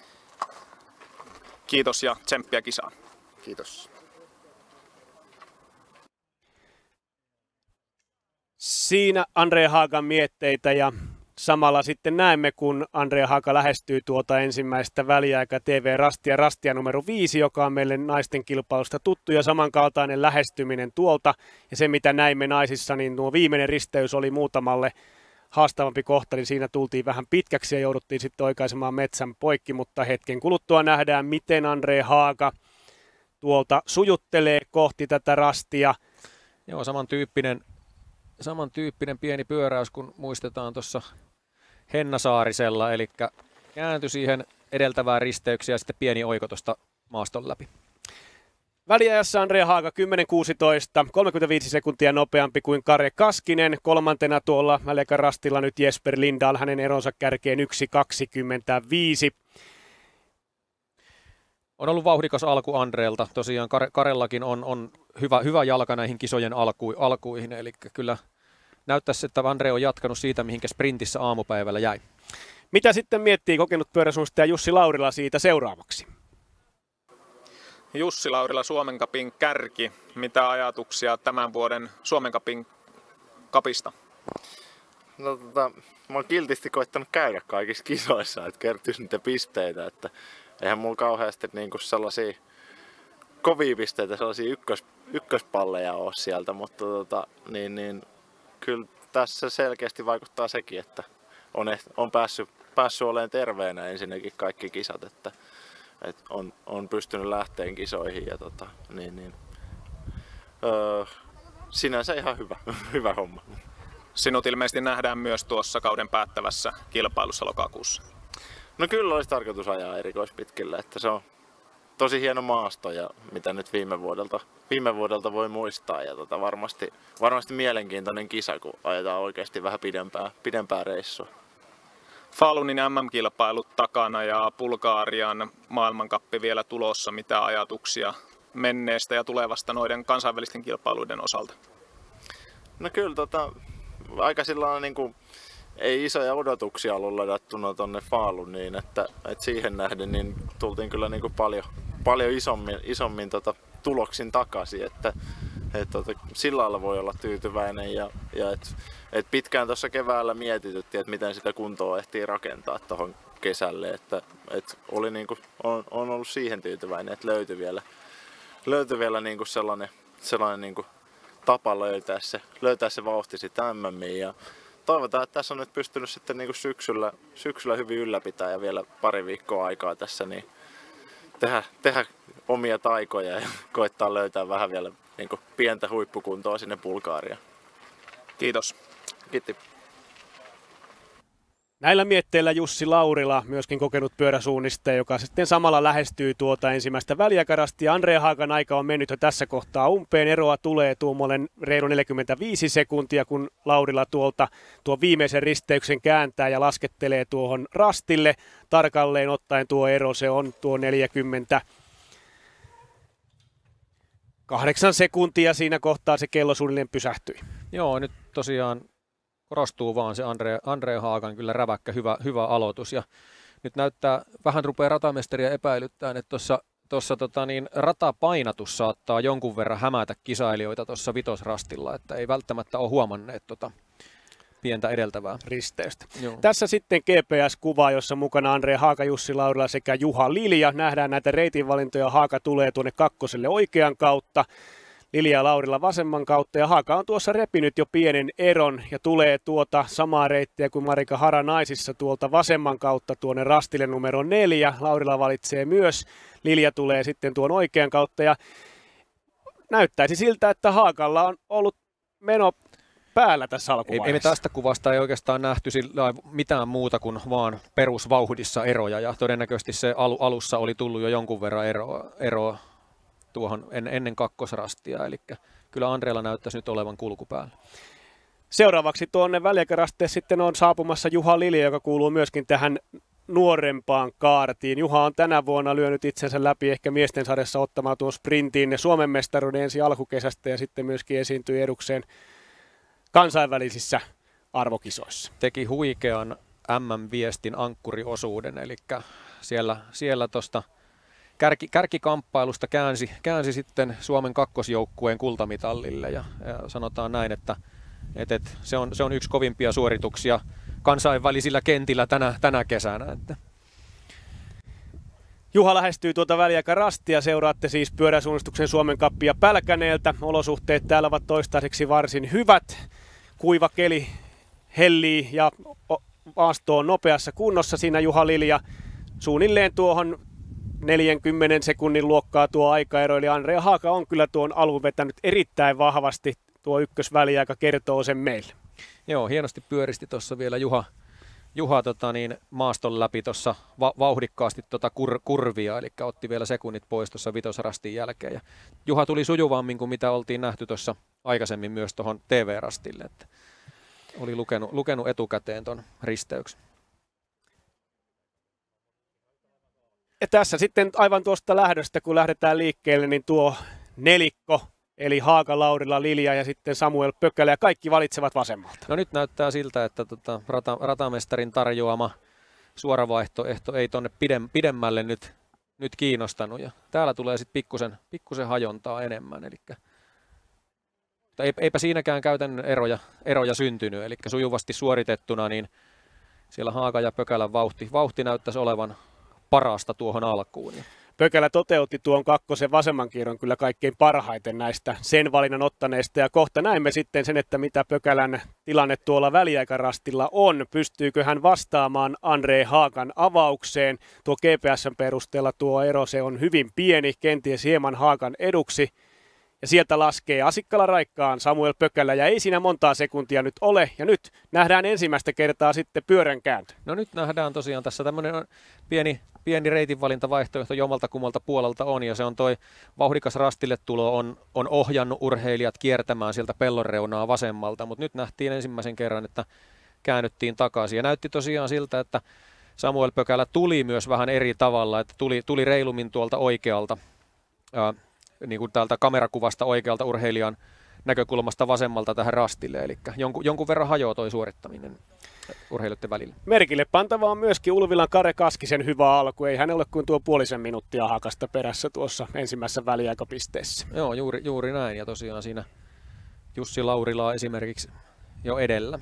Speaker 3: Kiitos ja tsemppiä kisaan.
Speaker 9: Kiitos.
Speaker 6: Siinä Andre Haakan mietteitä ja samalla sitten näemme, kun Andre Haaka lähestyy tuota ensimmäistä väliaika TV-rastia numero 5, joka on meille naisten kilpailusta tuttu ja samankaltainen lähestyminen tuolta. Ja se mitä näimme naisissa, niin tuo viimeinen risteys oli muutamalle haastavampi kohta, niin siinä tultiin vähän pitkäksi ja jouduttiin sitten oikaisemaan metsän poikki, mutta hetken kuluttua nähdään, miten Andre Haaka tuolta sujuttelee kohti tätä rastia.
Speaker 4: Joo, samantyyppinen pieni pyöräys, kun muistetaan tuossa Hennasaarisella, eli kääntyi siihen edeltävään risteyksiä ja sitten pieni oiko tuosta maaston läpi.
Speaker 6: Väliajassa Andre Haaka 10.16, 35 sekuntia nopeampi kuin Kare Kaskinen. Kolmantena tuolla väliaikan rastilla nyt Jesper Lindahl, hänen eronsa kärkeen 1.25.
Speaker 4: On ollut vauhdikas alku Andreelta. Tosiaan Karellakin on hyvä jalka näihin kisojen alkuihin, eli kyllä näyttäisi, että Andre on jatkanut siitä, mihinkä sprintissä aamupäivällä jäi.
Speaker 6: Mitä sitten miettii kokenut pyöräsuunnistaja Jussi Laurila siitä seuraavaksi?
Speaker 3: Jussi Laurila, Suomen Cupin kärki. Mitä ajatuksia tämän vuoden Suomen Cupista?
Speaker 10: No mä oon kiltisti koittanut käydä kaikissa kisoissa, että kertyisi niitä pisteitä, että eihän mulla kauheasti niinku sellaisia kovia pisteitä, sellaisia ykköspalleja ole sieltä, mutta kyllä tässä selkeästi vaikuttaa sekin, että on päässyt olemaan terveenä ensinnäkin kaikki kisat, että on pystynyt lähteen kisoihin ja sinänsä ihan hyvä homma.
Speaker 3: Sinut ilmeisesti nähdään myös tuossa kauden päättävässä kilpailussa lokakuussa.
Speaker 10: No kyllä olisi tarkoitus ajaa erikoispitkille, että se on tosi hieno maasto ja mitä nyt viime vuodelta voi muistaa ja varmasti mielenkiintoinen kisa, kun ajetaan oikeasti vähän pidempää reissua.
Speaker 3: Falunin MM-kilpailut takana ja Bulgarian maailmankappi vielä tulossa. Mitä ajatuksia menneestä ja tulevasta noiden kansainvälisten kilpailuiden osalta?
Speaker 10: No kyllä aika sillä niin kuin ei isoja odotuksia ollut ladattuna tonne Faluniin, että siihen nähden niin tultiin kyllä niin kuin paljon isommin tuloksin takaisin, että sillä lailla voi olla tyytyväinen ja et pitkään tuossa keväällä mietityttiin, että miten sitä kuntoa ehtii rakentaa tuohon kesälle, että oli niinku, on ollut siihen tyytyväinen, että löytyi vielä niinku sellainen niinku tapa löytää se vauhti sitten MM:iin ja toivotaan, että tässä on nyt pystynyt sitten niinku syksyllä hyvin ylläpitää ja vielä pari viikkoa aikaa tässä niin tehdä omia taikoja ja koittaa löytää vähän vielä niinku pientä huippukuntoa sinne Bulgariaan.
Speaker 3: Kiitos.
Speaker 10: Kiitos.
Speaker 6: Näillä mietteillä Jussi Laurila, myöskin kokenut pyöräsuunnistaja, joka sitten samalla lähestyy tuota ensimmäistä väliaikarastia. Andre Haagan aika on mennyt jo tässä kohtaa umpeen. Eroa tulee tuommoinen reilu 45 sekuntia, kun Laurila tuo viimeisen risteyksen kääntää ja laskettelee tuohon rastille. Tarkalleen ottaen tuo ero, se on tuo 48 sekuntia. Siinä kohtaa se kello suunnilleen pysähtyi.
Speaker 4: Joo, nyt tosiaan korostuu vaan se Andre Haagan kyllä räväkkä hyvä aloitus ja nyt näyttää, vähän rupeaa ratamestaria epäilyttämään, että tuossa ratapainatus saattaa jonkun verran hämätä kisailijoita tuossa vitosrastilla, että ei välttämättä ole huomanneet pientä edeltävää
Speaker 6: risteystä.
Speaker 4: Joo.
Speaker 6: Tässä sitten GPS-kuva, jossa mukana Andre Haaga, Jussi Laurila sekä Juha Lilja. Nähdään näitä reitinvalintoja. Haaga tulee tuonne kakkoselle oikean kautta. Lilja ja Laurila vasemman kautta ja Haaga on tuossa repinyt jo pienen eron ja tulee tuota samaa reittiä kuin Marika Hara naisissa tuolta vasemman kautta tuonne rastille numero 4. Laurila valitsee myös, Lilja tulee sitten tuon oikean kautta ja näyttäisi siltä, että Haagalla on ollut meno päällä tässä alkuvaiheessa.
Speaker 4: Ei me tästä kuvasta ei oikeastaan nähty mitään muuta kuin vaan perusvauhdissa eroja ja todennäköisesti se alussa oli tullut jo jonkun verran eroa tuohon ennen kakkosrastia, eli kyllä Andreella näyttäisi nyt olevan kulku päällä.
Speaker 6: Seuraavaksi tuonne väliaikarasteen sitten on saapumassa Juha Lilja, joka kuuluu myöskin tähän nuorempaan kaartiin. Juha on tänä vuonna lyönyt itsensä läpi ehkä miesten sarjassa ottamaan tuon sprintin Suomen mestaruuden ensi alkukesästä ja sitten myöskin esiintyi edukseen kansainvälisissä arvokisoissa.
Speaker 4: Teki huikean MM-viestin ankkuriosuuden, eli siellä tuosta kärkikamppailusta käänsi sitten Suomen kakkosjoukkueen kultamitallille ja sanotaan näin, että se on yksi kovimpia suorituksia kansainvälisillä kentillä tänä kesänä. Että.
Speaker 6: Juha lähestyy tuota väliaikarastia. Seuraatte siis pyöräsuunnistuksen Suomen kappia Pälkäneeltä. Olosuhteet täällä ovat toistaiseksi varsin hyvät. Kuiva keli hellii ja maasto on nopeassa kunnossa. Siinä Juha Lilja suunnilleen tuohon 40 sekunnin luokkaa tuo aikaero, eli Andre Haaga on kyllä tuon alun vetänyt erittäin vahvasti. Tuo ykkösväliaika kertoo sen meille.
Speaker 4: Joo, hienosti pyöristi tuossa vielä Juha maaston läpi tuossa vauhdikkaasti kurvia, eli otti vielä sekunnit pois tuossa vitosrastin jälkeen. Ja Juha tuli sujuvammin kuin mitä oltiin nähty tuossa aikaisemmin myös tuohon TV-rastille, että oli lukenut etukäteen tuon risteyksen.
Speaker 6: Ja tässä sitten aivan tuosta lähdöstä, kun lähdetään liikkeelle, niin tuo nelikko, eli Haaga, Laurila, Lilja ja sitten Samuel Pökälä, ja kaikki valitsevat vasemmalta.
Speaker 4: No nyt näyttää siltä, että ratamestarin tarjoama suoravaihtoehto ei tuonne pidemmälle nyt kiinnostanut, ja täällä tulee sitten pikkusen hajontaa enemmän, eipä siinäkään käytännön eroja syntynyt, eli sujuvasti suoritettuna, niin siellä Haaga ja Pökälän vauhti näyttäisi olevan parasta tuohon alkuun.
Speaker 6: Pökälä toteutti tuon kakkosen vasemman kierron kyllä kaikkein parhaiten näistä sen valinnan ottaneista. Ja kohta näemme sitten sen, että mitä Pökälän tilanne tuolla väliaikarastilla on. Pystyykö hän vastaamaan Andre Haagan avaukseen? Tuo GPS:n perusteella tuo ero se on hyvin pieni, kenties hieman Haagan eduksi. Ja sieltä laskee Asikkala Raikkaan Samuel Pökälä ja ei siinä montaa sekuntia nyt ole. Ja nyt nähdään ensimmäistä kertaa sitten pyörän kääntö.
Speaker 4: No nyt nähdään tosiaan tässä tämmöinen pieni reitinvalintavaihtoehto jommalta kummalta puolelta on. Ja se on toi vauhdikas rastille tulo on ohjannut urheilijat kiertämään sieltä pellon reunaa vasemmalta. Mutta nyt nähtiin ensimmäisen kerran, että käännyttiin takaisin. Ja näytti tosiaan siltä, että Samuel Pökälä tuli myös vähän eri tavalla. Että tuli reilummin tuolta oikealta. Niin kuin täältä kamerakuvasta oikealta urheilijan näkökulmasta vasemmalta tähän rastille, eli jonkun verran hajoaa toi suorittaminen urheilijoiden välillä.
Speaker 6: Merkille pantava on myöskin Ulvilan Kare Kaskisen hyvä alku. Ei hän ole kuin tuo puolisen minuuttia hakasta perässä tuossa ensimmäisessä väliaikapisteessä.
Speaker 4: Joo, juuri näin. Ja tosiaan siinä Jussi Laurilaa esimerkiksi jo edellä.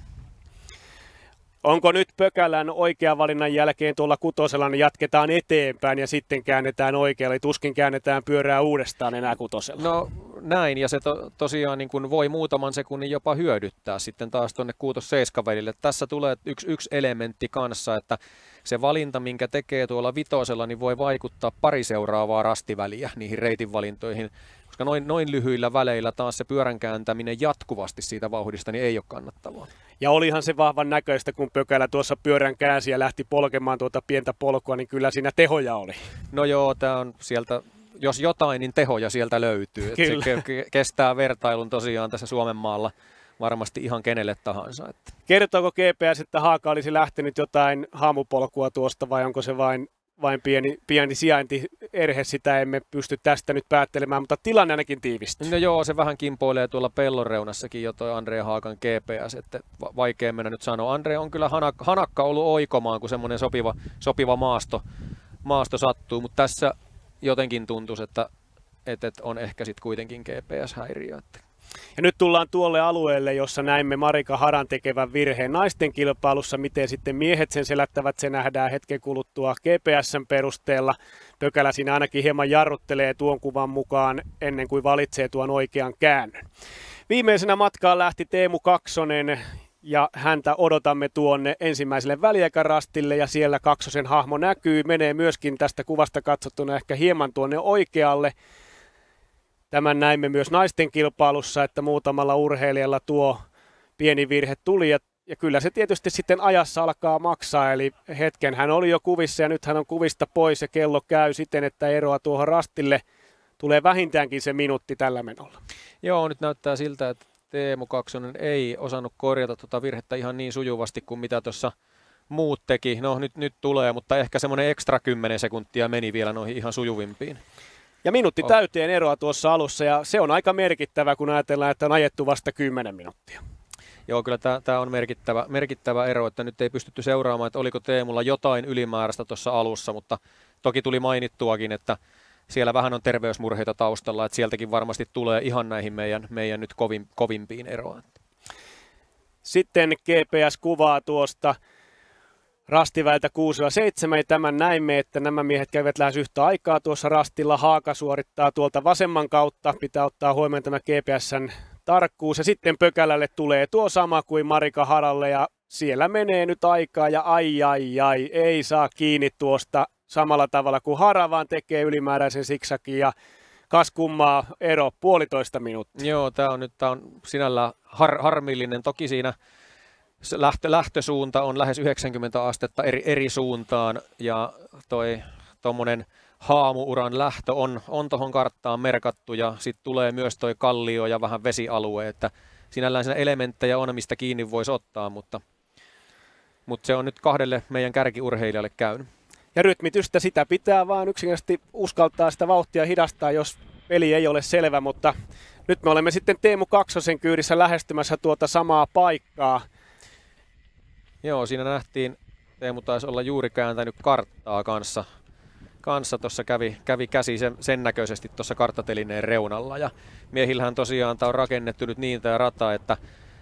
Speaker 6: Onko nyt Pökälän oikean valinnan jälkeen tuolla kutosella, niin jatketaan eteenpäin ja sitten käännetään oikealle, tuskin käännetään pyörää uudestaan enää kutosella?
Speaker 4: No näin, ja se tosiaan niin kuin voi muutaman sekunnin jopa hyödyttää sitten taas tuonne 6-7 välille. Tässä tulee yksi elementti kanssa, että se valinta, minkä tekee tuolla vitosella, niin voi vaikuttaa pari seuraavaa rastiväliä niihin reitin valintoihin, koska noin lyhyillä väleillä taas se pyörän kääntäminen jatkuvasti siitä vauhdista niin ei ole kannattavaa.
Speaker 6: Ja olihan se vahvan näköistä, kun Pökälä tuossa pyörän käänsi ja lähti polkemaan tuota pientä polkua, niin kyllä siinä tehoja oli.
Speaker 4: No joo, tämä on sieltä, jos jotain, niin tehoja sieltä löytyy. Se kestää vertailun tosiaan tässä Suomen maalla varmasti ihan kenelle tahansa. Että.
Speaker 6: Kertooko GPS, että Haaka olisi lähtenyt jotain haamupolkua tuosta vai onko se vain pieni sijaintierhe, sitä emme pysty tästä nyt päättelemään, mutta tilanne ainakin tiivistyy.
Speaker 4: No joo, se vähän kimpoilee tuolla pellon reunassakin jo toi Andre Haakan GPS, että vaikea mennä nyt sanoa. Andre on kyllä hanakka ollut oikomaan, kun semmoinen sopiva maasto sattuu, mutta tässä jotenkin tuntuisi, että on ehkä sitten kuitenkin GPS-häiriö.
Speaker 6: Ja nyt tullaan tuolle alueelle, jossa näimme Marika Haran tekevän virheen naisten kilpailussa. Miten sitten miehet sen selättävät, se nähdään hetken kuluttua GPS:n perusteella. Pökälä siinä ainakin hieman jarruttelee tuon kuvan mukaan ennen kuin valitsee tuon oikean käännön. Viimeisenä matkaan lähti Teemu Kaksonen ja häntä odotamme tuonne ensimmäiselle väliaikarastille ja siellä Kaksosen hahmo näkyy. Menee myöskin tästä kuvasta katsottuna ehkä hieman tuonne oikealle. Tämän näimme myös naisten kilpailussa, että muutamalla urheilijalla tuo pieni virhe tuli ja kyllä se tietysti sitten ajassa alkaa maksaa. Eli hetken hän oli jo kuvissa ja nyt hän on kuvista pois ja kello käy siten, että eroa tuohon rastille tulee vähintäänkin se minuutti tällä menolla.
Speaker 4: Joo, nyt näyttää siltä, että Teemu Kaksonen ei osannut korjata tuota virhettä ihan niin sujuvasti kuin mitä tuossa muut teki. No nyt tulee, mutta ehkä semmoinen ekstra 10 sekuntia meni vielä noihin ihan sujuvimpiin.
Speaker 6: Ja minuutti täyteen eroa tuossa alussa ja se on aika merkittävä, kun ajatellaan, että on ajettu vasta 10 minuuttia.
Speaker 4: Joo, kyllä tämä on merkittävä ero, että nyt ei pystytty seuraamaan, että oliko Teemulla jotain ylimääräistä tuossa alussa, mutta toki tuli mainittuakin, että siellä vähän on terveysmurheita taustalla, että sieltäkin varmasti tulee ihan näihin meidän nyt kovimpiin eroon.
Speaker 6: Sitten GPS kuvaa tuosta rastiväiltä 6-7. Tämän näimme, että nämä miehet käyvät lähes yhtä aikaa tuossa rastilla. Haaka suorittaa tuolta vasemman kautta. Pitää ottaa huomioon tämä GPS:n tarkkuus. Ja sitten Pökälälle tulee tuo sama kuin Marika Haralle ja siellä menee nyt aikaa ja ai, ei saa kiinni tuosta samalla tavalla kuin Hara, vaan tekee ylimääräisen siksakin ja kas kummaa ero 1,5 minuuttia. Joo,
Speaker 4: tämä on sinällään harmillinen. Toki siinä lähtösuunta on lähes 90 astetta eri suuntaan ja tuommoinen haamuuran lähtö on tuohon karttaan merkattu ja sitten tulee myös toi kallio ja vähän vesialue, että sinällään siinä elementtejä on, mistä kiinni voisi ottaa, mutta se on nyt 2 meidän kärkiurheilijalle käynyt.
Speaker 6: Ja rytmitystä sitä pitää vaan yksinkertaisesti uskaltaa sitä vauhtia hidastaa, jos peli ei ole selvä, mutta nyt me olemme sitten Teemu Kaksosen kyydissä lähestymässä tuota samaa paikkaa.
Speaker 4: Joo, siinä nähtiin, Teemu taisi olla juuri kääntänyt karttaa kanssa tuossa kävi käsi sen näköisesti tuossa karttatelineen reunalla. Ja miehillähän tosiaan tämä on rakennettu nyt niin tämä rata, että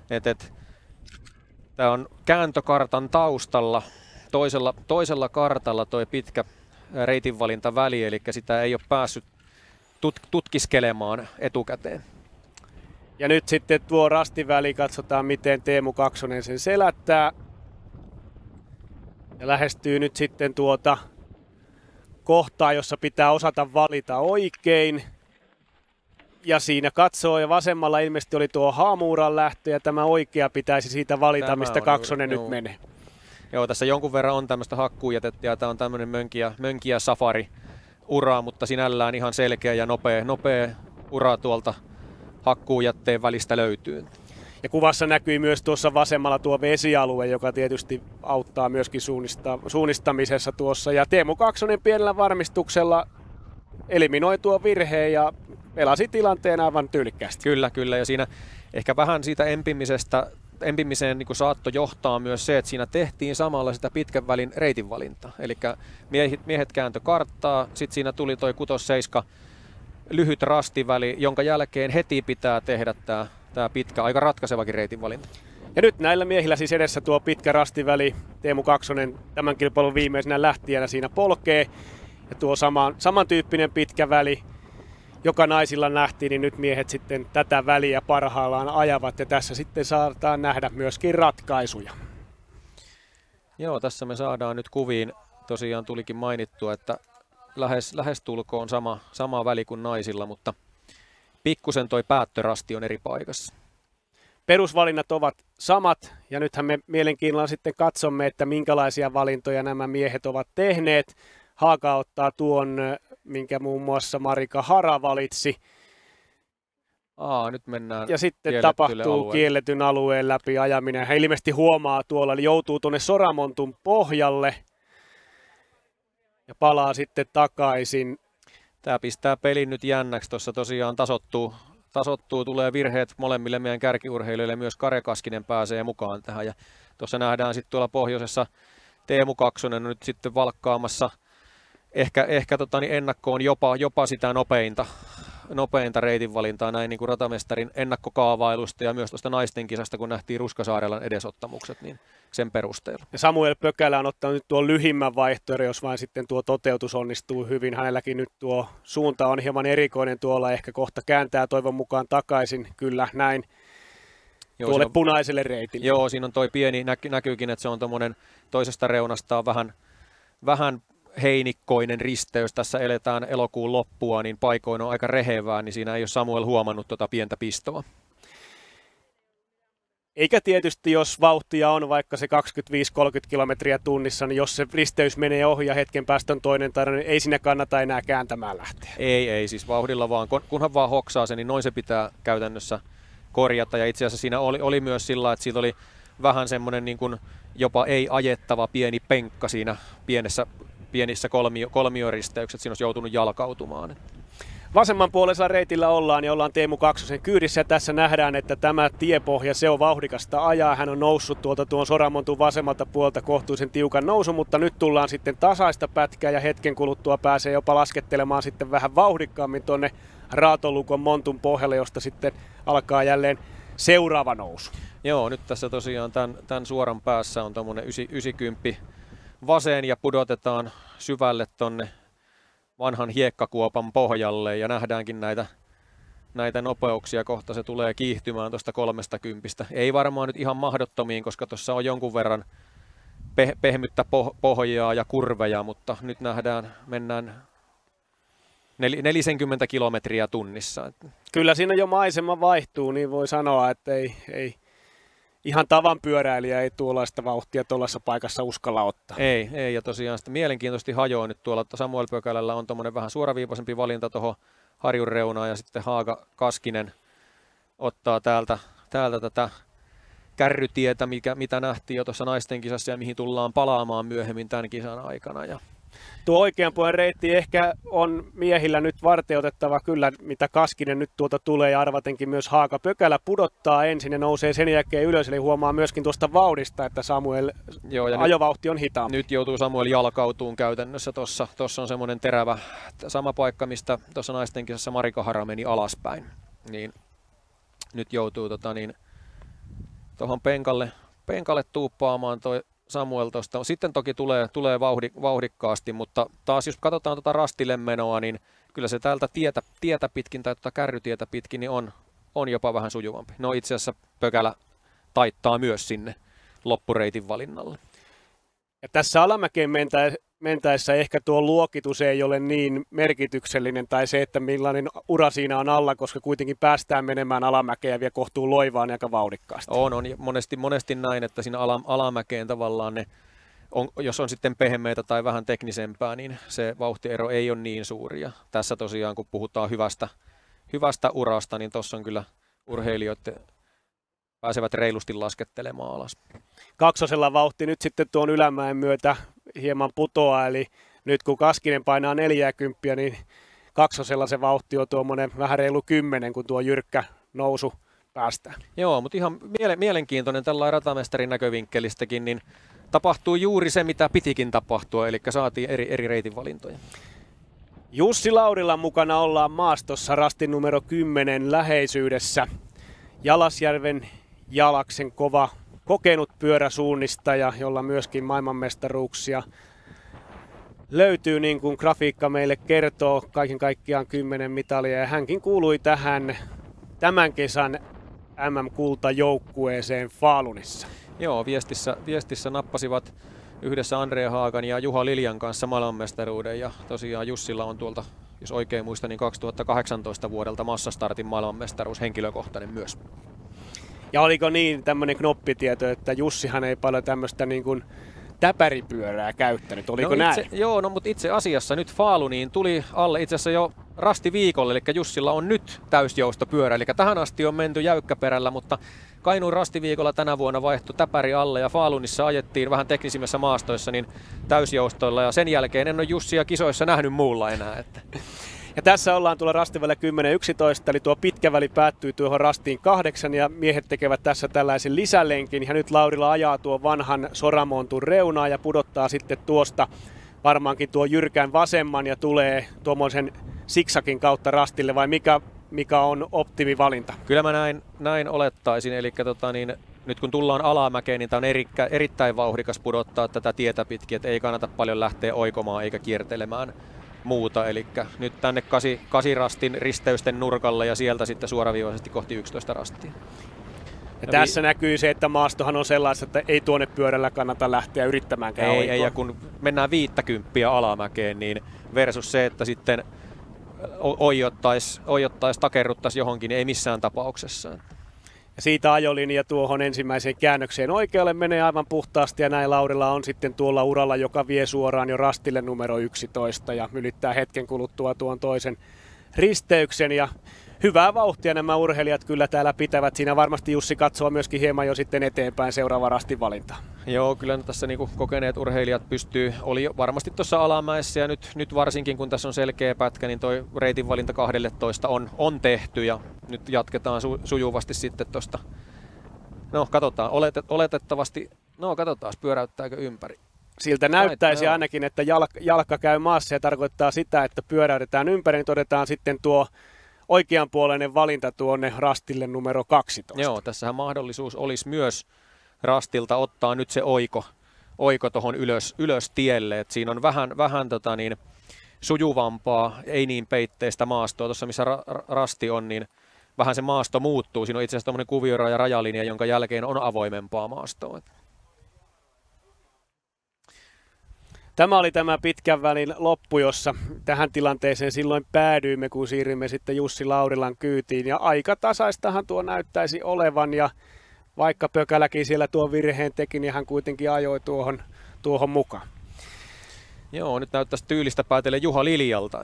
Speaker 4: tämä on kääntökartan taustalla. Toisella kartalla toi pitkä reitinvalintaväli, eli sitä ei ole päässyt tutkiskelemaan etukäteen.
Speaker 6: Ja nyt sitten tuo rastiväli, katsotaan miten Teemu Kaksonen sen selättää. Ja lähestyy nyt sitten tuota kohtaa, jossa pitää osata valita oikein. Ja siinä katsoo ja vasemmalla ilmeisesti oli tuo haamuuran lähtö ja tämä oikea pitäisi siitä valita, mistä Kaksonen nyt menee.
Speaker 4: Joo, tässä jonkun verran on tämmöistä hakkuujätettä ja tämä on tämmöinen mönkiä safari-ura, mutta sinällään ihan selkeä ja nopea ura tuolta hakkuujätteen välistä löytyy.
Speaker 6: Ja kuvassa näkyy myös tuossa vasemmalla tuo vesialue, joka tietysti auttaa myöskin suunnistamisessa tuossa. Ja Teemu Kaksonen pienellä varmistuksella eliminoi tuo virheen ja pelasi tilanteen aivan tyylikkäästi.
Speaker 4: Kyllä, ja siinä ehkä vähän siitä empimiseen niin saattoi johtaa myös se, että siinä tehtiin samalla sitä pitkän välin reitinvalintaa. Eli miehet kääntö karttaa, sitten siinä tuli toi 6-7 lyhyt rastiväli, jonka jälkeen heti pitää tehdä tämä pitkä, aika ratkaisevakin reitinvalinta.
Speaker 6: Ja nyt näillä miehillä siis edessä tuo pitkä rastiväli. Teemu Kaksonen tämän kilpailun viimeisenä lähtijänä siinä polkee. Ja tuo samantyyppinen pitkä väli, joka naisilla nähtiin, niin nyt miehet sitten tätä väliä parhaillaan ajavat. Ja tässä sitten saadaan nähdä myöskin ratkaisuja.
Speaker 4: Joo, tässä me saadaan nyt kuviin. Tosiaan tulikin mainittua, että lähestulkoon sama väli kuin naisilla, mutta pikkusen toi päättörasti on eri paikassa.
Speaker 6: Perusvalinnat ovat samat ja nythän me mielenkiinnolla sitten katsomme, että minkälaisia valintoja nämä miehet ovat tehneet. Haaka ottaa tuon, minkä muun muassa Marika Hara valitsi.
Speaker 4: Nyt mennään
Speaker 6: ja sitten tapahtuu kielletyn alueen läpi ajaminen. Hän ilmeisesti huomaa tuolla, eli joutuu tuonne Soramontun pohjalle ja palaa sitten takaisin.
Speaker 4: Tämä pistää pelin nyt jännäksi. Tuossa tosiaan tasoittuu, tulee virheet molemmille meidän kärkiurheilijoille. Myös Kare Kaskinen pääsee mukaan tähän. Ja tuossa nähdään sitten tuolla pohjoisessa Teemu Kaksonen nyt sitten valkkaamassa ehkä ennakkoon jopa sitä nopeinta reitinvalintaa näin niin kuin ratamestarin ennakkokaavailusta ja myös tuosta naisten kisasta, kun nähtiin Ruskasaarelan edesottamukset, niin sen perusteella.
Speaker 6: Ja Samuel Pökälä on ottanut nyt tuon lyhimmän vaihtoehdon, jos vain sitten tuo toteutus onnistuu hyvin. Hänelläkin nyt tuo suunta on hieman erikoinen tuolla, ehkä kohta kääntää toivon mukaan takaisin, kyllä näin. Tuolle punaiselle reitille.
Speaker 4: Joo, siinä on toi pieni, näkyykin, että se on tuommoinen toisesta reunasta vähän heinikkoinen risteys. Tässä eletään elokuun loppua, niin paikoin on aika rehevää, niin siinä ei ole Samuel huomannut tuota pientä pistoa.
Speaker 6: Eikä tietysti, jos vauhtia on vaikka se 25-30 kilometriä tunnissa, niin jos se risteys menee ohi ja hetken päästä on toinen tarina, niin ei sinne kannata enää kääntämään lähteä.
Speaker 4: Ei, siis vauhdilla vaan, kunhan vaan hoksaa se, niin noin se pitää käytännössä korjata. Ja itse asiassa siinä oli myös sillä, että siitä oli vähän semmoinen niin kuin jopa ei ajettava pieni penkka siinä pienissä kolmioristeyksissä, siinä olisi joutunut jalkautumaan.
Speaker 6: Vasemmanpuoleisella reitillä ollaan ja ollaan Teemu Kaksosen kyydissä. Tässä nähdään, että tämä tiepohja, se on vauhdikasta ajaa. Hän on noussut tuolta tuon Soramontun vasemmalta puolta kohtuullisen tiukan nousun, mutta nyt tullaan sitten tasaista pätkää ja hetken kuluttua pääsee jopa laskettelemaan sitten vähän vauhdikkaammin tuonne Raatolukon Montun pohjalle, josta sitten alkaa jälleen seuraava nousu.
Speaker 4: Joo, nyt tässä tosiaan tämän suoran päässä on tuommoinen 90 vasen ja pudotetaan syvälle tonne vanhan hiekkakuopan pohjalle ja nähdäänkin näitä nopeuksia. Kohta se tulee kiihtymään tuosta 30. Ei varmaan nyt ihan mahdottomiin, koska tuossa on jonkun verran pehmyttä pohjaa ja kurveja, mutta nyt mennään 40 kilometriä tunnissa.
Speaker 6: Kyllä siinä jo maisema vaihtuu, niin voi sanoa, että ei ihan tavan pyöräilijä ei tuollaista vauhtia tuollaisessa paikassa uskalla ottaa.
Speaker 4: Ei, ja tosiaan sitten mielenkiintoisesti hajoaa nyt tuolla. Samuel Pökälällä on tuommoinen vähän suoraviivaisempi valinta tuohon harjun reunaan ja sitten Haaka Kaskinen ottaa täältä tätä kärrytietä, mitä nähtiin jo tuossa naisten kisassa ja mihin tullaan palaamaan myöhemmin tämän kisan aikana.
Speaker 6: Tuo oikean puolen reitti ehkä on miehillä nyt varteutettava kyllä, mitä Kaskinen nyt tuolta tulee ja arvatenkin myös Haaka Pökälä pudottaa ensin ja nousee sen jälkeen ylös, eli huomaa myöskin tuosta vauhdista, että Samuel ajovauhti on hitaampi.
Speaker 4: Nyt joutuu Samuel jalkautuun käytännössä tuossa on semmoinen terävä sama paikka, mistä tuossa naisten kisassa Marika Hara meni alaspäin, niin nyt joutuu tuohon penkalle tuuppaamaan toi Samuel tuosta. Sitten toki tulee vauhdikkaasti, mutta taas jos katsotaan tuota rastille menoa, niin kyllä se täältä tietä pitkin tai tuota kärrytietä pitkin niin on jopa vähän sujuvampi. No itse asiassa Pökälä taittaa myös sinne loppureitin valinnalle.
Speaker 6: Ja tässä alamäkeen mentäessä ehkä tuo luokitus ei ole niin merkityksellinen tai se, että millainen ura siinä on alla, koska kuitenkin päästään menemään alamäkeen ja vielä kohtuu loivaan aika vauhdikkaasti.
Speaker 4: On monesti näin, että siinä alamäkeen tavallaan jos on sitten pehmeitä tai vähän teknisempää, niin se vauhtiero ei ole niin suuri. Ja tässä tosiaan, kun puhutaan hyvästä urasta, niin tuossa on kyllä urheilijoiden pääsevät reilusti laskettelemaan alas.
Speaker 6: Kaksosella vauhti nyt sitten tuon ylämäen myötä hieman putoaa, eli nyt kun Kaskinen painaa 40, niin kaksosella se vauhti on tuommoinen vähän reilu 10, kun tuo jyrkkä nousu päästään.
Speaker 4: Joo, mutta ihan mielenkiintoinen tällainen ratamestarin näkövinkkelistäkin, niin tapahtuu juuri se, mitä pitikin tapahtua, eli saatiin eri reitinvalintoja.
Speaker 6: Jussi Laurilan mukana ollaan maastossa rastin numero 10 läheisyydessä. Jalasjärven Jalaksen kova kokenut pyöräsuunnistaja, jolla myöskin maailmanmestaruuksia löytyy, niin kuin grafiikka meille kertoo, kaiken kaikkiaan 10 mitalia. Ja hänkin kuului tähän tämän kesän MM-kultajoukkueeseen Falunissa.
Speaker 4: Joo, viestissä nappasivat yhdessä Andre Haagan ja Juha Liljan kanssa maailmanmestaruuden. Ja tosiaan Jussilla on tuolta, jos oikein muistan, niin 2018 vuodelta massastartin maailmanmestaruus henkilökohtainen myös.
Speaker 6: Ja oliko niin tämmöinen knoppitieto, että Jussihan ei paljon tämmöistä niin kuin täpäripyörää käyttänyt, oliko näin?
Speaker 4: Joo, no mutta itse asiassa nyt Faluniin tuli alle itse asiassa jo rastiviikolle, eli Jussilla on nyt täysjoustopyörä, eli tähän asti on menty jäykkäperällä, mutta Kainuun rastiviikolla tänä vuonna vaihtui täpäri alle ja Falunissa ajettiin vähän teknisimmissä maastoissa niin täysjoustoilla ja sen jälkeen en ole Jussia kisoissa nähnyt muulla enää. Että.
Speaker 6: Ja tässä ollaan tuolla rastivälillä 10-11, eli tuo pitkä väli päättyy tuohon rastiin 8 ja miehet tekevät tässä tällaisen lisälenkin. Ja nyt Laurila ajaa tuon vanhan Soramontun reunaa ja pudottaa sitten tuosta varmaankin tuo jyrkän vasemman ja tulee tuommoisen siksakin kautta rastille, vai mikä on optimivalinta?
Speaker 4: Kyllä mä näin olettaisin, eli nyt kun tullaan alamäkeen, niin tämä on erittäin vauhdikas pudottaa tätä tietä pitkin, että ei kannata paljon lähteä oikomaan eikä kiertelemään muuta, eli nyt tänne 8 rastin risteysten nurkalle ja sieltä sitten suoraviivaisesti kohti 11 rastia.
Speaker 6: Ja tässä näkyy se, että maastohan on sellaista, että ei tuonne pyörällä kannata lähteä yrittämäänkään oikoa.
Speaker 4: Ei, ja kun mennään 50 alamäkeen, niin versus se, että sitten oijottaisi, takerruttaisi johonkin, niin ei missään tapauksessa.
Speaker 6: Ja siitä ajolinja tuohon ensimmäiseen käännökseen oikealle menee aivan puhtaasti ja näin Laurila on sitten tuolla uralla, joka vie suoraan jo rastille numero 11 ja ylittää hetken kuluttua tuon toisen risteyksen ja hyvää vauhtia nämä urheilijat kyllä täällä pitävät. Siinä varmasti Jussi katsoo myöskin hieman jo sitten eteenpäin seuraava rastin valinta. Joo,
Speaker 4: kyllä tässä niinku kokeneet urheilijat oli varmasti tuossa alamäessä ja nyt varsinkin kun tässä on selkeä pätkä, niin toi reitin valinta 12 on tehty ja nyt jatketaan sujuvasti sitten tuosta. No katsotaan, oletettavasti, katsotaan pyöräyttääkö ympäri.
Speaker 6: Siltä näyttäisi ainakin, että jalka käy maassa ja tarkoittaa sitä, että pyöräytetään ympäri, niin todetaan sitten tuo oikeanpuoleinen valinta tuonne rastille numero 12.
Speaker 4: Joo, tässähän mahdollisuus olisi myös rastilta ottaa nyt se oiko tuohon ylös tielle. Et siinä on vähän sujuvampaa, ei niin peitteistä maastoa. Tuossa missä rasti on, niin vähän se maasto muuttuu. Siinä on itse asiassa tuommoinen kuvioraja ja rajalinja, jonka jälkeen on avoimempaa maastoa.
Speaker 6: Tämä oli tämä pitkän välin loppu, jossa tähän tilanteeseen silloin päädyimme, kun siirrymme sitten Jussi Laurilan kyytiin. Ja aika tasaistahan tuo näyttäisi olevan ja vaikka Pökäläkin siellä tuon virheen teki, niin hän kuitenkin ajoi tuohon mukaan.
Speaker 4: Joo, nyt näyttäisi tyylistä päätellen Juha Liljalta.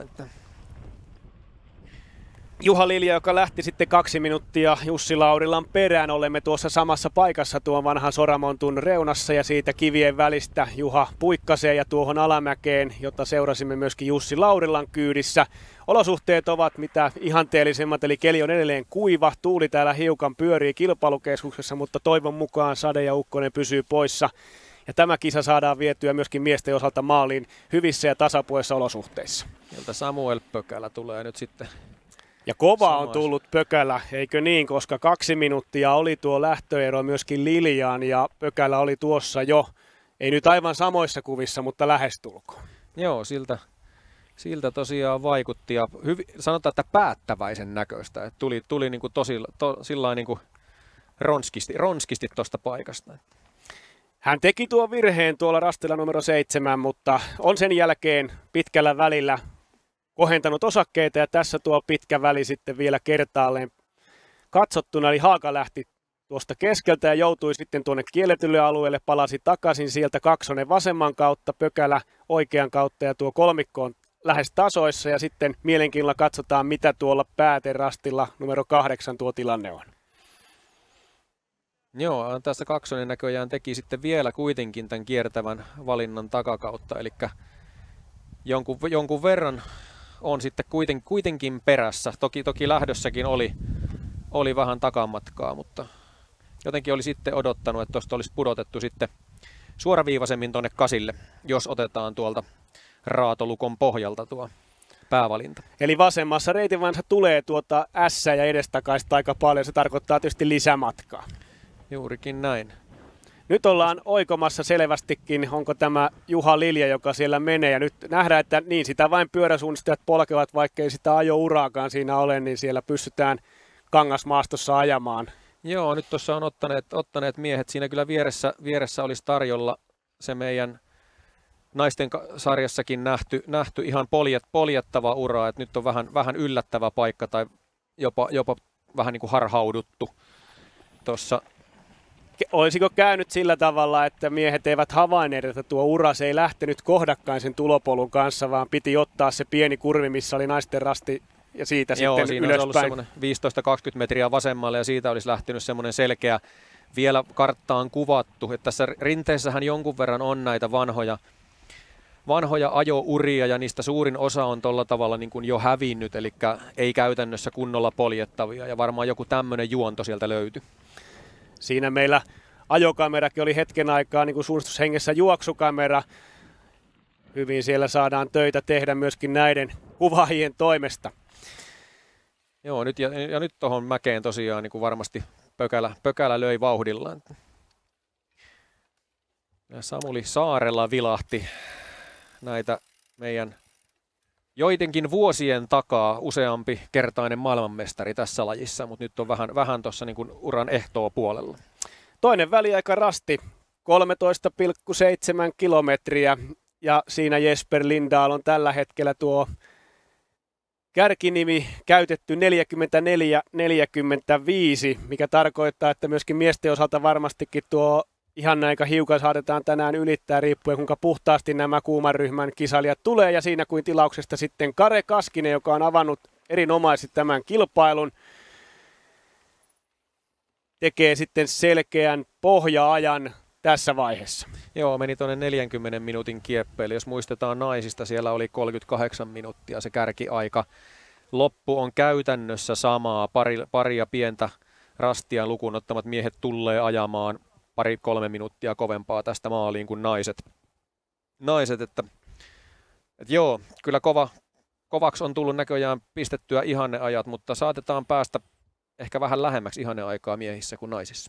Speaker 6: Juha Lilja, joka lähti sitten 2 minuuttia Jussi Laurilan perään. Olemme tuossa samassa paikassa tuon vanhan Soramontun reunassa ja siitä kivien välistä Juha puikkasee ja tuohon alamäkeen, jota seurasimme myöskin Jussi Laurilan kyydissä. Olosuhteet ovat mitä ihanteellisemmat, eli keli on edelleen kuiva. Tuuli täällä hiukan pyörii kilpailukeskuksessa, mutta toivon mukaan sade ja ukkonen pysyy poissa. Ja tämä kisa saadaan vietyä myöskin miesten osalta maaliin hyvissä ja tasapuolissa olosuhteissa.
Speaker 4: Jolta Samuel Pökälä tulee nyt sitten.
Speaker 6: Ja kova on tullut Pökälä, eikö niin, koska 2 minuuttia oli tuo lähtöero myöskin Liljaan ja Pökälä oli tuossa jo, ei nyt aivan samoissa kuvissa, mutta lähestulkoon.
Speaker 4: Joo, siltä tosiaan vaikutti ja sanotaan, että päättäväisen näköistä, että tuli niin kuin sillain niin kuin ronskisti tuosta paikasta.
Speaker 6: Hän teki tuon virheen tuolla rastilla numero 7, mutta on sen jälkeen pitkällä välillä kohentanut osakkeita ja tässä tuo pitkä väli sitten vielä kertaalleen katsottuna. Eli Haaka lähti tuosta keskeltä ja joutui sitten tuonne kielletylle alueelle, palasi takaisin sieltä kaksonen vasemman kautta, Pökälä oikean kautta ja tuo kolmikko on lähes tasoissa ja sitten mielenkiinnolla katsotaan mitä tuolla pääterastilla numero 8 tuo tilanne on.
Speaker 4: Joo, tässä kaksonen näköjään teki sitten vielä kuitenkin tämän kiertävän valinnan takakautta, eli jonkun verran on sitten kuitenkin perässä. Toki lähdössäkin oli vähän takamatkaa, mutta jotenkin oli sitten odottanut, että tuosta olisi pudotettu sitten suoraviivaisemmin tuonne kasille, jos otetaan tuolta raatolukon pohjalta tuo päävalinta.
Speaker 6: Eli vasemmassa reitinvaiheessa tulee tuota S ja edestakaista aika paljon. Se tarkoittaa tietysti lisämatkaa.
Speaker 4: Juurikin näin.
Speaker 6: Nyt ollaan oikomassa selvästikin, onko tämä Juha Lilja, joka siellä menee. Ja nyt nähdään, että niin sitä vain pyöräsuunnistajat polkevat, vaikkei sitä ajouraakaan siinä ole, niin siellä pystytään kangasmaastossa ajamaan.
Speaker 4: Joo, nyt tuossa on ottaneet miehet. Siinä kyllä vieressä olisi tarjolla se meidän naisten sarjassakin nähty ihan poljettava ura. Et nyt on vähän yllättävä paikka tai jopa vähän niin kuin harhauduttu tuossa.
Speaker 6: Olisiko käynyt sillä tavalla, että miehet eivät havainneet, että tuo ura se ei lähtenyt kohdakkain sen tulopolun kanssa, vaan piti ottaa se pieni kurvi, missä oli naisten rasti ja siitä
Speaker 4: Joo,
Speaker 6: sitten
Speaker 4: siinä
Speaker 6: ylöspäin?
Speaker 4: Olisi ollut 15-20 metriä vasemmalle ja siitä olisi lähtenyt semmoinen selkeä, vielä karttaan kuvattu. Että tässä rinteessähän jonkun verran on näitä vanhoja ajouria ja niistä suurin osa on tuolla tavalla niin kuin jo hävinnyt, eli ei käytännössä kunnolla poljettavia ja varmaan joku tämmöinen juonto sieltä löytyi.
Speaker 6: Siinä meillä ajokamerakin oli hetken aikaa niin kuin suunnistushengessä juoksukamera. Hyvin siellä saadaan töitä tehdä myöskin näiden kuvaajien toimesta.
Speaker 4: Joo, nyt tuohon mäkeen tosiaan niin kuin varmasti pökälä löi vauhdillaan. Ja Samuli Saarella vilahti näitä meidän joidenkin vuosien takaa useampi kertainen maailmanmestari tässä lajissa, mutta nyt on vähän tuossa niin kuin uran ehtoo puolella.
Speaker 6: Toinen väliaika rasti, 13,7 kilometriä ja siinä Jesper Lindahl on tällä hetkellä tuo kärkinimi käytetty 44-45, mikä tarkoittaa, että myöskin miesten osalta varmastikin tuo ihan aika hiukan saatetaan tänään ylittää riippuen kuinka puhtaasti nämä kuuman ryhmän kisailijat tulee ja siinä kuin tilauksesta sitten Kare Kaskinen, joka on avannut erinomaisesti tämän kilpailun, tekee sitten selkeän pohja-ajan tässä vaiheessa.
Speaker 4: Joo, meni tuonne 40 minuutin kieppeille. Jos muistetaan naisista, siellä oli 38 minuuttia se kärkiaika. Loppu on käytännössä samaa, paria pientä rastia lukuun ottamat miehet tulee ajamaan 2-3 minuuttia kovempaa tästä maaliin kuin naiset että joo, kyllä kovaksi on tullut näköjään pistettyä ihanneajat, mutta saatetaan päästä ehkä vähän lähemmäksi ihanneaikaa miehissä kuin naisissa.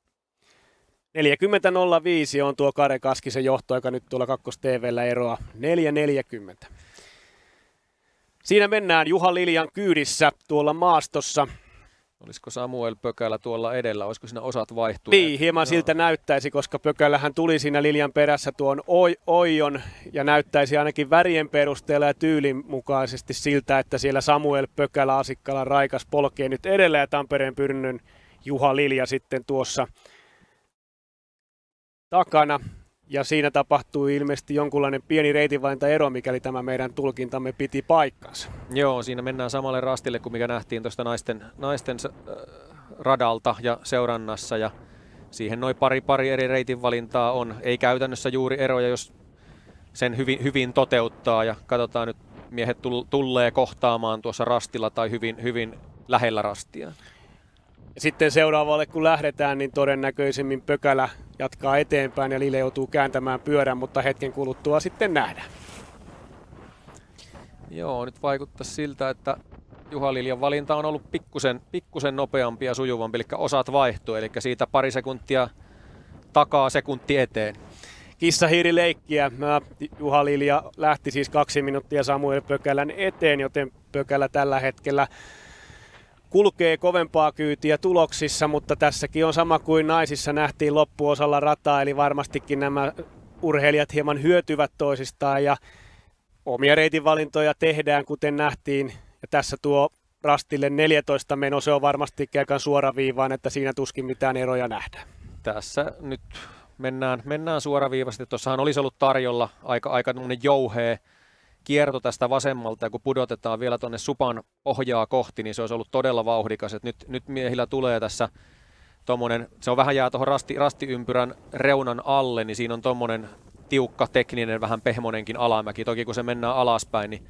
Speaker 6: 40.05 on tuo Kare Kaskisen johto, joka nyt tuolla Kakkos-TV:llä eroaa 4.40. Siinä mennään Juha Liljan kyydissä tuolla maastossa.
Speaker 4: Olisiko Samuel Pökälä tuolla edellä? Olisiko siinä osat vaihtuneet?
Speaker 6: Niin, hieman siltä näyttäisi, koska Pökälähän tuli siinä Liljan perässä tuon Oijon ja näyttäisi ainakin värien perusteella ja tyylin mukaisesti siltä, että siellä Samuel Pökälä Asikkalan Raikas polkee nyt edellä ja Tampereen Pyrnnön Juha Lilja sitten tuossa takana. Ja siinä tapahtui ilmeisesti jonkunlainen pieni reitinvalintaero, mikäli tämä meidän tulkintamme piti paikkansa.
Speaker 4: Joo, siinä mennään samalle rastille kuin mikä nähtiin tuosta naisten radalta ja seurannassa. Ja siihen noin pari eri reitinvalintaa on. Ei käytännössä juuri eroja, jos sen hyvin toteuttaa. Ja katsotaan nyt, miehet tulee kohtaamaan tuossa rastilla tai hyvin lähellä rastia.
Speaker 6: Ja sitten seuraavalle kun lähdetään, niin todennäköisemmin Pökälä jatkaa eteenpäin ja Lille joutuu kääntämään pyörän, mutta hetken kuluttua sitten nähdään.
Speaker 4: Joo, nyt vaikuttaa siltä, että Juha Liljan valinta on ollut pikkusen nopeampi ja sujuvampi, eli osat vaihtuu, eli siitä pari sekuntia takaa, sekunti eteen.
Speaker 6: Kissahiirileikkiä. Juha Lilja lähti siis 2 minuuttia Samuel Pökälän eteen, joten Pökälä tällä hetkellä kulkee kovempaa kyytiä tuloksissa, mutta tässäkin on sama kuin naisissa nähtiin loppuosalla rataa, eli varmastikin nämä urheilijat hieman hyötyvät toisistaan ja omia reitinvalintoja tehdään, kuten nähtiin. Ja tässä tuo rastille 14 meno, se on varmasti aika suoraviivaan, että siinä tuskin mitään eroja nähdään.
Speaker 4: Tässä nyt mennään suoraviivasti. Tuossahan olisi ollut tarjolla aika jouhea kierto tästä vasemmalta, ja kun pudotetaan vielä tuonne Supan pohjaa kohti, niin se olisi ollut todella vauhdikas. Et nyt miehillä tulee tässä tommonen, se on vähän jää tuohon rastiympyrän reunan alle, niin siinä on tommonen tiukka, tekninen, vähän pehmonenkin alamäki. Toki kun se mennään alaspäin, niin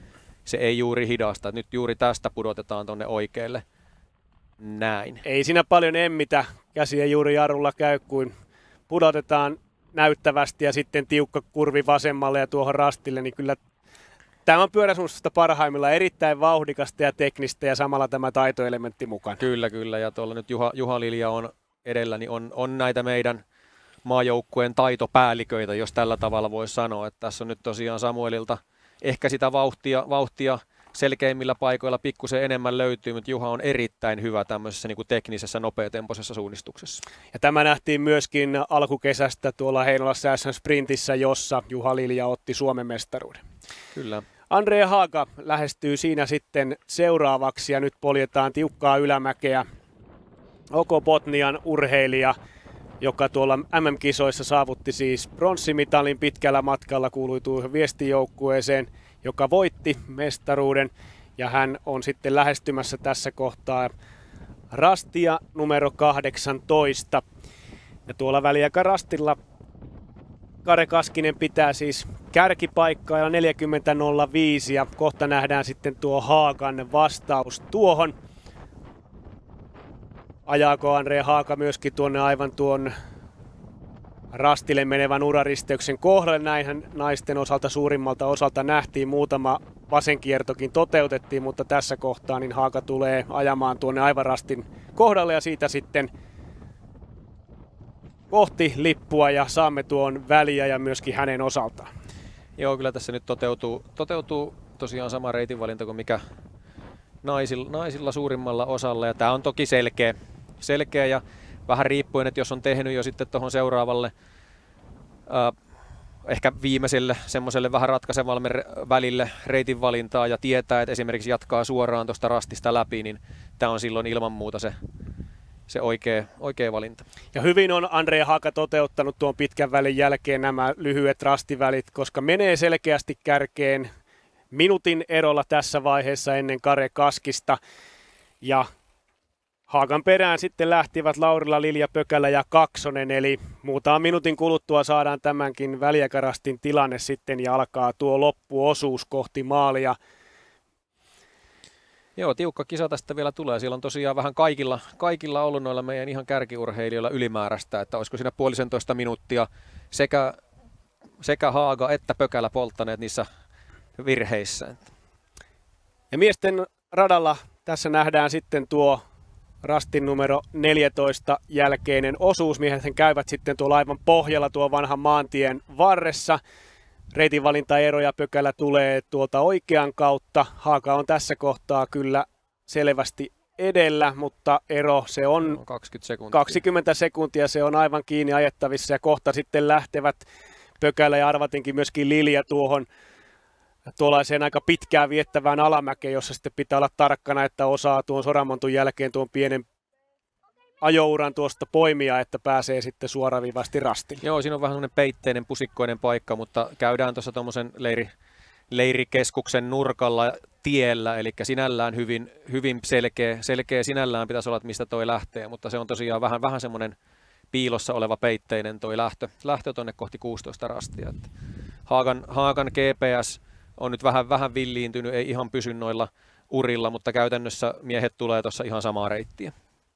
Speaker 4: se ei juuri hidasta. Nyt juuri tästä pudotetaan tuonne oikealle. Näin.
Speaker 6: Ei siinä paljon emmitä. Käsi ei juuri jarrulla käy, kuin pudotetaan näyttävästi ja sitten tiukka kurvi vasemmalle ja tuohon rastille, niin kyllä tämä on pyöräsuunnistusta parhaimmillaan, erittäin vauhdikasta ja teknistä ja samalla tämä taitoelementti mukana.
Speaker 4: Kyllä, ja tuolla nyt Juha Lilja on edellä, niin on näitä meidän maajoukkueen taitopäälliköitä, jos tällä tavalla voi sanoa, että tässä on nyt tosiaan Samuelilta ehkä sitä vauhtia selkeimmillä paikoilla pikkusen enemmän löytyy, mutta Juha on erittäin hyvä tämmöisessä niin kuin teknisessä, nopeatempoisessa suunnistuksessa.
Speaker 6: Ja tämä nähtiin myöskin alkukesästä tuolla Heinolassa SM-sprintissä, jossa Juha Lilja otti Suomen mestaruuden.
Speaker 4: Kyllä.
Speaker 6: Andre Haaga lähestyy siinä sitten seuraavaksi ja nyt poljetaan tiukkaa ylämäkeä. Botnian urheilija, joka tuolla MM-kisoissa saavutti siis pronssimitalin pitkällä matkalla, kuului tuohon viestijoukkueeseen, joka voitti mestaruuden. Ja hän on sitten lähestymässä tässä kohtaa rastia numero 18. Ja tuolla väliaikarastilla Kare Kaskinen pitää siis kärkipaikkaa ja 40.05 ja kohta nähdään sitten tuo Haagan vastaus tuohon. Ajaako Andre Haaga myöskin tuonne aivan tuon rastille menevän uraristeyksen kohdalle? Näinhän naisten osalta suurimmalta osalta nähtiin. Muutama vasenkiertokin toteutettiin, mutta tässä kohtaa niin Haaga tulee ajamaan tuonne aivan rastin kohdalle ja siitä sitten kohti lippua ja saamme tuon väliä ja myöskin hänen osaltaan.
Speaker 4: Joo, kyllä tässä nyt toteutuu tosiaan sama reitinvalinta kuin mikä naisilla suurimmalla osalla. Ja tämä on toki selkeä ja vähän riippuen, että jos on tehnyt jo sitten tuohon seuraavalle ehkä viimeiselle semmoiselle vähän ratkaisevalle välille reitinvalintaa ja tietää, että esimerkiksi jatkaa suoraan tuosta rastista läpi, niin tämä on silloin ilman muuta se oikea valinta.
Speaker 6: Ja hyvin on Andre Haaga toteuttanut tuon pitkän välin jälkeen nämä lyhyet rastivälit, koska menee selkeästi kärkeen minuutin erolla tässä vaiheessa ennen Kare Kaskista. Ja Haagan perään sitten lähtivät Laurila, Lilja, Pökälä ja Kaksonen, eli muutaman minuutin kuluttua saadaan tämänkin väliaikarastin tilanne sitten ja alkaa tuo loppuosuus kohti maalia.
Speaker 4: Joo, tiukka kisa tästä vielä tulee. Siellä on tosiaan vähän kaikilla ollut noilla meidän ihan kärkiurheilijoilla ylimääräistä, että olisiko siinä 1,5 minuuttia sekä Haaga että Pökälä polttaneet niissä virheissä.
Speaker 6: Ja miesten radalla tässä nähdään sitten tuo rastin numero 14 jälkeinen osuus. Miehet käyvät sitten tuolla aivan pohjalla tuon vanhan maantien varressa. Reitinvalintaeroja Pökälä tulee tuolta oikean kautta. Haaga on tässä kohtaa kyllä selvästi edellä, mutta ero se on 20 sekuntia. Se on aivan kiinni ajettavissa ja kohta sitten lähtevät Pökälä ja arvatinkin myöskin Lilja tuollaiseen aika pitkään viettävään alamäkeen, jossa sitten pitää olla tarkkana, että osaa tuon Soramontun jälkeen tuon pienen ajouran tuosta poimia, että pääsee sitten suoraviivasti rastille.
Speaker 4: Joo, siinä on vähän sellainen peitteinen, pusikkoinen paikka, mutta käydään tuossa tuommoisen leirikeskuksen nurkalla tiellä, eli sinällään hyvin selkeä sinällään pitäisi olla, että mistä toi lähtee, mutta se on tosiaan vähän semmoinen piilossa oleva peitteinen toi lähtö tuonne kohti 16 rastia. Että Haagan GPS on nyt vähän villiintynyt, ei ihan pysy noilla urilla, mutta käytännössä miehet tulee tuossa ihan samaa reittiä.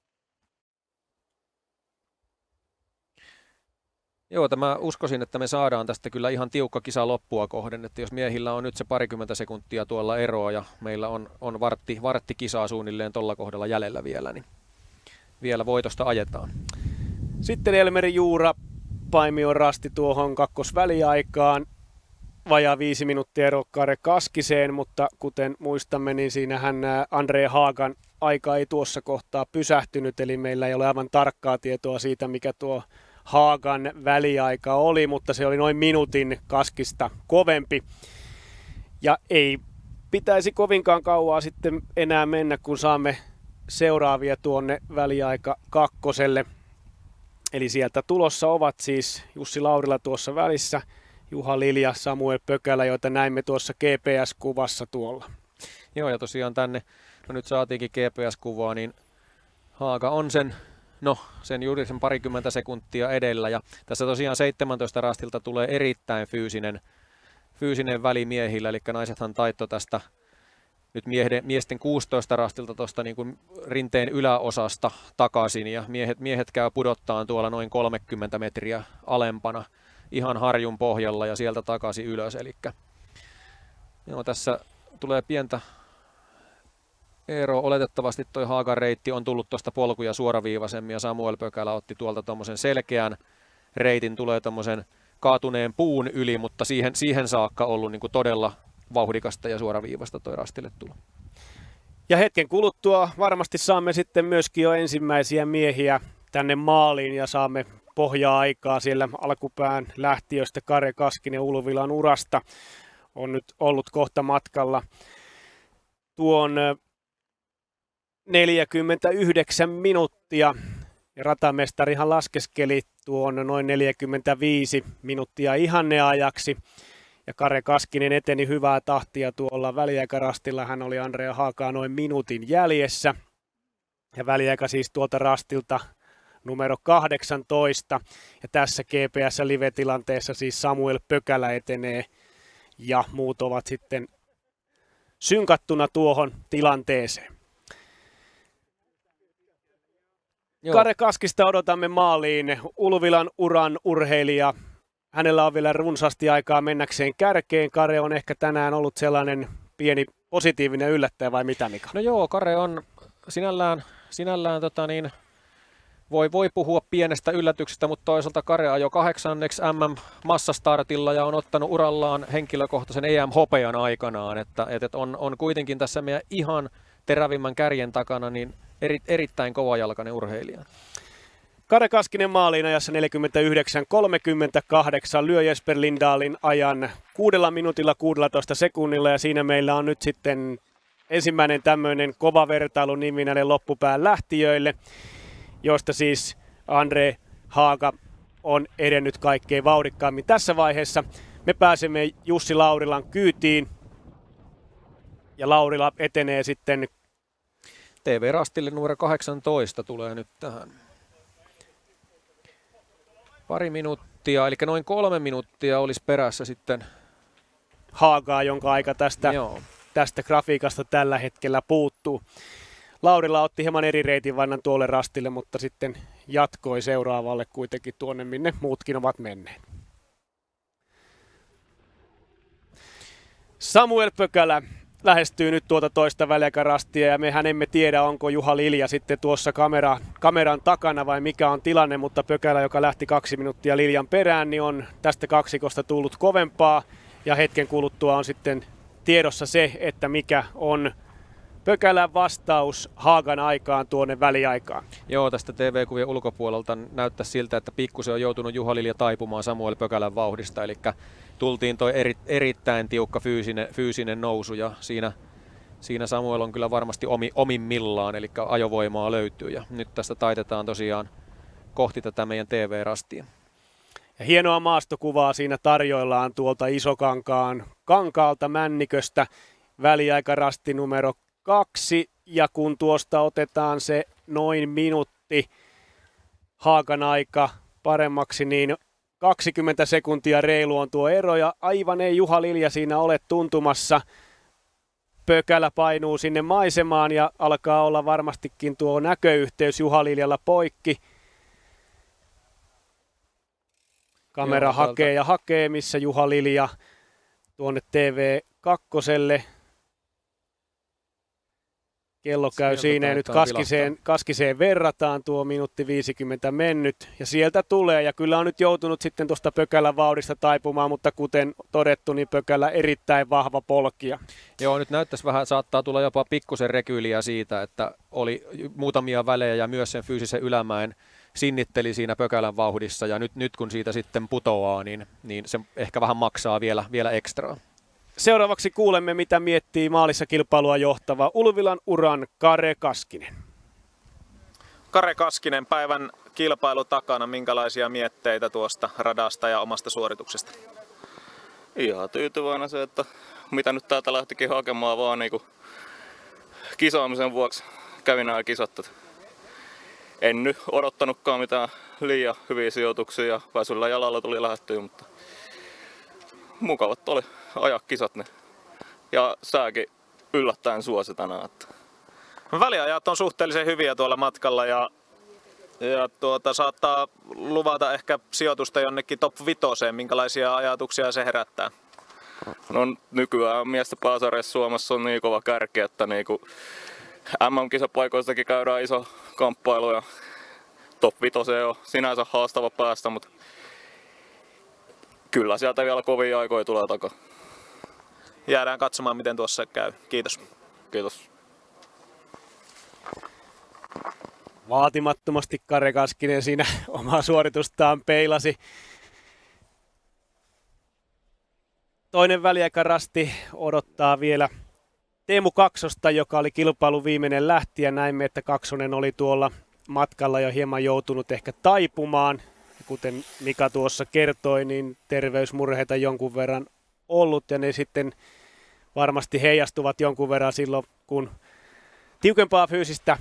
Speaker 4: Joo, mä uskoisin, että me saadaan tästä kyllä ihan tiukka kisa loppua kohden, että jos miehillä on nyt se 20 sekuntia tuolla eroa ja meillä on vartti kisaa suunnilleen tuolla kohdalla jäljellä vielä, niin vielä voitosta ajetaan.
Speaker 6: Sitten Elmeri Juura Paimion rasti tuohon kakkosväliaikaan. Vajaa 5 minuuttia ero Kare Kaskiseen, mutta kuten muistamme, niin siinähän Andre Haagan aika ei tuossa kohtaa pysähtynyt, eli meillä ei ole aivan tarkkaa tietoa siitä, mikä tuo Haagan väliaika oli, mutta se oli noin minuutin Kaskista kovempi. Ja ei pitäisi kovinkaan kauaa sitten enää mennä, kun saamme seuraavia tuonne väliaika kakkoselle. Eli sieltä tulossa ovat siis Jussi Laurila tuossa välissä, Juha Lilja, Samuel Pökälä, joita näimme tuossa GPS-kuvassa tuolla.
Speaker 4: Joo, ja tosiaan tänne, nyt saatiinkin GPS-kuvaa, niin Haaga on sen juuri sen 20 sekuntia edellä. Ja tässä tosiaan 17 rastilta tulee erittäin fyysinen väli miehillä, eli naisethan taitto tästä nyt miesten 16 rastilta tuosta niin kuin rinteen yläosasta takaisin ja miehet käy pudottaan tuolla noin 30 metriä alempana ihan harjun pohjalla ja sieltä takaisin ylös. Eli joo, tässä tulee pientä eroa. Oletettavasti toi Haagan reitti on tullut tuosta polkuja suoraviivaisemmin ja Samuel Pökälä otti tuolta tuommoisen selkeän reitin, tulee tuommoisen kaatuneen puun yli, mutta siihen saakka ollut niin kuin todella vauhdikasta ja suoraviivasta toi rastille tulo.
Speaker 6: Ja hetken kuluttua varmasti saamme sitten myöskin jo ensimmäisiä miehiä tänne maaliin ja saamme pohjaa-aikaa siellä alkupään lähtiöistä. Kare Kaskinen Ulvilan urasta on nyt ollut kohta matkalla tuon 49 minuuttia. Ja ratamestarihan laskeskeli tuon noin 45 minuuttia ihanneajaksi. Ja Kare Kaskinen eteni hyvää tahtia tuolla väliaikarastilla. Hän oli Andrea Haagaa noin minuutin jäljessä. Ja väliaika siis tuolta rastilta numero 18. Ja tässä GPS-live-tilanteessa siis Samuel Pökälä etenee ja muut ovat sitten synkattuna tuohon tilanteeseen. Joo. Kare Kaskista odotamme maaliin. Ulvilan uran urheilija. Hänellä on vielä runsaasti aikaa mennäkseen kärkeen. Kare on ehkä tänään ollut sellainen pieni positiivinen yllättäjä vai mitä, Mika?
Speaker 4: No joo, Kare on sinällään voi puhua pienestä yllätyksestä, mutta toisaalta Kare ajoi 8. MM-massastartilla ja on ottanut urallaan henkilökohtaisen EM-hopean aikanaan, että on kuitenkin tässä meidän ihan terävimmän kärjen takana niin erittäin kovajalkainen urheilija.
Speaker 6: Kare Kaskinen maaliin ajassa 49.38, lyö Jesper Lindahlin ajan 6 minuutilla 16 sekunnilla ja siinä meillä on nyt sitten ensimmäinen tämmöinen kova vertailu näille loppupään lähtiöille, josta siis Andre Haaga on edennyt kaikkein vauhdikkaammin tässä vaiheessa. Me pääsemme Jussi Laurilan kyytiin ja Laurila etenee sitten
Speaker 4: TV-rastille numero 18 tulee nyt tähän. Pari minuuttia, eli noin 3 minuuttia olisi perässä sitten
Speaker 6: Haagaa, jonka aika tästä grafiikasta tällä hetkellä puuttuu. Laurila otti hieman eri reitinvannan tuolle rastille, mutta sitten jatkoi seuraavalle kuitenkin tuonne, minne muutkin ovat menneet. Samuel Pökälä lähestyy nyt tuota toista väliaikarastia ja mehän emme tiedä, onko Juha Lilja sitten tuossa kameran takana vai mikä on tilanne, mutta Pökälä, joka lähti 2 minuuttia Liljan perään, niin on tästä kaksikosta tullut kovempaa ja hetken kuluttua on sitten tiedossa se, että mikä on Pökälän vastaus Haagan aikaan tuonne väliaikaan.
Speaker 4: Joo, tästä TV-kuvien ulkopuolelta näyttää siltä, että pikkusen on joutunut Juha Lilja taipumaan Samuel Pökälän vauhdista, eli tultiin toi erittäin tiukka fyysinen nousu ja siinä Samuel on kyllä varmasti omimmillaan, eli ajovoimaa löytyy ja nyt tästä taitetaan tosiaan kohti tätä meidän TV-rastia.
Speaker 6: Ja hienoa maastokuvaa siinä tarjoillaan tuolta Isokankaan kankaalta Männiköstä, väliaikarasti numero 2 ja kun tuosta otetaan se noin minuutti Haagan aika paremmaksi, niin 20 sekuntia reilu on tuo ero ja aivan ei Juha Lilja siinä ole tuntumassa. Pökälä painuu sinne maisemaan ja alkaa olla varmastikin tuo näköyhteys Juha Liljalla poikki. Kamera hakee, missä Juha Lilja tuonne TV2. Kello käy siinä ja nyt Kaskiseen verrataan tuo minuutti 50 mennyt ja sieltä tulee ja kyllä on nyt joutunut sitten tuosta Pökälän vauhdista taipumaan, mutta kuten todettu, niin Pökälä erittäin vahva polkija.
Speaker 4: Joo, nyt näyttäisi vähän, saattaa tulla jopa pikkusen rekyyliä siitä, että oli muutamia välejä ja myös sen fyysisen ylämäen sinnitteli siinä Pökälän vauhdissa ja nyt kun siitä sitten putoaa, niin se ehkä vähän maksaa vielä ekstraa.
Speaker 6: Seuraavaksi kuulemme, mitä miettii maalissa kilpailua johtava Ulvilan uran Kare Kaskinen.
Speaker 3: Kare Kaskinen, päivän kilpailu takana. Minkälaisia mietteitä tuosta radasta ja omasta suorituksesta?
Speaker 11: Ihan tyytyväinen se, että mitä nyt täältä lähtikin hakemaan vaan niinku kisaamisen vuoksi kävin nämä kisat. En nyt odottanutkaan mitään liian hyviä sijoituksia ja väsyllä jalalla tuli lähettyä, mutta mukavat oli ajaa kisat ne. Ja sääkin yllättäen suositana. Että.
Speaker 3: Väliajat on suhteellisen hyviä tuolla matkalla ja saattaa luvata ehkä sijoitusta jonnekin top 5. Minkälaisia ajatuksia se herättää?
Speaker 11: No nykyään miesten pääsarjassa Suomessa on niin kova kärki, että niinku MM-kisapaikoistakin käydään iso kamppailu ja top 5 on sinänsä haastava päästä, mutta kyllä sieltä vielä kovia aikoja tulee takaa.
Speaker 3: Jäädään katsomaan, miten tuossa käy. Kiitos.
Speaker 11: Kiitos.
Speaker 6: Vaatimattomasti Kare Kaskinen siinä omaa suoritustaan peilasi. Toinen väliaikarasti odottaa vielä Teemu Kaksosta, joka oli kilpailun viimeinen lähti, ja näimme, että Kaksonen oli tuolla matkalla jo hieman joutunut ehkä taipumaan. Kuten Mika tuossa kertoi, niin terveysmurheita jonkun verran ollut, ja ne sitten varmasti heijastuvat jonkun verran silloin, kun tiukempaa fyysistä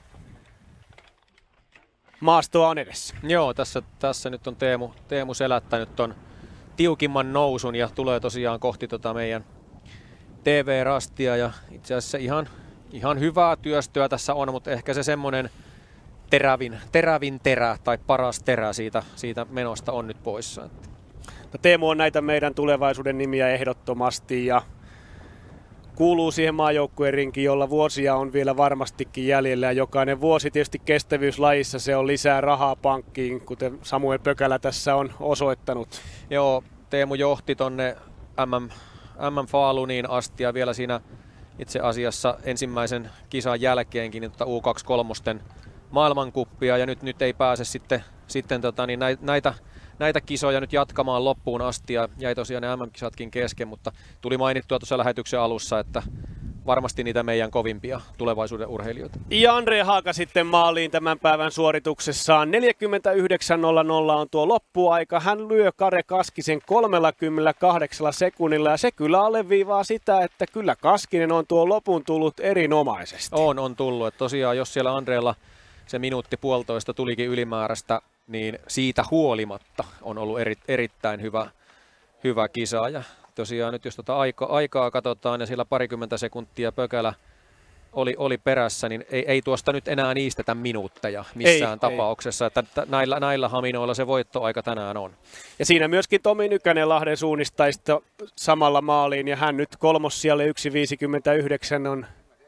Speaker 6: maastoa on edessä.
Speaker 4: Joo, tässä nyt on Teemu selättänyt ton tiukimman nousun ja tulee tosiaan kohti meidän TV-rastia. Ja itse asiassa ihan hyvää työstöä tässä on, mutta ehkä se semmoinen terävin terä tai paras terä siitä menosta on nyt poissa.
Speaker 6: No, Teemu on näitä meidän tulevaisuuden nimiä ehdottomasti ja kuuluu siihen maajoukkueen rinkiin, jolla vuosia on vielä varmastikin jäljellä, ja jokainen vuosi tietysti kestävyyslajissa se on lisää rahaa pankkiin, kuten Samuel Pökälä tässä on osoittanut.
Speaker 4: Joo, Teemu johti tonne MM-Faluniin asti ja vielä siinä itse asiassa ensimmäisen kisan jälkeenkin niin U23 maailmankuppia, ja nyt ei pääse sitten näitä kisoja nyt jatkamaan loppuun asti, ja jäi tosiaan ne MM-kisatkin kesken, mutta tuli mainittua tuossa lähetyksen alussa, että varmasti niitä meidän kovimpia tulevaisuuden urheilijoita.
Speaker 6: Ja Andre Haaka sitten maaliin tämän päivän suorituksessaan. 49.00 on tuo loppuaika. Hän lyö Kare Kaskisen 38 sekunnilla, ja se kyllä alleviivaa sitä, että kyllä Kaskinen on tuo lopun tullut erinomaisesti.
Speaker 4: On tullut. Että tosiaan jos siellä Andreella se minuutti puolitoista tulikin ylimääräistä, niin siitä huolimatta on ollut erittäin hyvä kisa. Ja tosiaan nyt jos aikaa katsotaan ja siellä parikymmentä sekuntia Pökälä oli perässä, niin ei tuosta nyt enää niistetä minuutteja missään tapauksessa. Että näillä haminoilla se voittoaika tänään on.
Speaker 6: Ja siinä myöskin Tomi Nykänen Lahden suunnistaista samalla maaliin, ja hän nyt kolmossijalle 1.59 on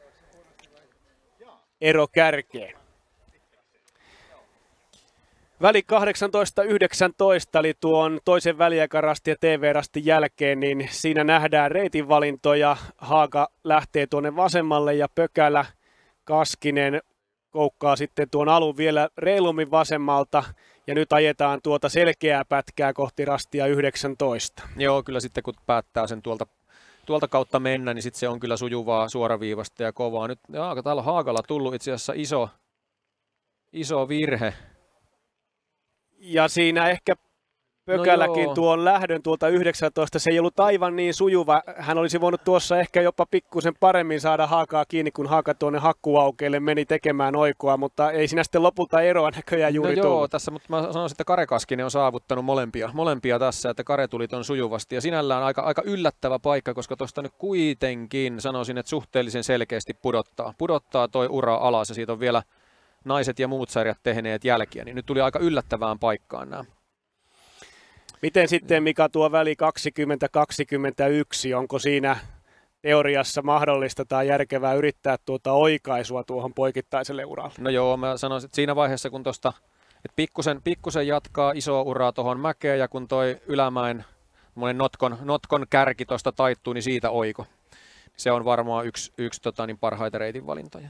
Speaker 6: ero kärkeen. Väli 18.19 eli tuon toisen väliaikarastin ja TV-rastin jälkeen, niin siinä nähdään reitinvalintoja. Haaka lähtee tuonne vasemmalle ja Pökälä, Kaskinen koukkaa sitten tuon alun vielä reilummin vasemmalta. Ja nyt ajetaan tuota selkeää pätkää kohti rastia 19.
Speaker 4: Joo, kyllä sitten kun päättää sen tuolta kautta mennä, niin sitten se on kyllä sujuvaa, suoraviivasta ja kovaa. Nyt täällä on Haakalla tullut itse asiassa iso virhe.
Speaker 6: Ja siinä ehkä Pökäläkin tuon lähdön tuolta 19, se ei ollut aivan niin sujuva. Hän olisi voinut tuossa ehkä jopa pikkusen paremmin saada Haakaa kiinni, kun Haaka tuonne hakkuaukeelle meni tekemään oikoa, mutta ei siinä sitten lopulta eroa näköjään juuri tullut.
Speaker 4: Joo, tässä, mutta mä sanoisin, että Kare Kaskinen on saavuttanut molempia tässä, että Kare tuli ton sujuvasti. Ja sinällään aika yllättävä paikka, koska tuosta nyt kuitenkin sanoisin, että suhteellisen selkeästi pudottaa toi ura alas, ja siitä on vielä naiset ja muut sarjat tehneet jälkiä, niin nyt tuli aika yllättävään paikkaan nämä.
Speaker 6: Miten sitten Mika tuo väli 20-21, onko siinä teoriassa mahdollista tai järkevää yrittää tuota oikaisua tuohon poikittaiselle uralle?
Speaker 4: No joo, mä sanoisin, että siinä vaiheessa kun tuosta pikkusen jatkaa isoa uraa tuohon mäkeen ja kun toi ylämäen notkon kärki tuosta taittuu, niin siitä oiko. Se on varmaan yksi parhaita reitin valintoja.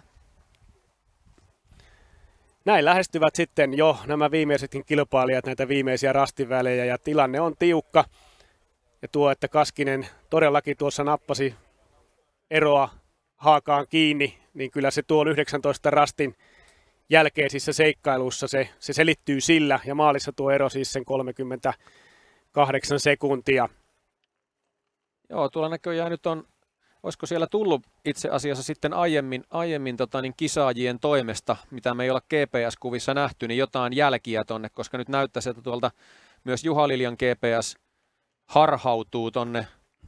Speaker 6: Näin lähestyvät sitten jo nämä viimeisetkin kilpailijat näitä viimeisiä rastivälejä ja tilanne on tiukka. Ja tuo, että Kaskinen todellakin tuossa nappasi eroa Haakaan kiinni, niin kyllä se tuon 19 rastin jälkeisissä seikkailuissa se selittyy sillä. Ja maalissa tuo ero siis sen 38 sekuntia.
Speaker 4: Joo, tuolla näköjään nyt on, olisiko siellä tullut itse asiassa sitten aiemmin kisaajien toimesta, mitä me ei olla GPS-kuvissa nähty, niin jotain jälkiä tonne, koska nyt näyttäisi, että tuolta myös Juha Liljan GPS harhautuu tonne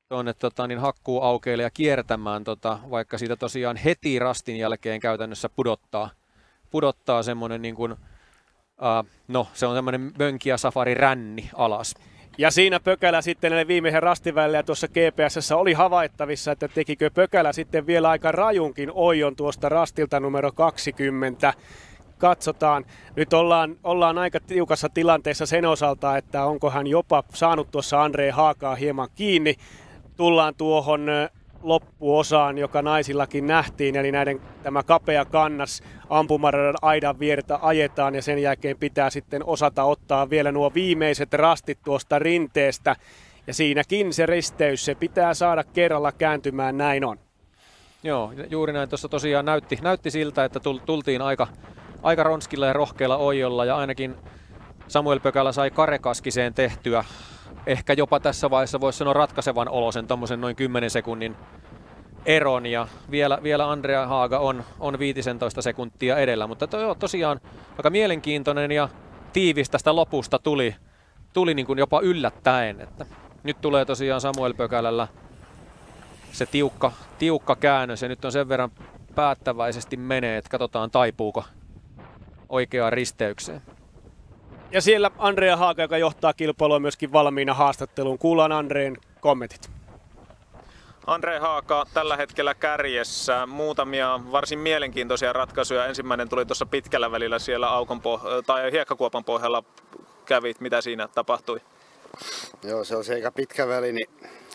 Speaker 4: tuonne hakkuuaukeille ja kiertämään, vaikka siitä tosiaan heti rastin jälkeen käytännössä pudottaa semmoinen niin kuin, se on semmoinen mönkiä safari ränni alas.
Speaker 6: Ja siinä Pökälä sitten näille viimeisen rastin välillä tuossa GPS:ssä oli havaittavissa, että tekikö Pökälä sitten vielä aika rajunkin oion tuosta rastilta numero 20. Katsotaan. Nyt ollaan aika tiukassa tilanteessa sen osalta, että onko hän jopa saanut tuossa Andre Haagaa hieman kiinni. Tullaan tuohon loppuosaan, joka naisillakin nähtiin, eli tämä kapea kannas ampumaradan aidan viertä ajetaan ja sen jälkeen pitää sitten osata ottaa vielä nuo viimeiset rastit tuosta rinteestä. Ja siinäkin se risteys, se pitää saada kerralla kääntymään, näin on.
Speaker 4: Joo, juuri näin. Tuossa tosiaan näytti siltä, että tultiin aika ronskilla ja rohkealla oijolla ja ainakin Samuel Pökälä sai Karekaskiseen tehtyä ehkä jopa tässä vaiheessa voisi sanoa ratkaisevan olosen, tommosen noin 10 sekunnin eron ja vielä Andrea Haaga on 15 sekuntia edellä, mutta tosiaan aika mielenkiintoinen ja tiivis tästä lopusta tuli niin kuin jopa yllättäen, että nyt tulee tosiaan Samuel Pökälällä se tiukka käännös ja nyt on sen verran päättäväisesti menee, että katsotaan taipuuko oikeaan risteykseen.
Speaker 6: Ja siellä Andrea Haaga, joka johtaa kilpailua myöskin valmiina haastatteluun. Kuullaan Andreen kommentit.
Speaker 3: Andre Haaga tällä hetkellä kärjessä. Muutamia varsin mielenkiintoisia ratkaisuja. Ensimmäinen tuli tuossa pitkällä välillä siellä hiekkakuopan pohjalla kävit. Mitä siinä tapahtui?
Speaker 9: Joo, se on se aika pitkä väli. Niin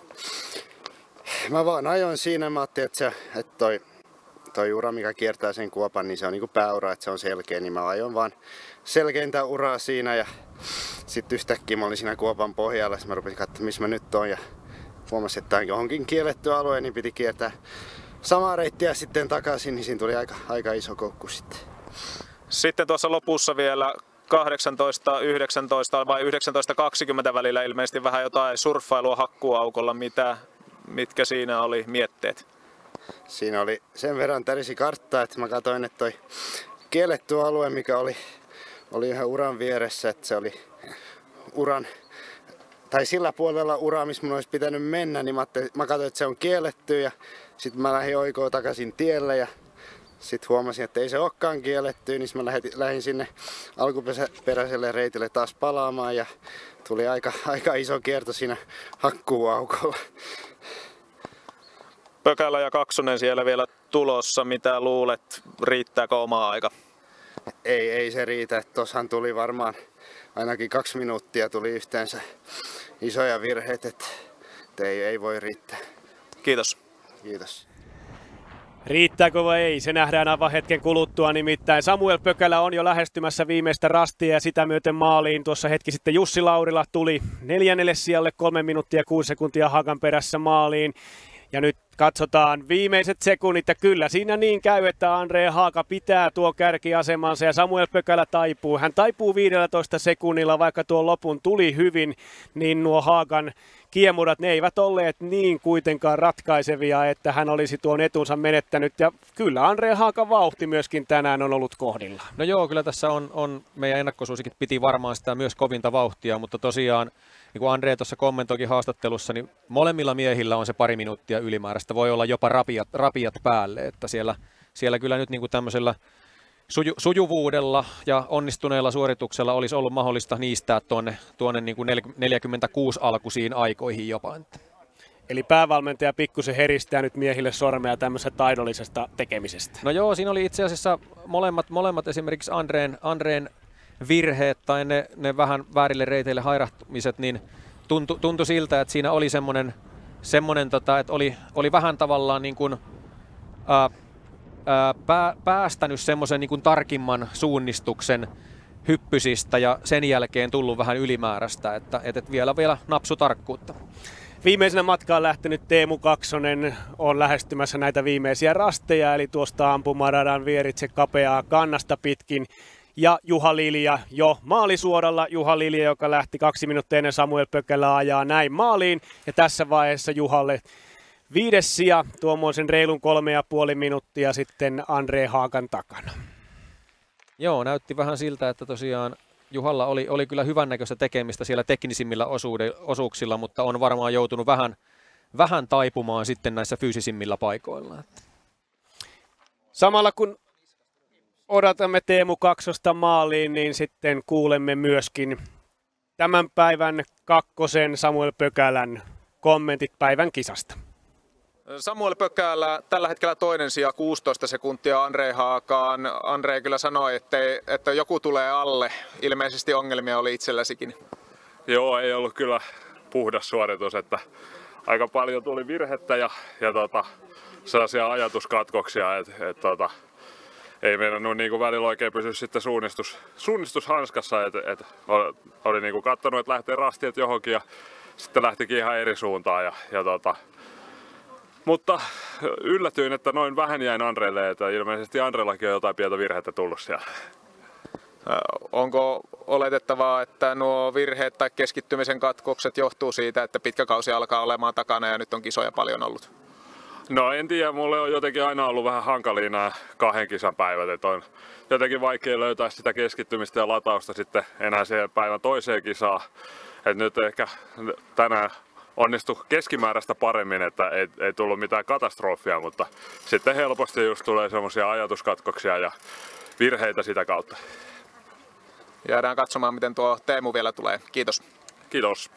Speaker 9: mä vaan ajoin siinä. Mä ajattelin, että toi ura, mikä kiertää sen kuopan, niin se on niinku pääura, että se on selkeä. Niin mä ajoin vaan selkeintä uraa siinä ja sitten yhtäkkiä mä olin siinä kuopan pohjalla. Sitten mä rupesin katsomaan, missä mä nyt oon ja huomasin, että tämä on johonkin kielletty alue, niin piti kiertää samaa reittiä sitten takaisin, niin siinä tuli aika iso koukku sitten.
Speaker 3: Sitten tuossa lopussa vielä 18-19 vai 19-20 välillä ilmeisesti vähän jotain surffailua hakkuuaukolla. Mitkä siinä oli mietteet?
Speaker 9: Siinä oli sen verran tärisi karttaa, että mä katsoin, että toi kielletty alue, mikä oli ihan uran vieressä, että se oli sillä puolella uraa, missä mun olisi pitänyt mennä, niin mä katsoin, että se on kielletty ja sitten mä lähdin oikoon takaisin tielle ja sitten huomasin, että ei se olekaan kielletty, niin mä lähdin sinne alkuperäiselle reitille taas palaamaan ja tuli aika iso kierto siinä hakkuuaukolla.
Speaker 3: Pökälä ja Kaksonen siellä vielä tulossa. Mitä luulet, riittääkö oma aika?
Speaker 9: Ei se riitä. Tossahan tuli varmaan ainakin 2 minuuttia tuli yhteensä isoja virheitä, että ei voi riittää.
Speaker 3: Kiitos.
Speaker 9: Kiitos.
Speaker 6: Riittääkö vai ei? Se nähdään aivan hetken kuluttua, nimittäin Samuel Pökälä on jo lähestymässä viimeistä rastia ja sitä myöten maaliin. Tuossa hetki sitten Jussi Laurila tuli 4. sijalle 3 minuuttia 6 sekuntia Haagan perässä maaliin. Ja nyt katsotaan viimeiset sekunnit ja kyllä siinä niin käy, että Andre Haaga pitää tuo kärkiasemansa ja Samuel Pökälä taipuu. Hän taipuu 15 sekunnilla, vaikka tuo lopun tuli hyvin, niin nuo Haagan kiemurat, ne eivät olleet niin kuitenkaan ratkaisevia, että hän olisi tuon etunsa menettänyt. Ja kyllä Andre Haagan vauhti myöskin tänään on ollut kohdilla.
Speaker 4: No joo, kyllä tässä on meidän ennakkosuosikit piti varmaan sitä myös kovinta vauhtia, mutta tosiaan niin kuin Andre tuossa kommentoikin haastattelussa, niin molemmilla miehillä on se 2 minuuttia ylimääräistä. Voi olla jopa rapiat päälle, että siellä kyllä nyt niin kuin tämmöisellä sujuvuudella ja onnistuneella suorituksella olisi ollut mahdollista niistää tuonne niin kuin 46 alkuisiin aikoihin jopa.
Speaker 6: Eli päävalmentaja pikkusen heristää nyt miehille sormea tämmöisestä taidollisesta tekemisestä.
Speaker 4: No joo, siinä oli itse asiassa molemmat esimerkiksi Andreen virheet tai ne vähän väärille reiteille hairahtumiset, niin tuntui siltä, että siinä oli semmoinen että oli vähän tavallaan niin kuin, päästänyt semmoisen niin kuin tarkimman suunnistuksen hyppysistä ja sen jälkeen tullut vähän ylimääräistä, että vielä napsu tarkkuutta.
Speaker 6: Viimeisenä matkaan lähtenyt Teemu Kaksonen on lähestymässä näitä viimeisiä rasteja, eli tuosta ampumaradan vieritse kapeaa kannasta pitkin. Ja Juha Lilja jo maalisuoralla. Juha Lilja, joka lähti 2 minuuttia ennen Samuel Pökälää ajaa näin maaliin. Ja tässä vaiheessa Juhalle 5. sija, tuommoisen reilun 3,5 minuuttia sitten Andre Haagan takana.
Speaker 4: Joo, näytti vähän siltä, että tosiaan Juhalla oli kyllä hyvännäköistä tekemistä siellä teknisimmillä osuuksilla, mutta on varmaan joutunut vähän taipumaan sitten näissä fyysisimmillä paikoilla.
Speaker 6: Samalla kun odotamme Teemu Kaksosta maaliin, niin sitten kuulemme myöskin tämän päivän kakkosen Samuel Pökälän kommentit päivän kisasta.
Speaker 3: Samuel Pökälä tällä hetkellä toinen sija 16 sekuntia Andrei Haakaan. Andrei kyllä sanoi, että joku tulee alle. Ilmeisesti ongelmia oli itselläsikin.
Speaker 12: Joo, ei ollut kyllä puhdas suoritus, että aika paljon tuli virhettä ja sellaisia ajatuskatkoksia, että ei meinannut niin välillä oikein pysyä sitten suunnistus hanskassa, että oli niin katsonut, että lähtee rastiet johonkin ja sitten lähtikin ihan eri suuntaan. Mutta yllätyin, että noin vähän jäin Andreille, että ilmeisesti Andreillakin on jotain pientä virhettä tullut siellä.
Speaker 3: Onko oletettavaa, että nuo virheet tai keskittymisen katkokset johtuu siitä, että pitkä kausi alkaa olemaan takana ja nyt on kisoja paljon ollut?
Speaker 12: No en tiedä, mulle on jotenkin aina ollut vähän hankalia nämä 2 kisan päivät, että on jotenkin vaikea löytää sitä keskittymistä ja latausta sitten enää siihen päivän toiseen kisaan. Et nyt ehkä tänään onnistui keskimääräistä paremmin, että ei tullut mitään katastrofia, mutta sitten helposti just tulee semmoisia ajatuskatkoksia ja virheitä sitä kautta.
Speaker 3: Jäädään katsomaan, miten tuo Teemu vielä tulee. Kiitos.
Speaker 12: Kiitos.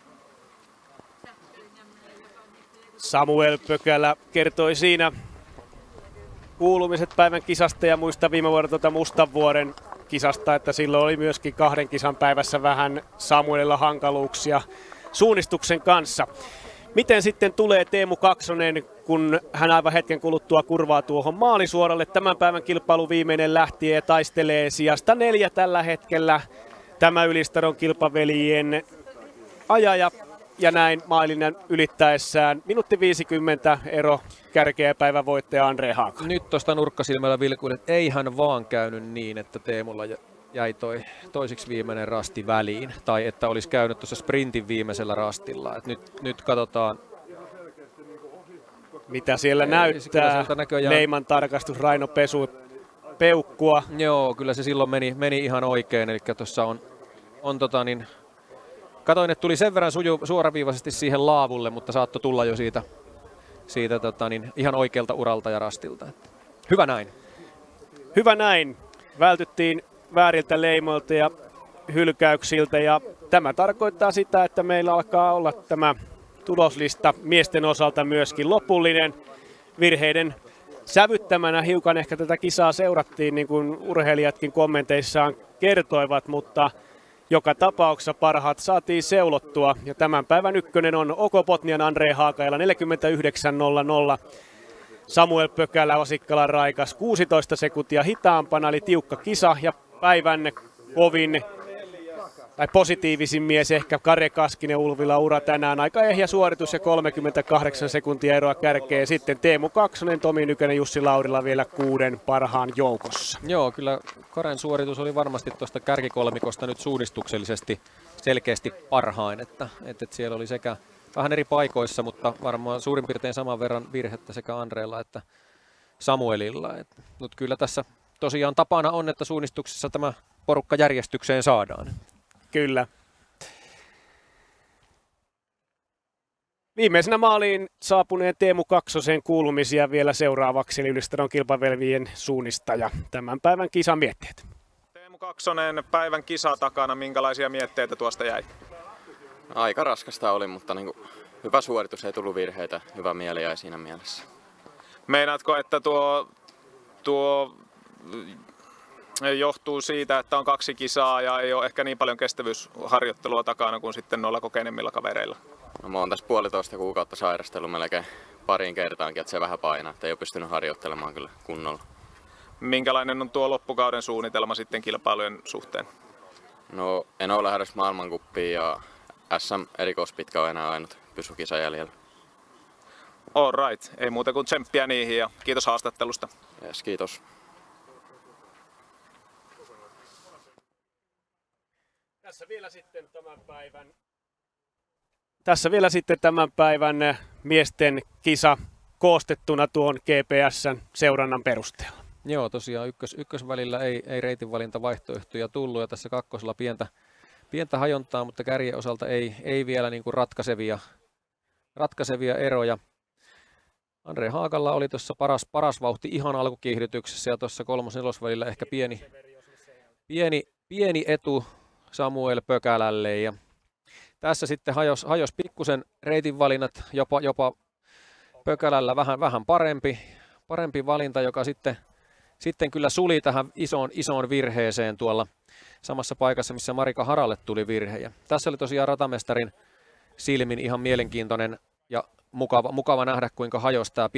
Speaker 6: Samuel Pökälä kertoi siinä kuulumiset päivän kisasta ja muista viime vuodelta Mustanvuoren kisasta, että silloin oli myöskin 2 kisan päivässä vähän Samuelilla hankaluuksia suunnistuksen kanssa. Miten sitten tulee Teemu Kaksonen, kun hän aivan hetken kuluttua kurvaa tuohon maalisuoralle? Tämän päivän kilpailu viimeinen lähti ja taistelee sijasta 4 tällä hetkellä. Tämä Ylistaron kilpaveljien ajaja ja näin maalinen ylittäessään minuutti 50 ero kärkeä päivän voittaja Andrei Haaka.
Speaker 4: Nyt tuosta nurkkasilmällä vilkuin, että eihän vaan käynyt niin, että Teemulla jäi toisiksi viimeinen rasti väliin. Tai että olisi käynyt tuossa sprintin viimeisellä rastilla. Et nyt katsotaan.
Speaker 6: Mitä siellä näyttää. Leiman tarkastus, Raino peukkua.
Speaker 4: Joo, kyllä se silloin meni ihan oikein. Eli tuossa on katoin, että tuli sen verran suoraviivaisesti siihen laavulle, mutta saattoi tulla jo siitä ihan oikealta uralta ja rastilta. Hyvä näin.
Speaker 6: Hyvä näin. Vältyttiin vääriltä leimoilta ja hylkäyksiltä ja tämä tarkoittaa sitä, että meillä alkaa olla tämä tuloslista miesten osalta myöskin lopullinen. Virheiden sävyttämänä hiukan ehkä tätä kisaa seurattiin, niin kuin urheilijatkin kommenteissaan kertoivat, mutta joka tapauksessa parhaat saatiin seulottua ja tämän päivän ykkönen on Okopotnian Andrei Haakajalla 49.00. Samuel Pökälä Osikkalan Raikas 16 sekuntia hitaampana, eli tiukka kisa ja päivän kovin tai positiivisin mies ehkä Kare Kaskinen Ulvila ura tänään. Aika ehjä suoritus ja 38 sekuntia eroa kärkeen. Sitten Teemu Kaksonen, Tomi Nykänen, Jussi Laurila vielä 6 parhaan joukossa.
Speaker 4: Joo, kyllä Karen suoritus oli varmasti tuosta kärkikolmikosta nyt suunnistuksellisesti selkeästi parhain. Että siellä oli sekä vähän eri paikoissa, mutta varmaan suurin piirtein saman verran virhettä sekä Andreella että Samuelilla. Mutta kyllä tässä tosiaan tapana on, että suunnistuksessa tämä porukka järjestykseen saadaan.
Speaker 6: Kyllä. Viimeisenä maaliin saapuneen Teemu Kaksosen kuulumisia vielä seuraavaksi, eli Ylistaron kilpavelvien suunnistaja. Tämän päivän kisan mietteet.
Speaker 3: Teemu Kaksonen, päivän kisa takana, minkälaisia mietteitä tuosta jäi?
Speaker 13: Aika raskasta oli, mutta hyvä suoritus, ei tullut virheitä, hyvä mieli jäi siinä mielessä.
Speaker 3: Meinaatko, että tuo johtuu siitä, että on 2 kisaa ja ei ole ehkä niin paljon kestävyysharjoittelua takana kuin sitten noilla kokeneemmilla kavereilla?
Speaker 13: No, mä oon tässä 1,5 kuukautta sairastellut melkein pariin kertaankin, että se vähän painaa, että ei ole pystynyt harjoittelemaan kyllä kunnolla.
Speaker 3: Minkälainen on tuo loppukauden suunnitelma sitten kilpailujen suhteen?
Speaker 13: No en ole lähdössä maailmankuppiin ja SM-erikoispitkä on enää ainut pysykisa jäljellä.
Speaker 3: All right, ei muuta kuin tsemppiä niihin ja kiitos haastattelusta.
Speaker 13: Yes, kiitos.
Speaker 6: Tässä vielä sitten tämän päivän miesten kisa koostettuna tuon GPS:n seurannan perusteella.
Speaker 4: Joo, tosiaan ykkösvälillä ei reitinvalintavaihtoehtoja tullut ja tässä kakkosella pientä hajontaa, mutta kärjen osalta ei vielä niin kuin ratkaisevia ratkaisevia eroja. Andre Haakalla oli tuossa paras vauhti ihan alkukiihdytyksessä ja tuossa 3-4 välillä ehkä pieni etu Samuel Pökälälle. Ja tässä sitten hajos pikkusen reitin valinnat, jopa Pökälällä vähän parempi valinta, joka sitten kyllä suli tähän isoon virheeseen tuolla samassa paikassa, missä Marika Haralle tuli virhe. Ja tässä oli tosiaan ratamestarin silmin ihan mielenkiintoinen ja mukava nähdä, kuinka hajosi tämä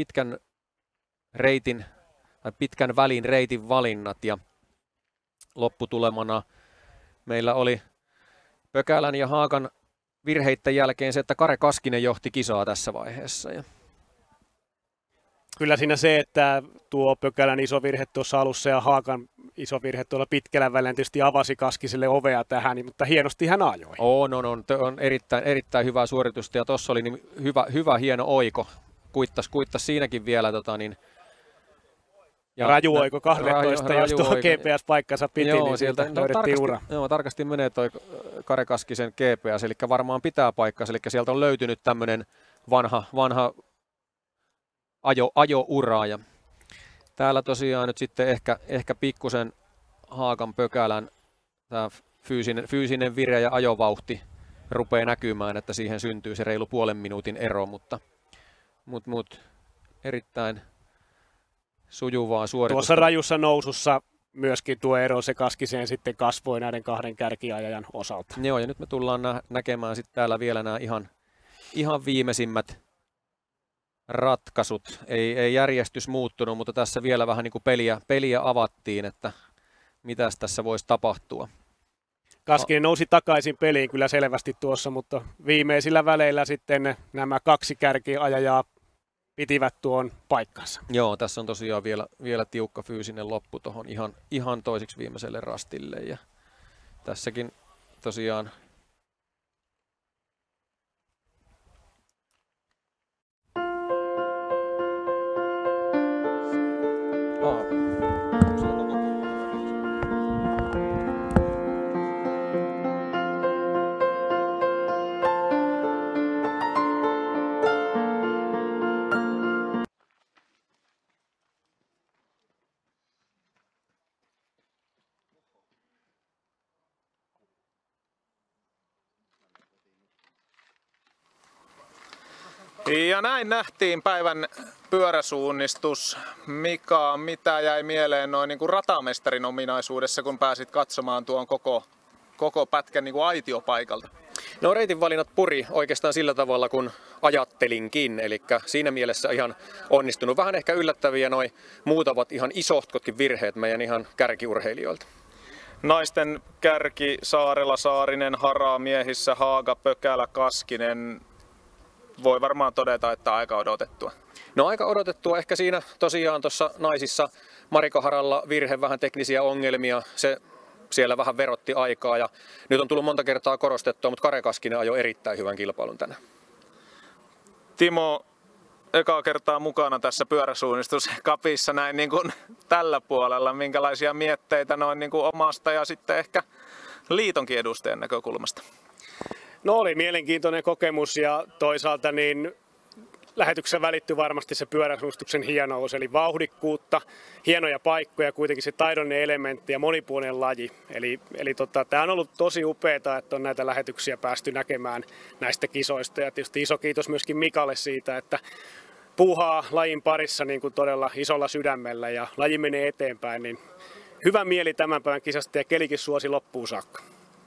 Speaker 4: pitkän välin reitin valinnat. Ja lopputulemana meillä oli Pökälän ja Haakan virheiden jälkeen se, että Kare Kaskinen johti kisaa tässä vaiheessa.
Speaker 6: Kyllä siinä se, että tuo Pökälän iso virhe tuossa alussa ja Haakan iso virhe tuolla pitkällä välillä tietysti avasi Kaskiselle ovea tähän, mutta hienosti hän ajoi. On erittäin hyvää suoritusta ja tuossa oli niin hyvä hieno oiko. Kuittas siinäkin vielä ja raju oiko 12, jos tuo GPS-paikkansa piti,
Speaker 4: joo,
Speaker 6: niin sieltä löydettiin ura.
Speaker 4: Joo, tarkasti menee toi Kare Kaskisen GPS, eli varmaan pitää paikkansa, eli sieltä on löytynyt tämmöinen vanha ajo-ura. Ja täällä tosiaan nyt sitten ehkä pikkusen Haakan Pökälän tämä fyysinen vire ja ajovauhti rupeaa näkymään, että siihen syntyy se reilu puolen minuutin ero, mutta erittäin sujuvaa suoritusta.
Speaker 6: Tuossa rajussa nousussa myöskin tuo ero se Kaskiseen sitten kasvoi näiden kahden kärkiajajan osalta.
Speaker 4: Joo, ja nyt me tullaan näkemään sitten täällä vielä nämä ihan viimeisimmät ratkaisut. Ei järjestys muuttunut, mutta tässä vielä vähän niin kuin peliä avattiin, että mitäs tässä voisi tapahtua.
Speaker 6: Kaskinen nousi takaisin peliin kyllä selvästi tuossa, mutta viimeisillä väleillä sitten nämä kaksi kärkiajajaa pitivät tuon paikkansa.
Speaker 4: Joo, tässä on tosiaan vielä tiukka fyysinen loppu tuohon ihan toiseksi viimeiselle rastille. Ja tässäkin tosiaan
Speaker 3: ja näin nähtiin päivän pyöräsuunnistus. Mika, mitä jäi mieleen noin niin kuin ratamestarin ominaisuudessa, kun pääsit katsomaan tuon koko pätkän niin kuin aitiopaikalta?
Speaker 4: No reitin valinnat puri oikeastaan sillä tavalla, kun ajattelinkin, eli siinä mielessä ihan onnistunut. Vähän ehkä yllättäviä noi muutamat ihan isohkotkin virheet meidän ihan kärkiurheilijoilta.
Speaker 3: Naisten kärki Saarela, Saarinen, Hara, miehissä Haaga, Pökälä, Kaskinen. Voi varmaan todeta, että aika odotettua.
Speaker 4: No aika odotettua. Ehkä siinä tosiaan tuossa naisissa Marika Haralla virhe, vähän teknisiä ongelmia. Se siellä vähän verotti aikaa ja nyt on tullut monta kertaa korostettua, mutta Kare Kaskinen ajoi erittäin hyvän kilpailun tänään.
Speaker 3: Timo, ekaa kertaa mukana tässä pyöräsuunnistuskapissa näin niin kuin tällä puolella. Minkälaisia mietteitä noin niin kuin omasta ja sitten ehkä liitonkin edustajan näkökulmasta?
Speaker 6: No oli mielenkiintoinen kokemus ja toisaalta niin lähetyksessä välittyi varmasti se pyöräsuunnistuksen hienous, eli vauhdikkuutta, hienoja paikkoja, kuitenkin se taidollinen elementti ja monipuolinen laji. Eli tämä on ollut tosi upeaa, että on näitä lähetyksiä päästy näkemään näistä kisoista ja tietysti iso kiitos myöskin Mikalle siitä, että puuhaa lajin parissa niin kuin todella isolla sydämellä ja laji menee eteenpäin, niin hyvä mieli tämän päivän kisasta ja kelikin suosi loppuun saakka.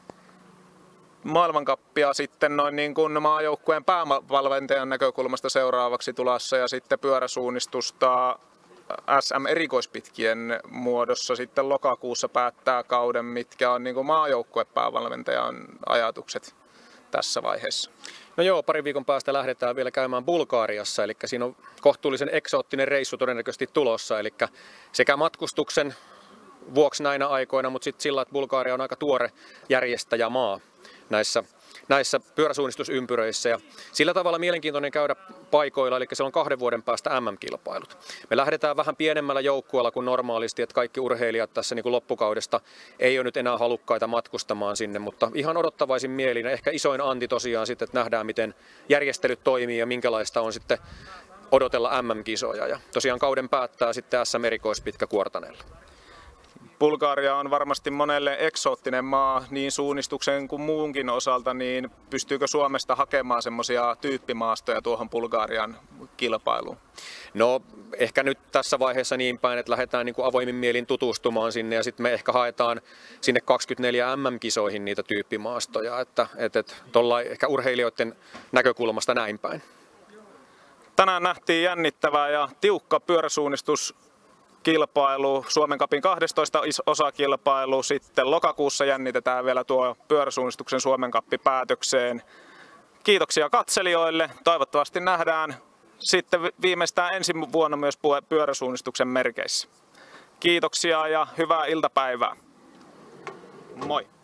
Speaker 3: Maailmankappia sitten noin niin kuin maajoukkueen päävalmentajan näkökulmasta seuraavaksi tulossa ja sitten pyöräsuunnistusta SM-erikoispitkien muodossa sitten lokakuussa päättää kauden, mitkä on niin kuin maajoukkueen päävalmentajan ajatukset tässä vaiheessa.
Speaker 4: No joo, parin viikon päästä lähdetään vielä käymään Bulgariassa, eli siinä on kohtuullisen eksoottinen reissu todennäköisesti tulossa, eli sekä matkustuksen vuoksi näinä aikoina, mutta sitten sillä, että Bulgaria on aika tuore järjestäjämaa näissä pyöräsuunnistusympyröissä. Ja sillä tavalla mielenkiintoinen käydä paikoilla, eli siellä on 2 vuoden päästä MM-kilpailut. Me lähdetään vähän pienemmällä joukkueella kuin normaalisti, että kaikki urheilijat tässä niin kuin loppukaudesta ei ole nyt enää halukkaita matkustamaan sinne, mutta ihan odottavaisin mielin. Ehkä isoin anti tosiaan sitten, että nähdään miten järjestelyt toimii ja minkälaista on sitten odotella MM-kisoja. Ja tosiaan kauden päättää sitten SM erikoispitkä Kuortanella.
Speaker 3: Bulgaria on varmasti monelle eksoottinen maa niin suunnistuksen kuin muunkin osalta, niin pystyykö Suomesta hakemaan semmoisia tyyppimaastoja tuohon Bulgarian kilpailuun?
Speaker 4: No ehkä nyt tässä vaiheessa niin päin, että lähdetään niin kuin avoimin mielin tutustumaan sinne ja sitten me ehkä haetaan sinne 24 MM-kisoihin niitä tyyppimaastoja, että tuolla ehkä urheilijoiden näkökulmasta näin päin.
Speaker 3: Tänään nähtiin jännittävää ja tiukka pyöräsuunnistuskilpailu, Suomen Cupin 12 osakilpailu. Sitten lokakuussa jännitetään vielä tuo pyöräsuunnistuksen Suomen Cup päätökseen. Kiitoksia katselijoille. Toivottavasti nähdään sitten viimeistään ensi vuonna myös pyöräsuunnistuksen merkeissä. Kiitoksia ja hyvää iltapäivää. Moi!